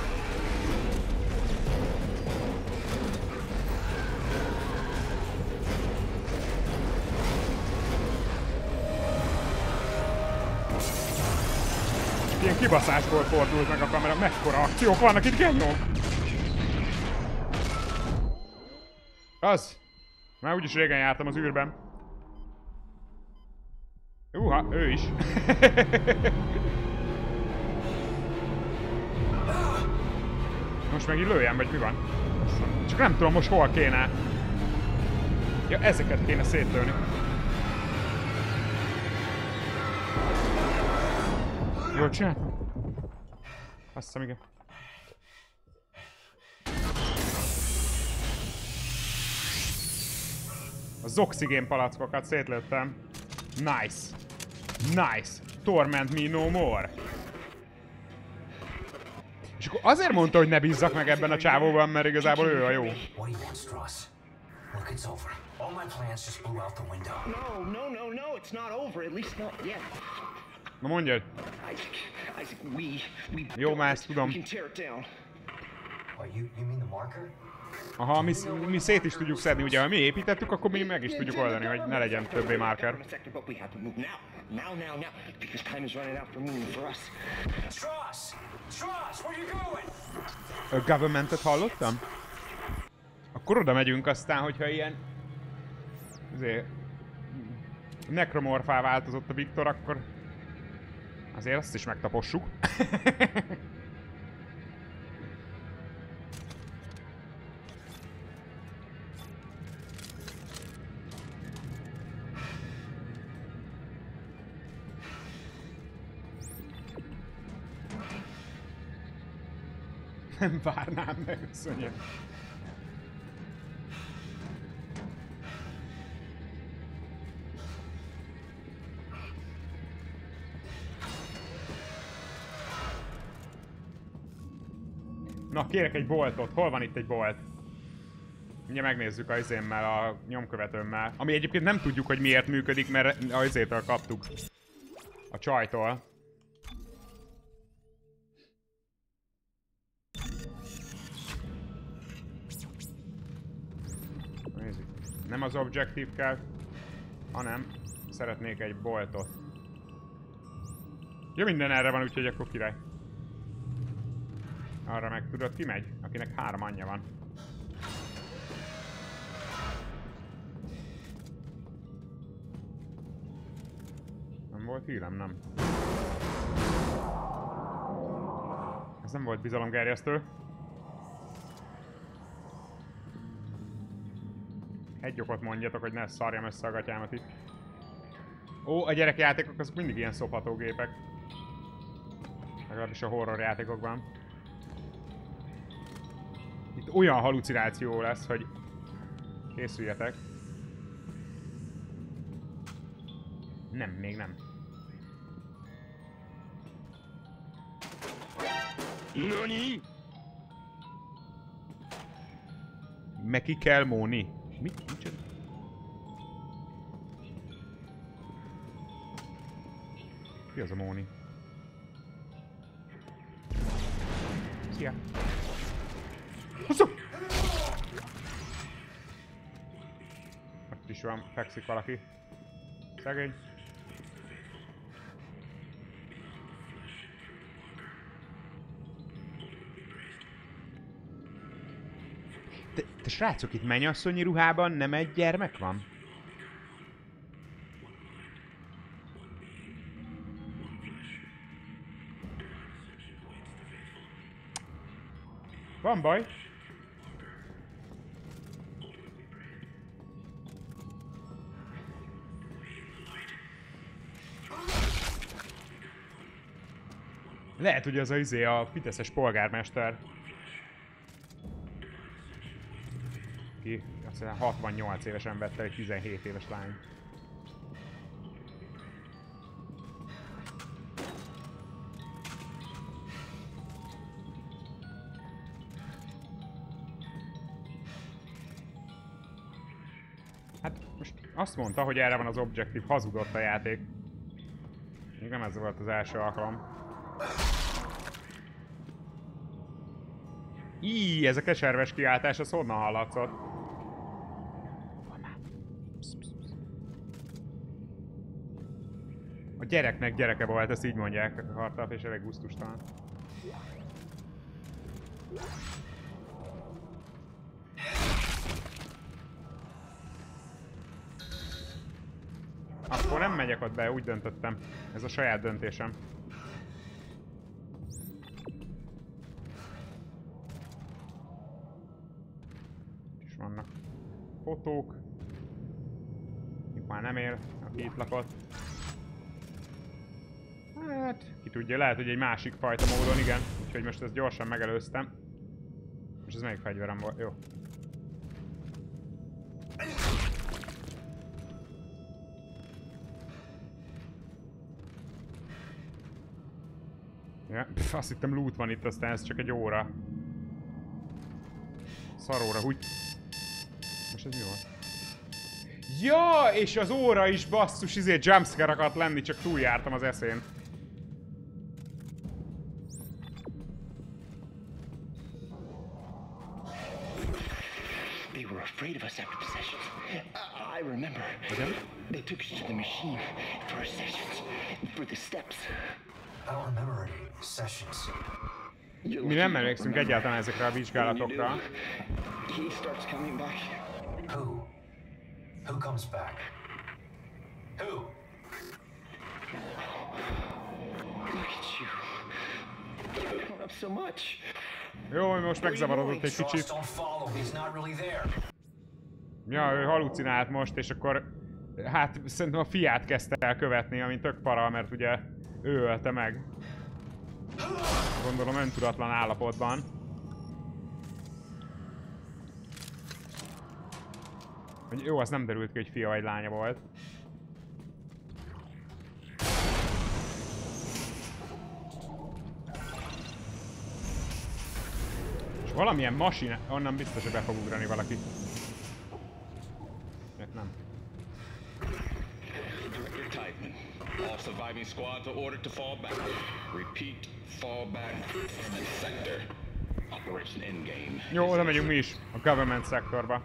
Ilyen kibaszásból fordult meg a kamera. Mekkora akciók vannak itt, genyók! Az! Már úgyis régen jártam az űrben. Ő is. Most megint lőjem, vagy mi van? Csak nem tudom most hol kéne. Ja, ezeket kéne szétlőni. Jól csináltam? Azt hiszem, igen. Az oxigén palackokat szétlőttem. Nice. Nice. Torment me no more. És akkor azért mondta, hogy ne bízzak meg ebben a csávóban, mert igazából ő a jó. Na mondjad. Jó, már ezt tudom. Aha, mi szét is tudjuk szedni, ugye, ha mi építettük, akkor mi meg is tudjuk oldani, hogy ne legyen többé marker. A governmentet hallottam? Akkor oda megyünk aztán, hogyha ilyen... Azért... Nekromorfá változott a Viktor, akkor... Azért azt is megtapossuk. Nem várnám meg, szörnyű. Na, kérek egy boltot. Hol van itt egy bolt? Ugye megnézzük a izémmel, a nyomkövetőmmel. Ami egyébként nem tudjuk, hogy miért működik, mert a izétől kaptuk. A csajtól. Nézzük. Nem az objektív kell, hanem szeretnék egy boltot. Ja, minden erre van, úgyhogy akkor király. Arra meg tudod, ki megy? Akinek 3 anyja van. Nem volt hírem, nem. Ez nem volt bizalomgerjesztő. Egy okot mondjatok, hogy ne szarjam össze a gatyámat itt. Ó, a gyerekjátékok azok mindig ilyen szophatógépek. Legalábbis a horror játékokban. Itt olyan halucináció lesz, hogy készüljetek. Nem, még nem. Nani? Meki kell Móni. Mit? Micsoda? Ki az a Móni? Szia! Hosszú! Ott is van, fekszik valaki. Szegény. Te srácok, itt mennyasszonyi ruhában nem egy gyermek van? Van baj. Lehet, hogy az a izé a fideszes polgármester. Ki azt 68 évesen vette egy 17 éves lány. Hát most azt mondta, hogy erre van az objektív, hazudott a játék. Még nem ez volt az első alkalom. Íj, ez a keserves kiáltás, az honnan hallatszott? A gyereknek gyereke volt, ezt így mondják a hartap, és elég gusztustalan. Akkor nem megyek ott be, úgy döntöttem. Ez a saját döntésem. És vannak fotók. Itt már nem él, aki itt lakott. Hát, ki tudja, lehet, hogy egy másik fajta módon, igen. Úgyhogy most ezt gyorsan megelőztem. És ez melyik fegyverem volt? Jó. Ja, pff, azt hittem loot van itt, aztán ez csak egy óra. Szaróra, úgy. Most ez mi volt? Ja, és az óra is basszus, jumpscare akart lenni, csak túljártam az eszén. They were afraid of us after possessions. I remember. They took us to the machine for our sessions, for the steps. I don't remember any sessions. Mi nem emlékszünk egyáltalán ezekre a vizsgálatokra. He starts coming back. Who? Who comes back? Who? Look at you. You've grown up so much. Jó, most megzavarodott egy kicsit. Ja, ő halucinált most, és akkor... Hát, szerintem a fiát kezdte el követni, ami tök para, mert ugye ő ölte meg. Gondolom öntudatlan állapotban. Jó, az nem derült ki, hogy fia vagy lánya volt. És valamilyen masina... Onnan biztos, hogy be fog ugrani valaki. Nem. Director Titan. All surviving squads are ordered to fall back. Repeat, fall back from the sector. Operation Endgame. Jó, oda megyünk mi is, a government szektorba.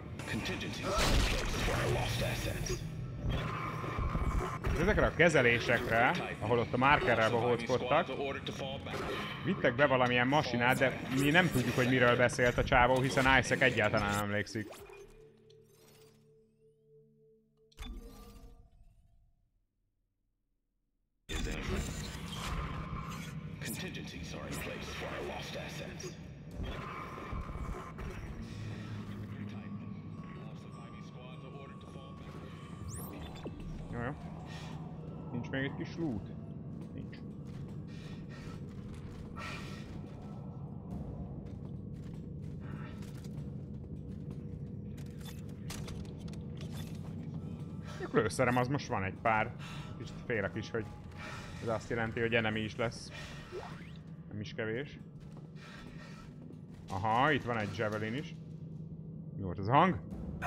Ezekre a kezelésekre, ahol ott a markerrel bohóckodtak, vittek be valamilyen masinát, de mi nem tudjuk, hogy miről beszélt a csávó, hiszen Isaac egyáltalán nem emlékszik. Contingencies are in place for our lost assets. Jó. Nincs még egy kis loot? Nincs. A lőszerem az most van egy pár. Kicsit félek is, hogy ez azt jelenti, hogy enemy is lesz. Nem is kevés. Aha, itt van egy javelin is. Mi volt az a hang?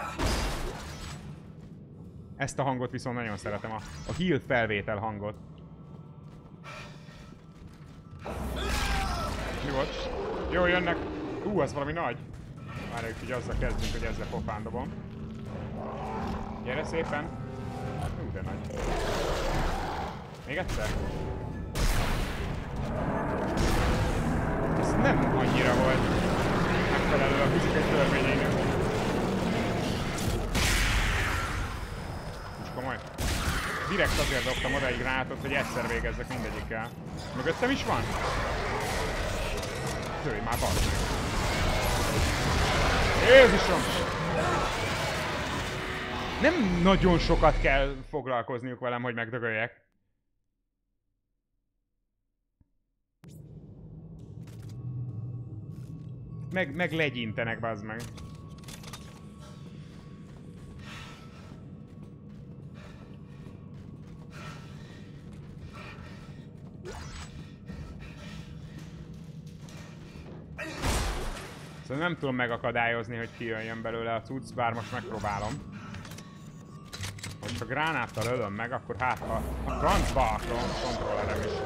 Ezt a hangot viszont nagyon szeretem, a heal felvétel hangot. Mi volt? Jó, jönnek! Az valami nagy! Várjuk, hogy azzal kezdünk, hogy ezzel pofán dobom. Gyere szépen! De nagy. Még egyszer? Ez nem annyira volt megfelelő a fizikai törvényeinek. Most komoly. Direkt azért dobtam oda egy gránátot, hogy egyszer végezzek mindegyikkel. Mögöttem is van? Tőj már bal. Jézusom! Nem nagyon sokat kell foglalkozniuk velem, hogy megdögöljek. Meg legyintenek, bazd meg. Szóval nem tudom megakadályozni, hogy kijöjjön belőle a cucc, bár most megpróbálom. Hogyha gránáttal ölöm meg, akkor hát a francba a kontrollerem is.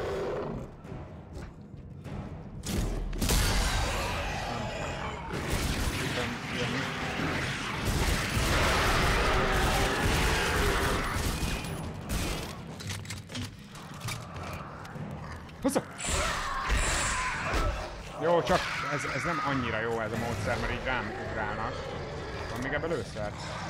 Hozzá! Jó, csak ez nem annyira jó ez a módszer, mert így rám ugrálnak. Van még ebben lőszer?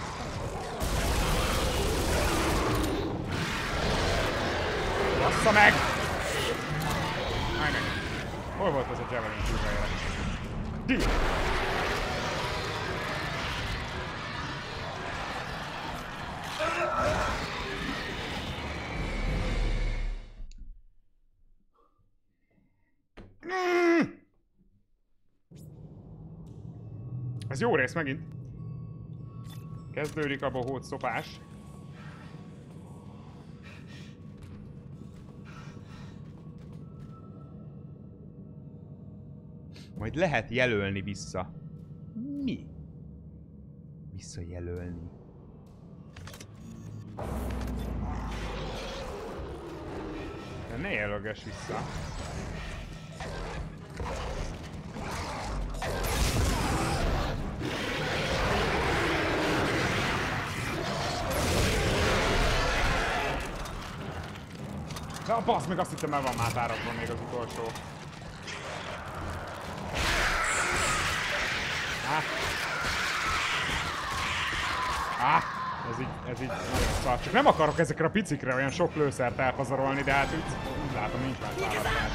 Bassza meg! Állj meg! Hol volt az a javelin túlra? Di! Ez jó rész megint. Kezdődik a bohóc szopás. Majd lehet jelölni vissza. Mi? Visszajelölni. De ne jelölgess vissza. De bassz meg, azt hittem el van már táradva még az utolsó. Ez így nagyon szar. Csak nem akarok ezekre a picikre olyan sok lőszert elpazarolni, de hát úgy látom, nincs más választás.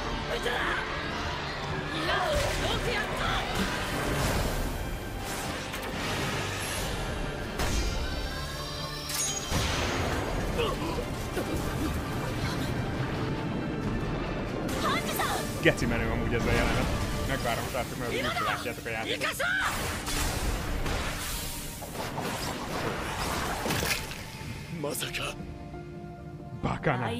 Geci menő amúgy ez a jelenet. Megvárom, srácok, mert úgy látjátok a játékot. Masaka. Bakana.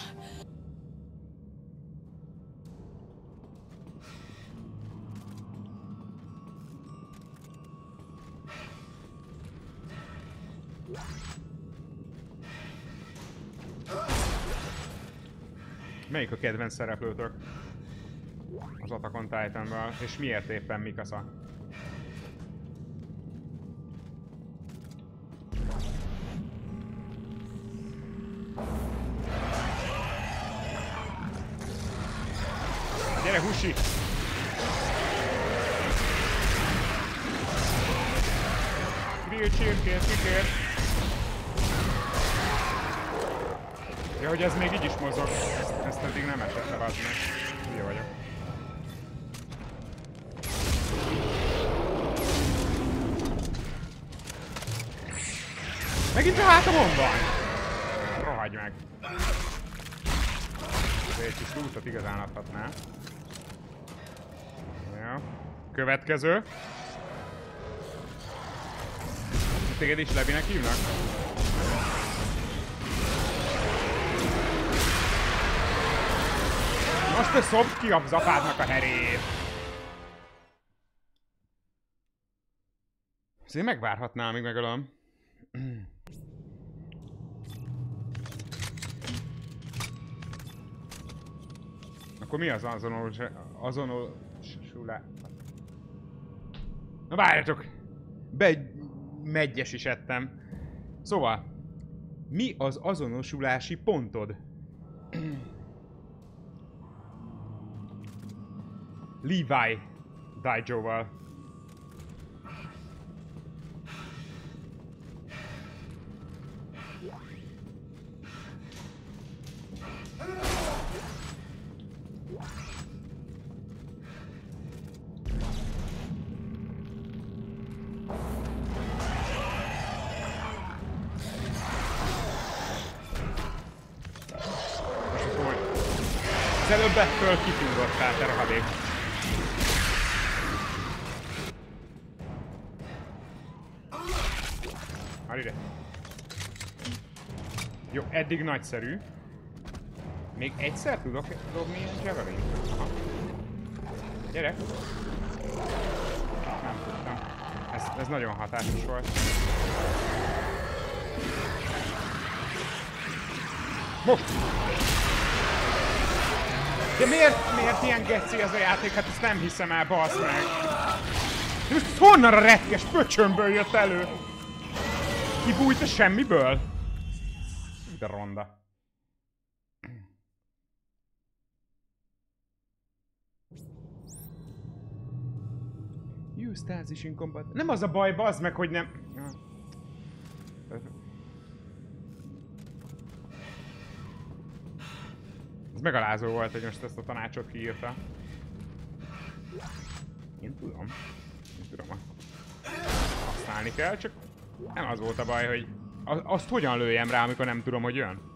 Melyik a kedvenc szereplőtök az Attack on Titanből, és miért éppen Mikasa? Gyere, Husi! Grill csirkét, kikért! Ja, hogy ez még így is mozog, ezt eddig nem esett le, bazd meg. Hülye vagyok. Megint a hátamon van! Rohagyj meg! Egy kis lootot igazán adhatná. Ja. Következő. Téged is Levinek hívnak? Most te szobd ki az apádnak a herét! Ezt én megvárhatnám, amíg megölöm. Akkor mi az azonosulás? Na várjatok! Meggyes is ettem. Szóval, mi az azonosulási pontod? Levi Daijoval. Az előbb ettől kitúrottál, te rohadék. Már ide. Jó, eddig nagyszerű. Még egyszer tudok dobni ilyen javelin? Aha. Gyere! Nem tudtam. Ez nagyon hatásos volt. Most! De miért ilyen geci ez a játék? Hát ezt nem hiszem el, bassz meg! Most honnan a retkes pöcsömből jött elő? Kibújt a semmiből? De ronda. Eustace in combat. Nem az a baj, bazd meg, hogy nem... Ez megalázó volt, hogy most ezt a tanácsot kiírta. Én tudom. Használni kell, csak nem az volt a baj, hogy azt hogyan lőjem rá, amikor nem tudom, hogy jön.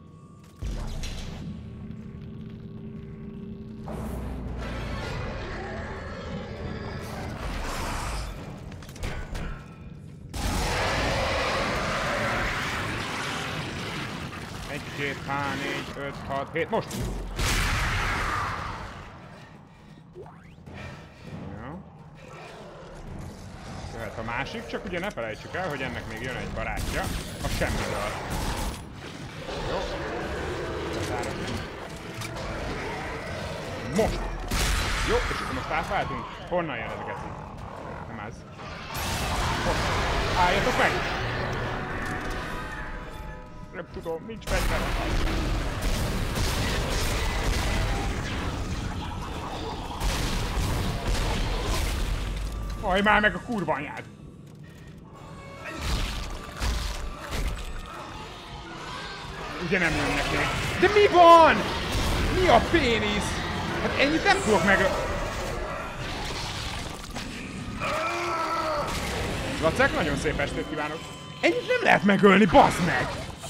Egy, két, há, 4, 5, 6, 7, most! Jöhet a másik, csak ugye ne felejtsük el, hogy ennek még jön egy barátja, a semmiből. Jó. Most! Jó, és akkor most átváltunk. Honnan jön ezeket? Nem ez. Most. Álljatok meg! Nem tudom, nincs fegyver. Hajj már meg a kurva anyád! Ugye nem jönnek még. De mi van? Mi a pénisz? Hát ennyit nem tudok meg... Lacek, nagyon szép estét kívánok! Ennyit nem lehet megölni, bazd meg!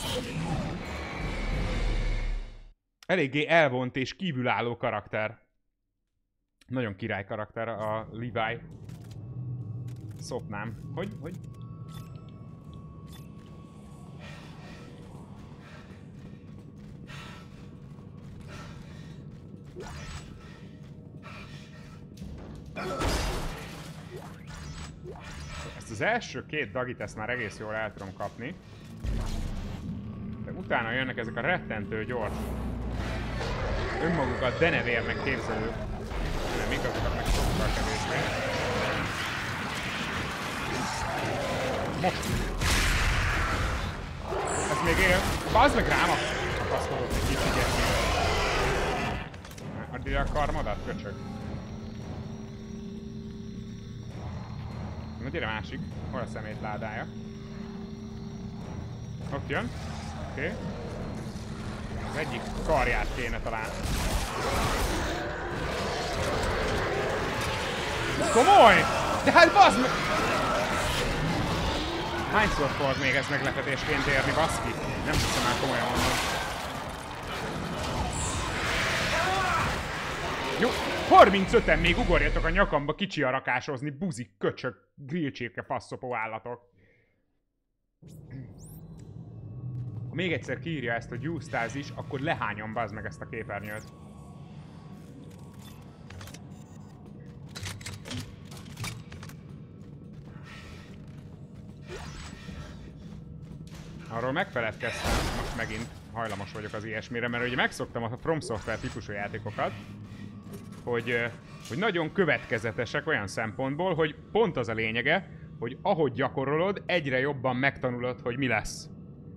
Eléggé elvont és kívülálló karakter. Nagyon király karakter a Levi. Szopnám. Hogy? Ezt az első két dagit, ezt már egész jól el tudom kapni. De utána jönnek ezek a rettentő gyors, önmagukat denevérnek képzelő. Nem igazokat meg sokkal kevésbé. Most! Ez még él. Bazd meg rám a kapaszkodót egy kicsit. Add ide a karmodat, köcsög. Na gyere másik. Hol a szemétládája? Ott jön. Oké. Az egyik karját kéne talán. Komoly! De hát bazd meg! Hányszor fog még ez meglepetésként érni, baszki? Nem hiszem már, komolyan mondom. Jó, 35-en még ugorjatok a nyakamba kicsi arakásozni, buzik, köcsök, grillcsirke, faszopó állatok. Ha még egyszer kiírja ezt, hogy gyúsztázis, akkor lehányom bazd meg ezt a képernyőt. Arról megfeledkeztem, most megint hajlamos vagyok az ilyesmire, mert ugye megszoktam a From Software típusú játékokat, hogy nagyon következetesek olyan szempontból, hogy pont az a lényege, hogy ahogy gyakorolod, egyre jobban megtanulod, hogy mi lesz.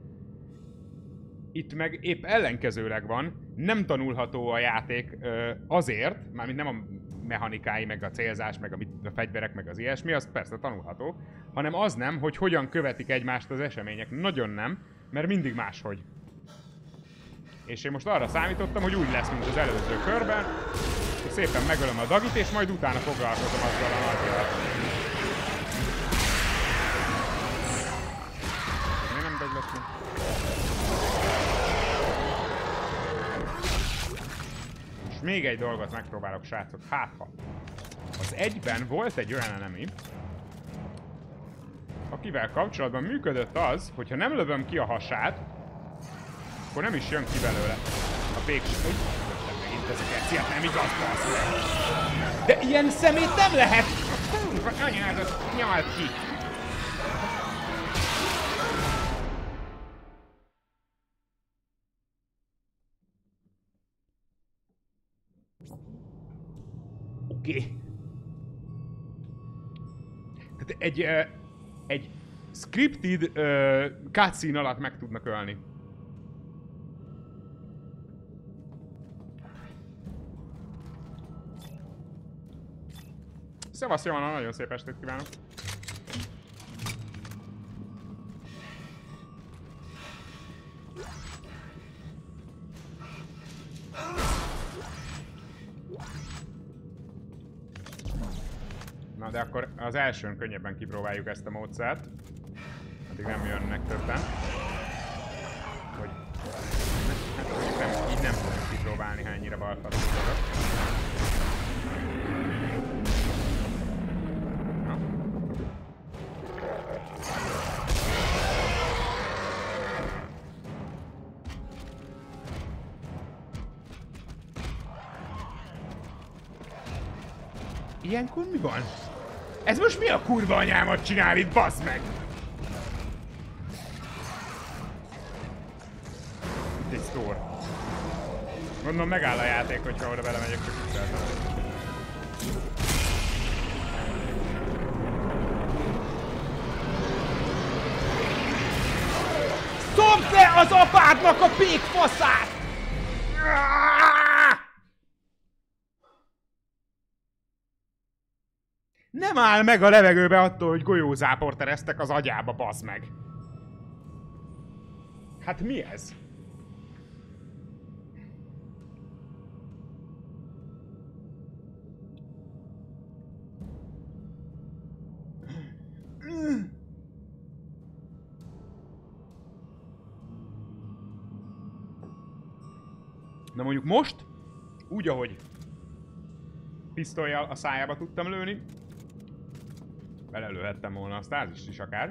Itt meg épp ellenkezőleg van, nem tanulható a játék azért, mármint nem a mechanikái, meg a célzás, meg a fegyverek, meg az ilyesmi, az persze tanulható, hanem az nem, hogy hogyan követik egymást az események. Nagyon nem, mert mindig máshogy. És én most arra számítottam, hogy úgy lesz, mint az előző körben, hogy szépen megölöm a Dagit, és majd utána foglalkozom azzal a nagyjal. Mi nem Dag lesz? És még egy dolgot megpróbálok, srácok, hátha. Az egyben volt egy olyan enemi, akivel kapcsolatban működött az, hogyha nem lövöm ki a hasát, akkor nem is jön ki belőle a pékség. Úgy megint ezeket, ilyet nem igaz, basz. De ilyen szemét nem lehet! Kurva anyádat nyalt ki! Oké. Tehát egy scripted cutscene alatt meg tudnak ölni. Szevasz, Johanna, nagyon szép estét kívánok! Na de akkor az elsőn könnyebben kipróbáljuk ezt a módszert. Addig nem jönnek többen. Hogy... Hát így nem tudunk kipróbálni, hánynyire balfasz tudok. Ilyenkor mi van? Ez most mi a kurva anyámat csinál itt, bazd meg? Itt egy store. Gondolom megáll a játék, hogyha oda belemegyek, csak vicceltem. Szomd le az apádnak a pékfaszát! Nem áll meg a levegőbe attól, hogy golyózáport eresztek az agyába, bazd meg. Hát mi ez? Na mondjuk most, úgy ahogy pisztollyal a szájába tudtam lőni, belelőhettem volna a stázist is akár.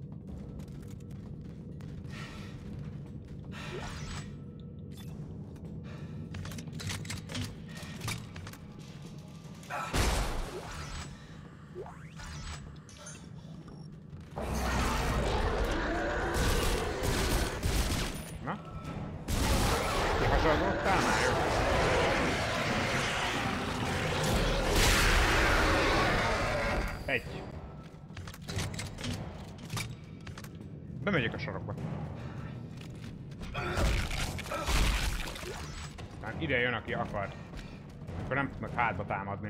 Na? Kihasonlítottál már? Jó. Egy. Bemegyek a sarokba. Aztán ide jön, aki akar. Akkor nem tudnak hátba támadni.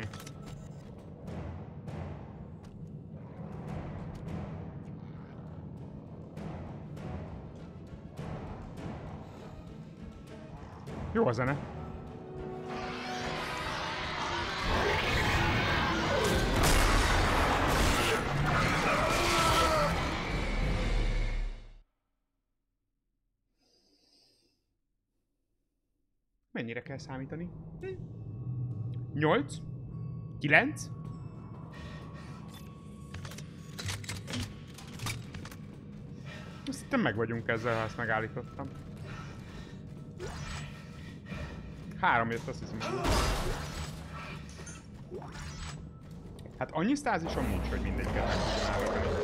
Jó a zene. Mennyire kell számítani? 8? 9? Azt hittem meg vagyunk ezzel, ha ezt megállítottam. 3 jött, azt hiszem. Hát annyi stázisom nincs, hogy mindegyiket meg tudjam állítani.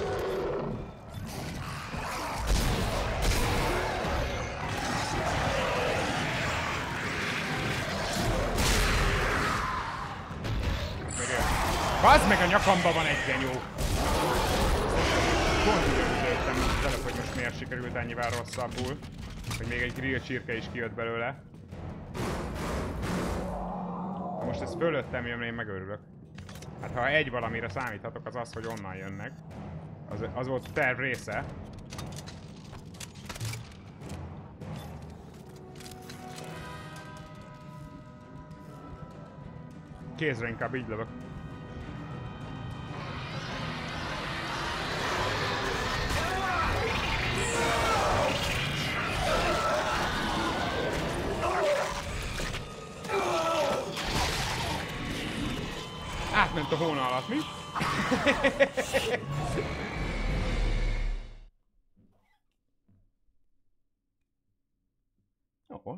Bazd meg, a nyakamba van egy genyó! Pont úgy örültem az előbb, hogy most miért sikerült ennyivel rosszabbul. Hogy még egy grill csirke is kijött belőle. Ha most ez fölöttem jön, én megörülök. Hát ha egy valamire számíthatok, az az, hogy onnan jönnek. Az volt a terv része. Kézre inkább így lövök. Átment a hóna alatt, mi? Jó.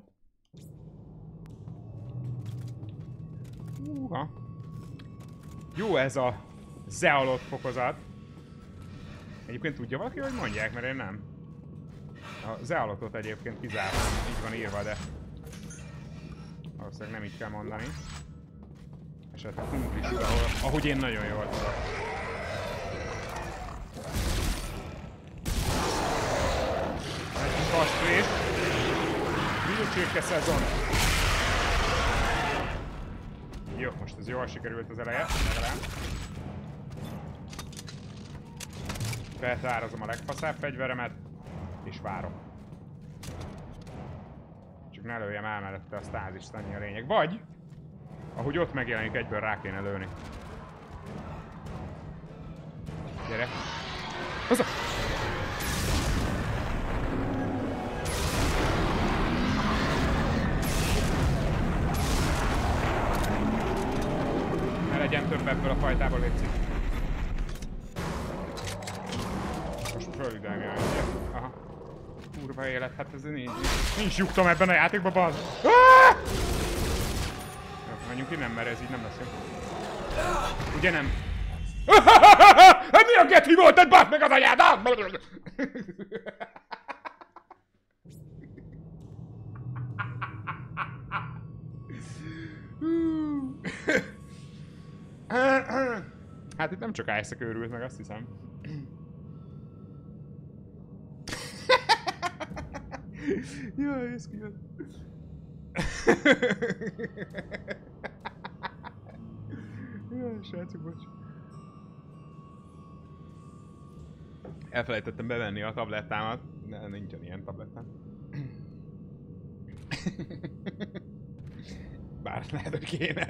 Jó ez a zealot fokozat. Egyébként tudja valaki, hogy mondják, mert én nem. A zealotot egyébként kizártam, így van írva, de valószínűleg nem így kell mondani. Esetleg kumplis, ahogy én nagyon jól tudok. Egy kastvés. Videócsirke szezon. Jó, most ez jól sikerült az eleje, legalább. Feltárazom a legfaszább fegyveremet, és várok. Csak ne lőjem el mellette a stázist, annyi a lényeg. Vagy, ahogy ott megjelenik, egyből rá kéne lőni. Gyere! Hozzá! Ne legyen több ebből a fajtából, létszik. Most fölüdelmi a ügyet. Aha. Kurva élet, hát ez nincs lyuktom ebben a játékban, bazd! Menjünk innen, mert ez így nem lesz jó. Ugye nem? Hát mi a geci volt, tehát baszd meg az anyád! Hát itt nem csak Isaac őrült meg, azt hiszem. Jaj, ez kijött. Jaj, srácok, bocs. Elfelejtettem bevenni a tablettámat, de nincsen ilyen tablettám. Bár lehet, hogy kéne.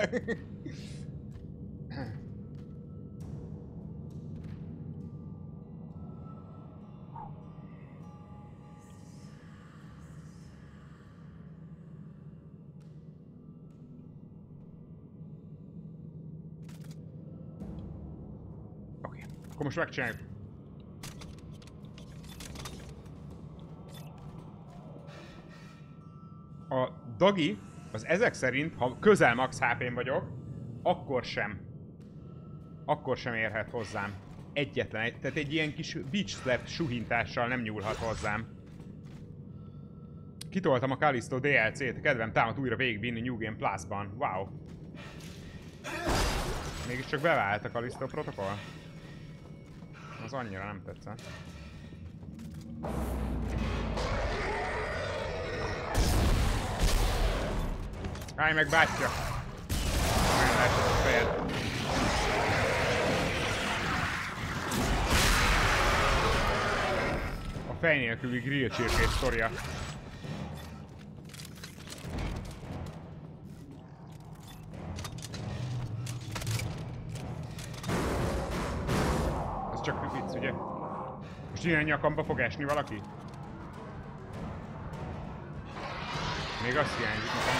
Akkor most megcsináljuk. A Dagi, az ezek szerint, ha közel max HP-n vagyok, akkor sem érhet hozzám. Egyetlen, tehát egy ilyen kis bitch slap suhintással nem nyúlhat hozzám. Kitoltam a Callisto DLC-t, kedvem támad újra végigvinni New Game Plus-ban. Wow. Mégiscsak bevált a Callisto protokoll. Az annyira nem tetszett. Állj meg, bátyja! Nagyon lehetett a fejed. A fej nélküli grill csirkés sztoria. Csak vicc, ugye? Most ilyen nyakamba fog esni valaki? Még azt hiányzik nekem.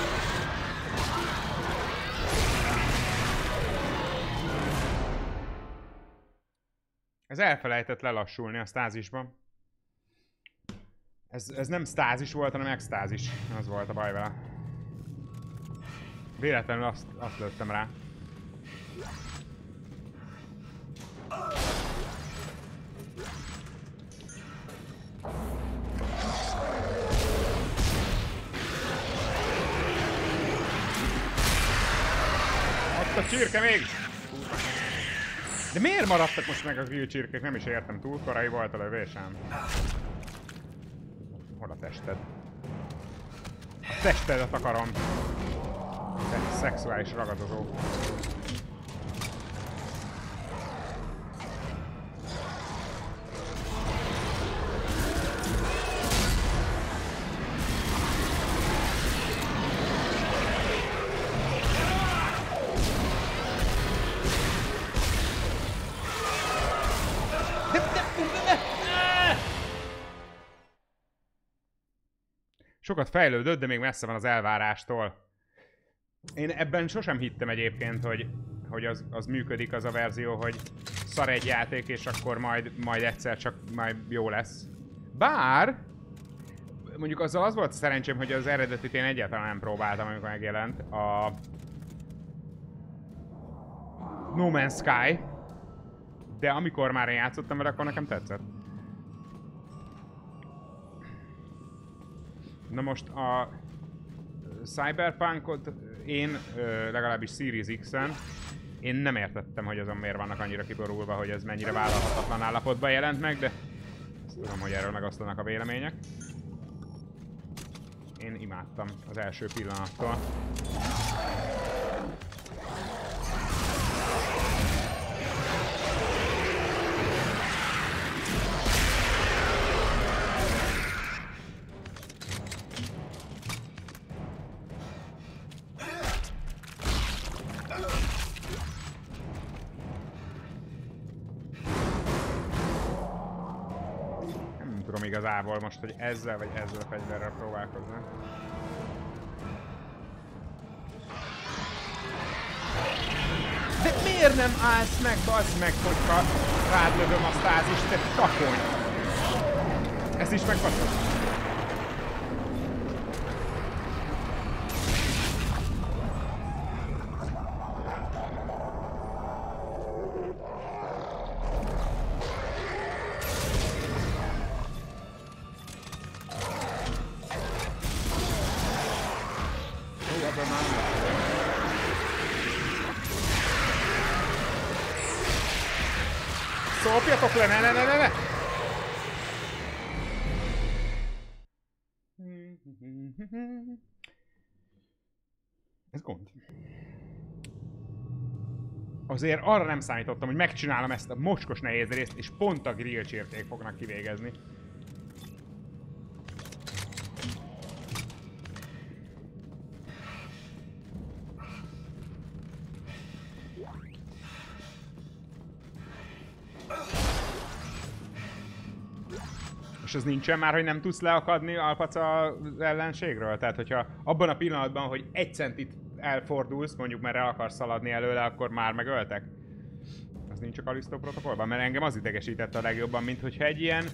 Ez elfelejtett lelassulni a stázisban. Ez nem stázis volt, hanem extázis. Az volt a baj vele. Véletlenül azt lőttem rá. Ott a csirke még! De miért maradtak most meg a grill csirkék? Nem is értem, túl korai volt a lövésem. Hol a tested? A testedet akarom. Te szexuális ragadozó. Sokat fejlődött, de még messze van az elvárástól. Én ebben sosem hittem egyébként, hogy az működik az a verzió, hogy szar egy játék, és akkor majd egyszer csak majd jó lesz. Bár mondjuk azzal az volt szerencsém, hogy az eredetit én egyáltalán nem próbáltam, amikor megjelent. A No Man's Sky. De amikor már én játszottam vele, akkor nekem tetszett. Na most a Cyberpunkot én legalábbis Series X-en én nem értettem, hogy azon miért vannak annyira kiborulva, hogy ez mennyire vállalhatatlan állapotban jelent meg, de tudom, hogy erről megosztanak a vélemények. Én imádtam az első pillanattól. Igazából most, hogy ezzel vagy ezzel a fegyverrel próbálkozni. De miért nem állsz meg, bazd meg, hogyha rád lövöm a stázist, te takony! Ez is megfaszod. Szopjatok le, ne! Ez gond. Azért arra nem számítottam, hogy megcsinálom ezt a mocskos nehéz részt, és pont a grill csirkék fognak kivégezni. És az nincsen már, hogy nem tudsz leakadni alpaca az ellenségről? Tehát, hogyha abban a pillanatban, hogy egy centit elfordulsz, mondjuk mert el akarsz szaladni előle, akkor már megöltek? Az nincs a Callisto protokollban? Mert engem az idegesítette a legjobban, mint hogyha egy ilyen...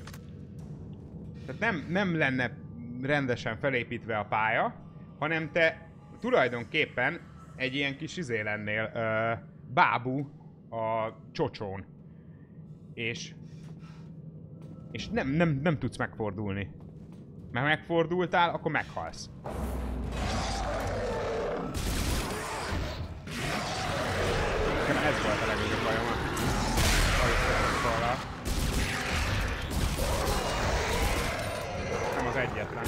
Tehát nem lenne rendesen felépítve a pálya, hanem te tulajdonképpen egy ilyen kis izé lennél, bábú a csocsón. És nem tudsz megfordulni. Mert ha megfordultál, akkor meghalsz. Ez volt a legnagyobb bajom a Callisto-val. Nem az egyetlen.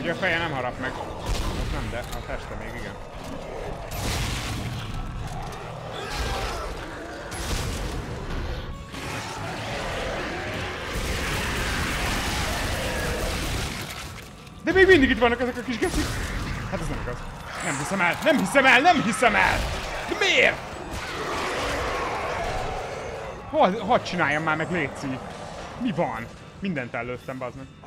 Ugye a feje nem harap meg. Az nem, de a teste még igen. De még mindig itt vannak ezek a kis gecik. Hát ez nem igaz. Nem hiszem el, nem hiszem el, nem hiszem el! De miért? Hadd csináljam már meg, léci. Mi van? Mindent ellőttem, bazd meg.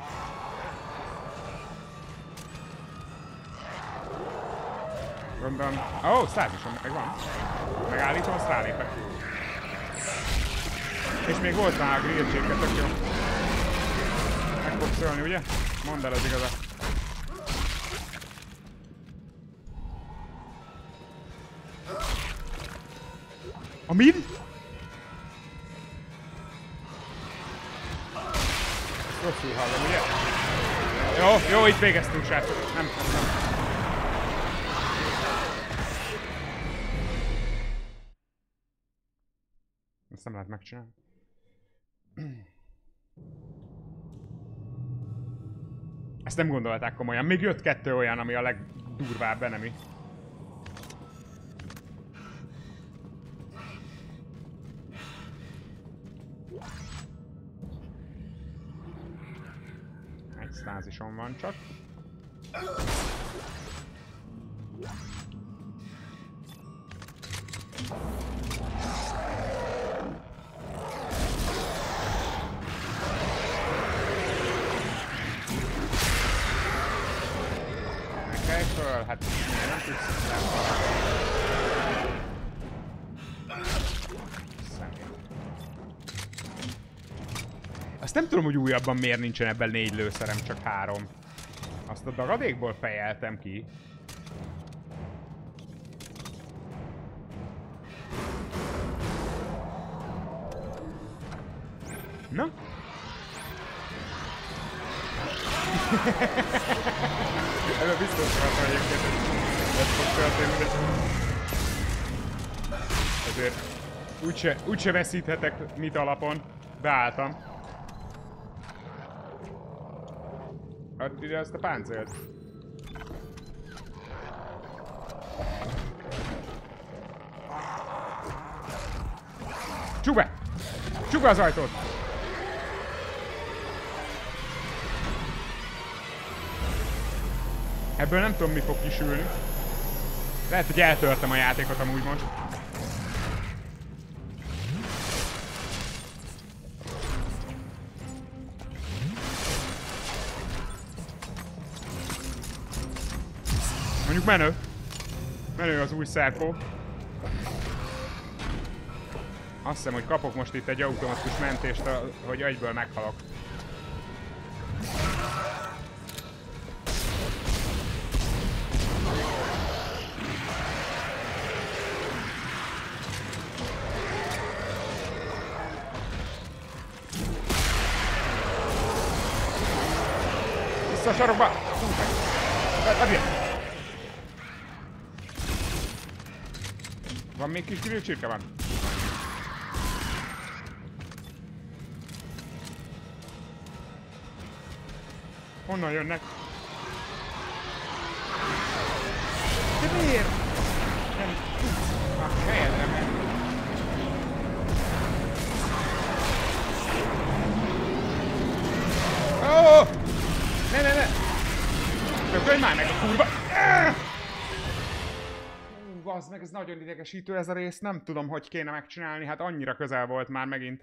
Gondolom... Ó, 100 is megvan. Megállítom, azt rálépek. És még volt már a grillcséket, tök jó. Meg fogsz szólni, ugye? Mondd el az igazat. A mid? Rosszul hallom, ugye? Jó, itt végeztünk, srácok. Nem. Ezt nem lehet megcsinálni. Ezt nem gondolták komolyan. Még jött 2 olyan, ami a legdurvább enemy. Egy stázison van csak. Nekelj föl, hát nem tudsz azt nem tudom, hogy újabban miért nincsen ebben 4 lőszerem, csak 3. Azt a dagadékból fejeltem ki. Na? Ebben biztos van, egyébként ez fog történni. Ezért úgyse veszíthetek mit alapon. Beálltam. Add ide azt a páncélt. Csukd be! Csukd be az ajtót! Ebből nem tudom, mi fog kisülni. Lehet, hogy eltörtem a játékot amúgy most. Mondjuk menő. Menő az új szerkó. Azt hiszem, hogy kapok most itt egy automatikus mentést, hogy egyből meghalok. Vissza a sarokba! Adjál! Van még kis grillcsirke van? Honnan jönnek? De miért? Nem tudsz a helyedre menni. Ó! Ne! Köpölj már meg a kurva! Bazd meg, ez nagyon idegesítő ez a rész, nem tudom, hogy kéne megcsinálni, hát annyira közel volt már megint.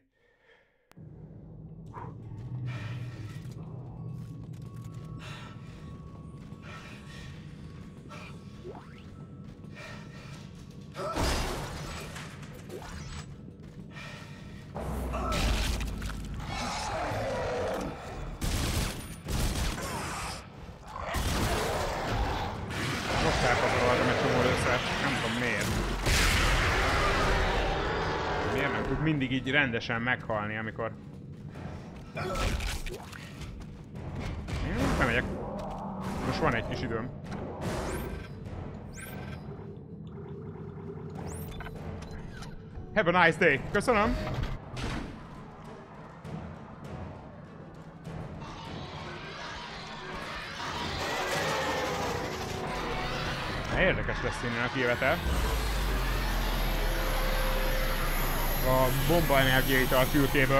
Most elpazaroltam egy csomó lőszert, nem tudom miért. Miért nem tud mindig így rendesen meghalni, amikor... Én bemegyek. Most van egy kis időm. Have a nice day! Köszönöm! Érdekes lesz innen a kijövetel. A bomba energiait a fülkéből.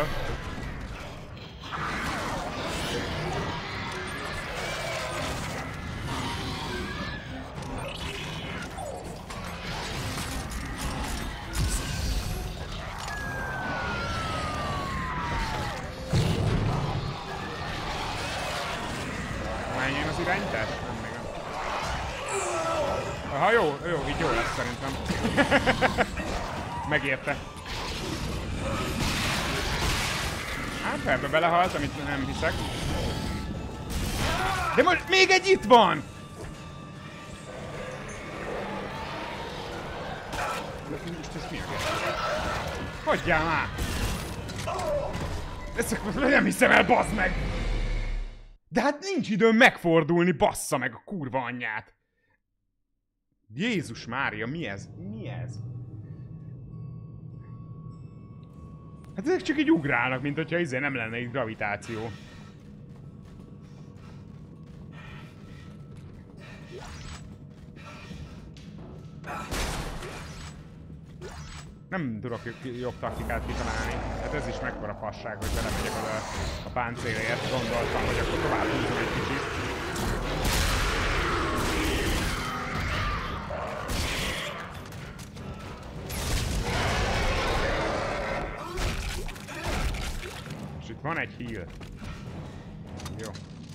Menjen az irányítás? Nem, még nem. Aha, jó, így jó lesz szerintem. Megérte. Hát ebbe belehalt, amit nem hiszek. De most még egy itt van! Most ez mi a kérdés? Hagyjál már! Ezt nem hiszem el, bazd meg! De hát nincs időm megfordulni, bassza meg a kurva anyját! Jézus Mária, mi ez? Mi ez? Hát ezek csak így ugrálnak, mint hogyha izé nem lenne itt gravitáció. Nem tudok jobb taktikát kitalálni. Hát ez is mekkora fasság, hogy belemegyek oda a páncélért. Gondoltam, hogy akkor tovább húzom egy kicsit. És itt van egy heal. Jó.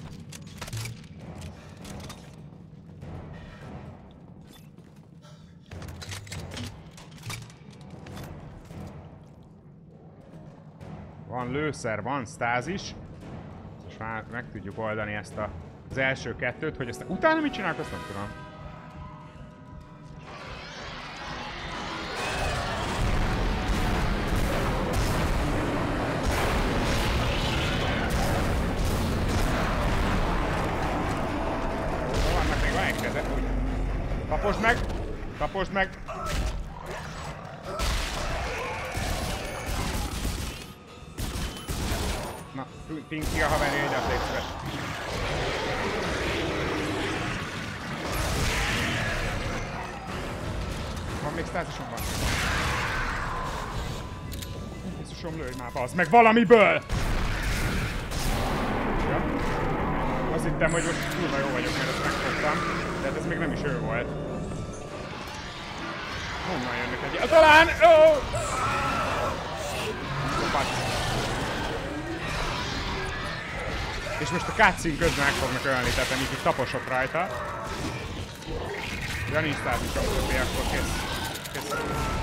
Van lőszer, van stázis. És már meg tudjuk oldani ezt az első kettőt, hogy ezt utána mit csinálok, azt nem tudom. Vannak még van egy keze. Taposd meg! Taposd meg! Na, Pinky a haverja ide, légy szíves. Van még stázisom van? Jézusom, lőj már, bazd meg valamiből! Ja. Azt hittem, hogy most kurva jó vagyok, mert ezt megfogtam, de hát ez még nem is ő volt. Honnan jönnek egy... Talán! Oh! És most a cutscene közben meg fognak ölni, tehát amíg itt taposok rajta. Ja, nincs stázisom többé, akkor kész.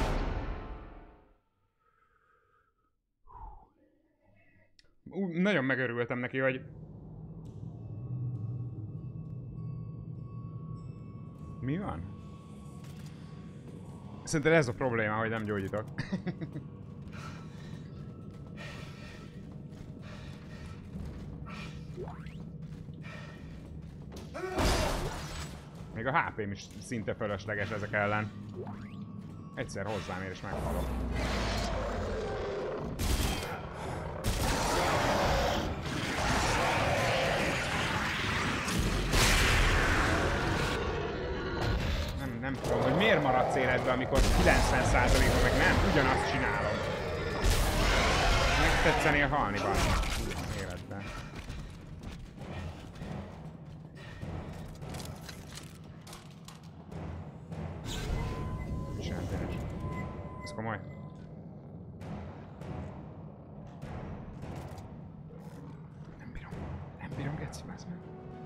Nagyon megörültem neki, hogy... Mi van? Szerintem ez a probléma, hogy nem gyógyítok. Még a HP-m is szinte fölösleges ezek ellen. Egyszer hozzám ér és meghalok. Nem tudom, hogy miért maradsz életben, amikor 90%-ban meg nem, ugyanazt csinálom. Megtetszenél halni valami életben. Ez komoly. Nem bírom, geci, mász meg.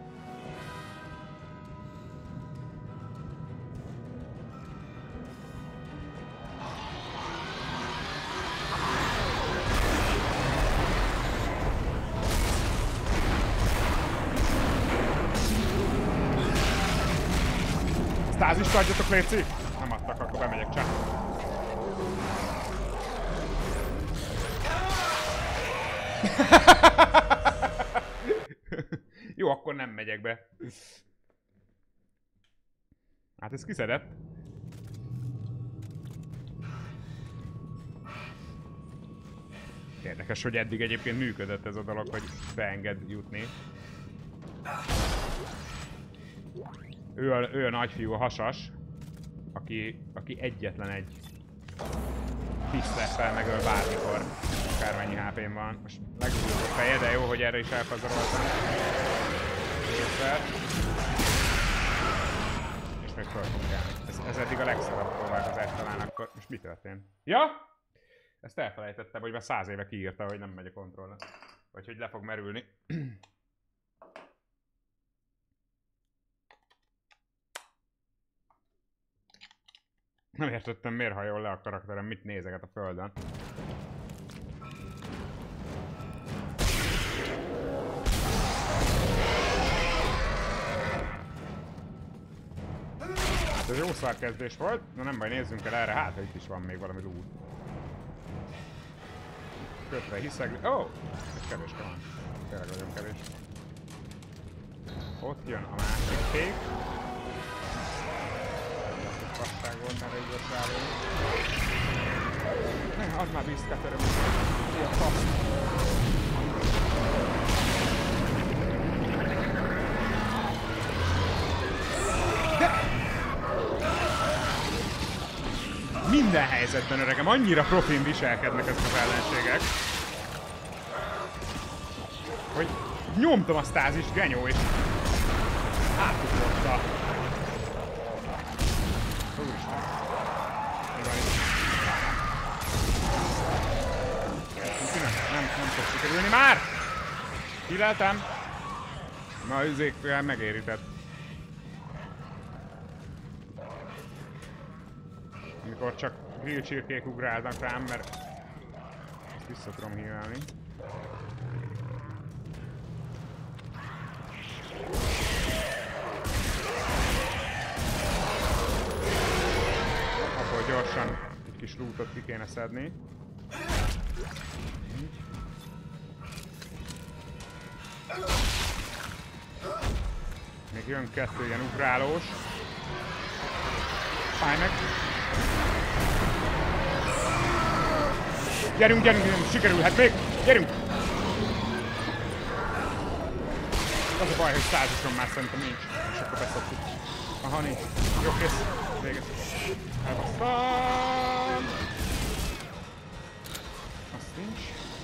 Stázist adjatok, léci! Nem adtak, akkor bemegyek csak. Jó, akkor nem megyek be. Hát ez kiszedett. Érdekes, hogy eddig egyébként működött ez a dolog, hogy beenged jutni. Ő a nagyfiú, a hasas, aki egyetlen egy piszlettel megöl bármikor, akármennyi HP-n van. Most legújabb a feje, de jó, hogy erre is elpazaroltam. És még föl fogunk állni. Ez eddig a legszarabb próbálkozás talán akkor. Most mi történt? Ja! Ezt elfelejtettem, hogy már 100 éve kiírta, hogy nem megy a kontroller. Vagy hogy le fog merülni. Nem értettem, miért hajol le a karakterem, mit nézeget a földön. Hát ez jó szarkezdés volt, de nem baj, nézzünk el erre, hát itt is van még valami loot. Kötve hiszeg... Ó! Ez kevés van. Tényleg nagyon kevés. Ott jön a másik fék. Fasság volt, erre így összeállunk. Ne, add már vízketöröm. Mi a fasz? De! Minden helyzetben, öregem, annyira profin viselkednek ezek az ellenségek, hogy nyomtam a stázis, genyó, és átugrotta. Úristen. Mi van itt? Nem fog sikerülni már! Kileltem? Na, üzék megérített. Amikor csak grillcsirkék ugrálnak rám, mert ezt vissza tudom híválni. Akkor gyorsan egy kis lootot ki kéne szedni. Még jön 2 ilyen ugrálós. Fáj meg! Gyerünk, gyerünk, gyerünk, sikerülhet még! Gyerünk! Az a baj, hogy 100-oson már szerintem nincs, és akkor beszoptuk. Aha, nincs. Jó, kész. Véget. Elbasztam! Azt nincs.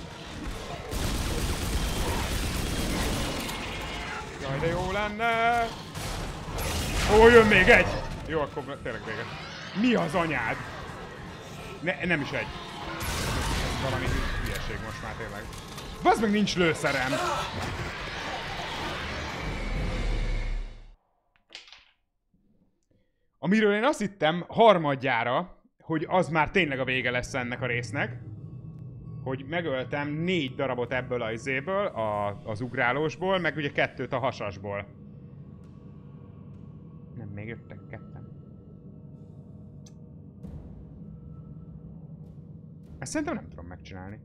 Jaj, de jó lenne! Ó, jön még egy! Jó, akkor tényleg vége. Mi az anyád? Nem is egy. Valami hülyeség most már tényleg. Bazd meg, nincs lőszerem! Amiről én azt hittem harmadjára, hogy az már tényleg a vége lesz ennek a résznek. Hogy megöltem 4 darabot ebből a izéből, az ugrálósból, meg ugye 2 a hasasból. Nem, még jöttek 2. Ezt szerintem nem tudom megcsinálni.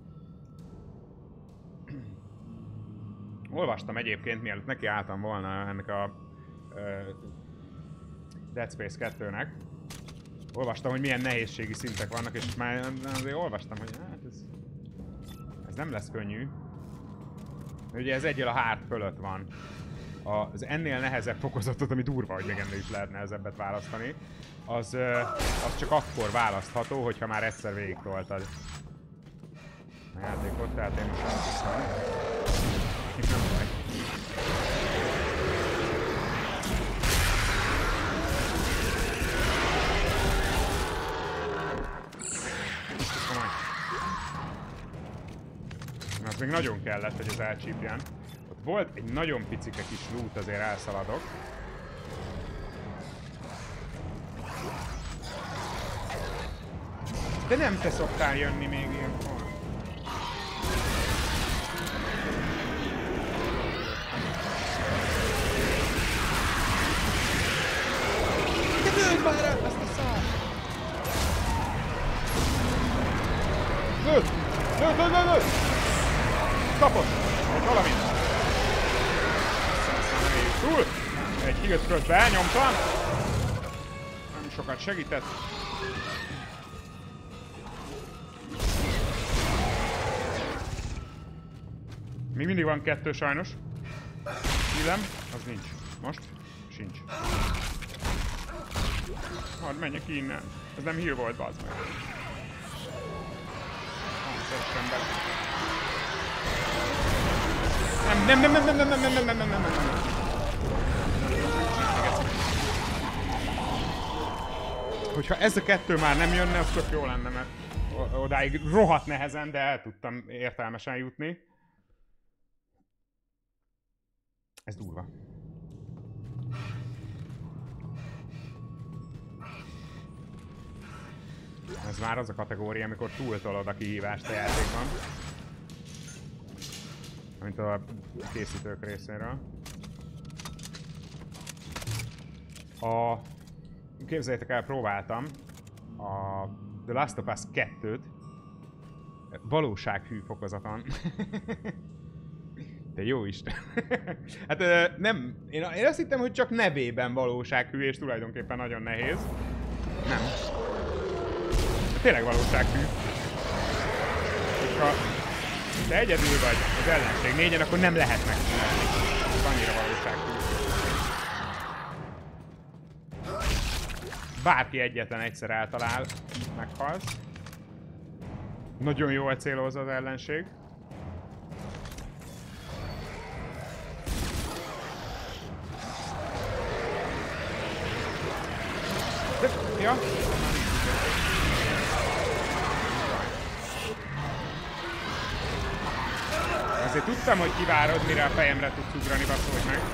Olvastam egyébként, mielőtt neki álltam volna ennek a Dead Space 2-nek. Olvastam, hogy milyen nehézségi szintek vannak, és már azért olvastam, hogy hát ez nem lesz könnyű. Ugye ez egyel a hard fölött van. Az ennél nehezebb fokozatot, ami durva, hogy még ennél is lehet nehezebbet választani, az csak akkor választható, hogyha már egyszer végigtoltad a játékot, tehát én most nem hiszem. Nem baj. Az még nagyon kellett, hogy az elcsípjen. Ott volt egy nagyon picike kis loot, azért elszaladok. De nem te szoktál jönni még ilyenkor. De lőd már el ezt a szart! Lőd! Lőd, lőd, lőd, lőd! Kapod! Egy valamit! Aztán nem éljük túl. Egy higötköt benyomtam. Nem sokat segített. Még mindig van 2 sajnos. Hílem, az nincs. Most. Sincs. Hadd menjek innen. Ez nem heal volt, bazd meg. Nem. Hogyha ez a kettő már nem jönne, az tök jó lenne, mert odáig rohadt nehezen, de el tudtam értelmesen jutni. Ez durva. Ez már az a kategória, amikor túltolod a kihívást a játékban. Mint a készítők részéről. Képzeljétek el, próbáltam a The Last of Us 2-t valósághű fokozaton. De jó Isten. Hát nem, én azt hittem, hogy csak nevében valósághű, és tulajdonképpen nagyon nehéz. Nem. Tényleg valósághű. Ha te egyedül vagy az ellenség négyen, akkor nem lehet megcsinálni. Annyira valósághű. Bárki egyetlen egyszer eltalál, meghalsz. Nagyon jól célozza az ellenség. Ja. Azért tudtam, hogy kivárod, mire a fejemre tudsz ugrani, basszolj meg.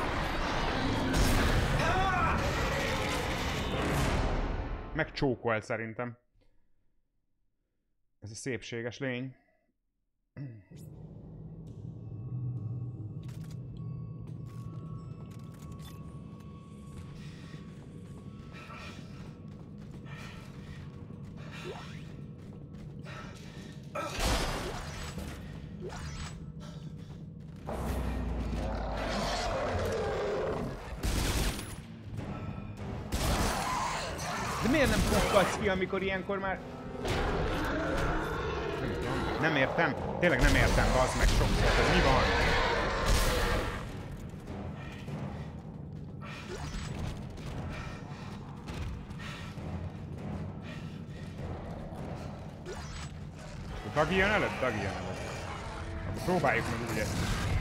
Megcsókolt szerintem. Ez a szépséges lény. De miért nem pukkadsz ki, amikor ilyenkor már... Nem értem. Tényleg nem értem, bazd meg sokszor, hogy mi van? Dagi jön előtt? Dagi jön előtt. Akkor próbáljuk meg úgy ezt.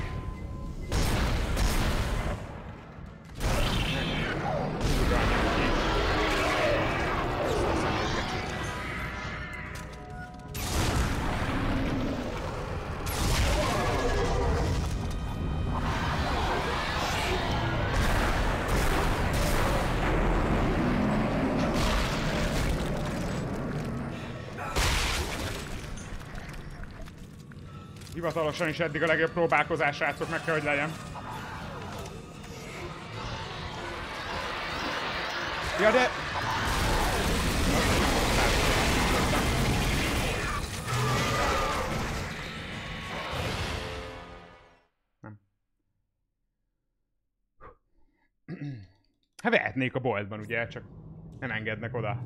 Hivatalosan is eddig a legjobb próbálkozás, srácok, meg kell, hogy legyen. Ja, de... Nem. Hát vehetnék a boltban, ugye, csak nem engednek oda.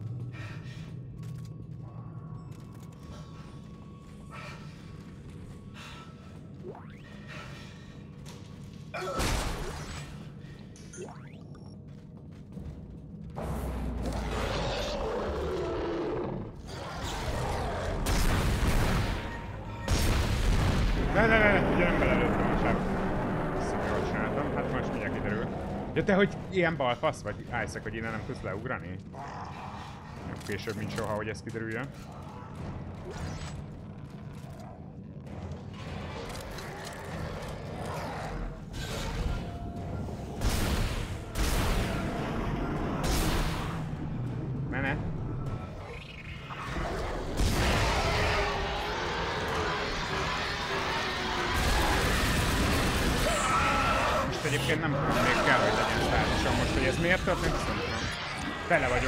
Ne, ugye nem belelőttem a sáv. Jól csináltam, hát most mindjárt kiderül. Ja, te hogy ilyen balfasz vagy, Isaac, hogy innen nem tudsz leugrani? Jobb később, mint soha, hogy ez kiderüljön. Ne. Egyébként nem tudom, még kell, hogy legyen státusom most, hogy ez miért történt, ezt nem tudom. Tele vagyok.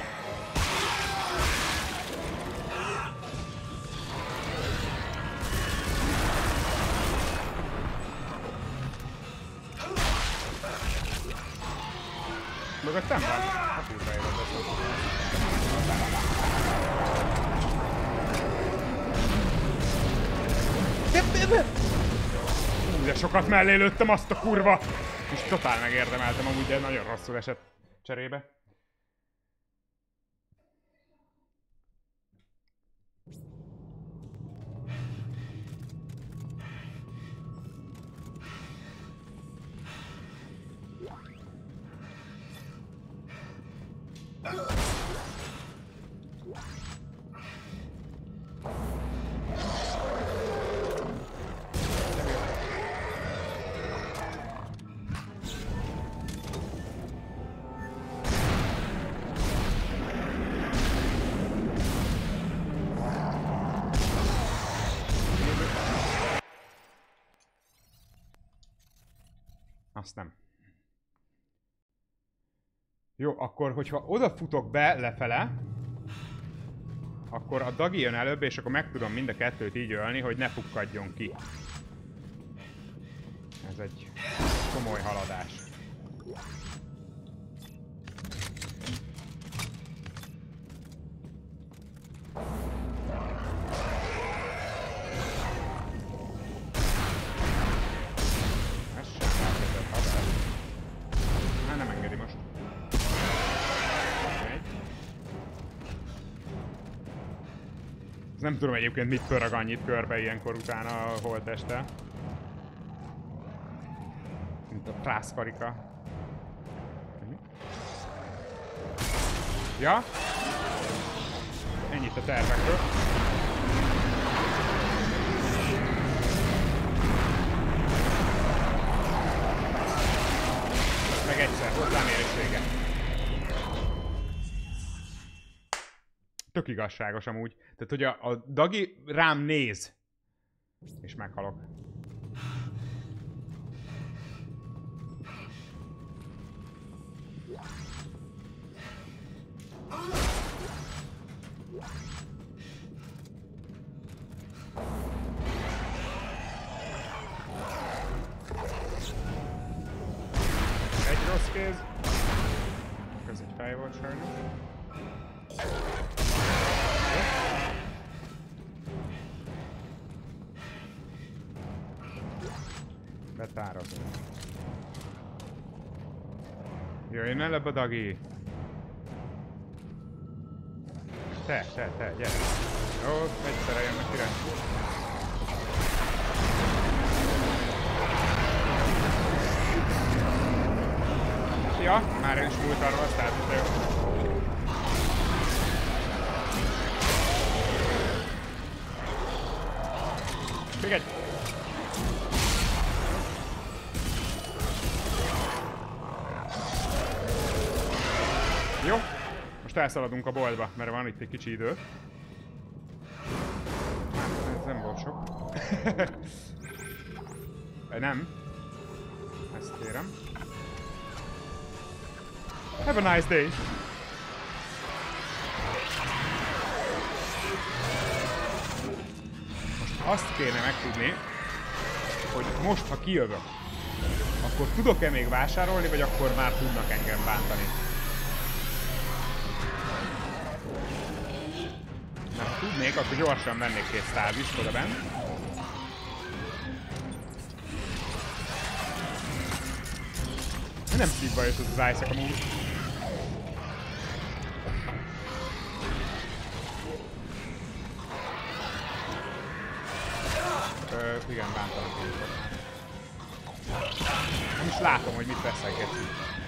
Mögöttem van? Hát úrra érett. De sokat mellé lőttem, azt a kurva! És totál megérdemeltem amúgy, de nagyon rosszul esett cserébe. Azt nem. Jó, akkor hogyha odafutok be lefele, akkor a Dagi jön előbb, és akkor meg tudom mind a kettőt így ölni, hogy ne pukkadjon ki. Ez egy komoly haladás. Nem engedi most. Nem tudom egyébként mit pörög annyit körbe ilyenkor utána a holtteste. Mint a prászkarika. Ja? Ennyit a tervekről. Meg egyszer, hozzám ér vége. Tök igazságos amúgy. Tehát, hogy a Dagi rám néz. És meghalok. Egy rossz kéz. Ez egy fej volt sajnos. Betározom. Jöjjön előbb a Dagi! Te, gyere! Jó, egyszerre jönnek irány. Ja, már is múlt arra, aztán is jó. Figyelj! Jó, most elszaladunk a boltba, mert van itt egy kicsi idő. Ez nem volt sok. Nem. Ezt kérem. Have a nice day! Most azt kéne megtudni, hogy most, ha kijövök, akkor tudok-e még vásárolni, vagy akkor már tudnak engem bántani? Mert ha tudnék, akkor gyorsan vennék két sztázist oda benn. Nem szívva jött az Isaac amúgy. Igen, bántanak őket. Nem is látom, hogy mit veszek egy.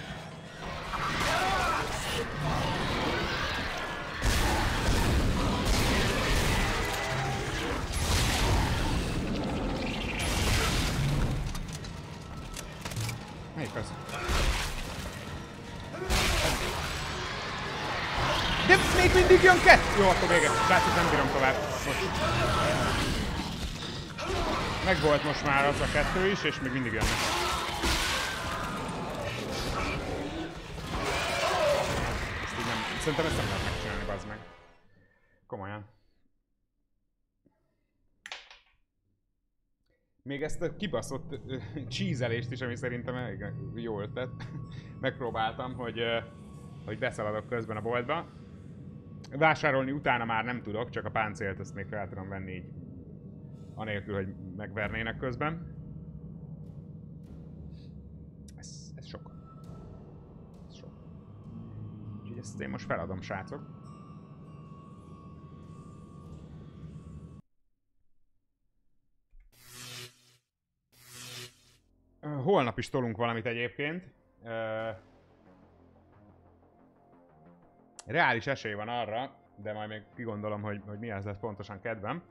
Melyik az? De még mindig jön kettő! Jó, akkor vége. Látszik, nem bírom tovább. Most. Megvolt most már az a kettő is, és még mindig jönnek. Ezt így nem... Szerintem ezt nem lehet megcsinálni, bazd meg. Komolyan. Még ezt a kibaszott cheezelést is, ami szerintem elég jó ötlet. Megpróbáltam, hogy beszaladok közben a boltba. Vásárolni utána már nem tudok, csak a páncélt ezt még fel tudom venni így. Anélkül, hogy megvernének közben. Ez Ezt én most feladom, srácok. Holnap is tolunk valamit egyébként. Reális esély van arra, de majd még kigondolom, hogy mi az lesz pontosan kedvem.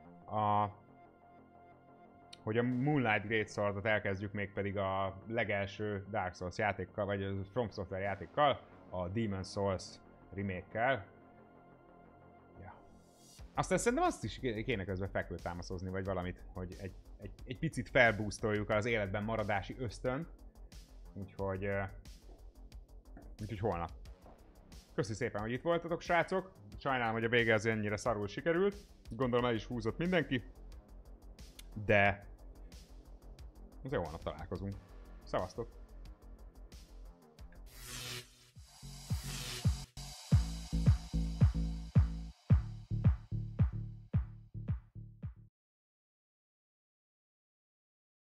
Hogy a Moonlight Greatsword-ot elkezdjük, mégpedig a legelső Dark Souls játékkal, vagy a From Software játékkal, a Demon's Souls remake-kel. Ja. Aztán szerintem azt is kéne közben fekvőtámaszozni, vagy valamit, hogy egy picit felboostoljuk az életben maradási ösztönt. Úgyhogy holnap. Köszi szépen, hogy itt voltatok, srácok. Sajnálom, hogy a vége az ennyire szarul sikerült. Gondolom el is húzott mindenki. De azért holnap találkozunk. Szevasztok!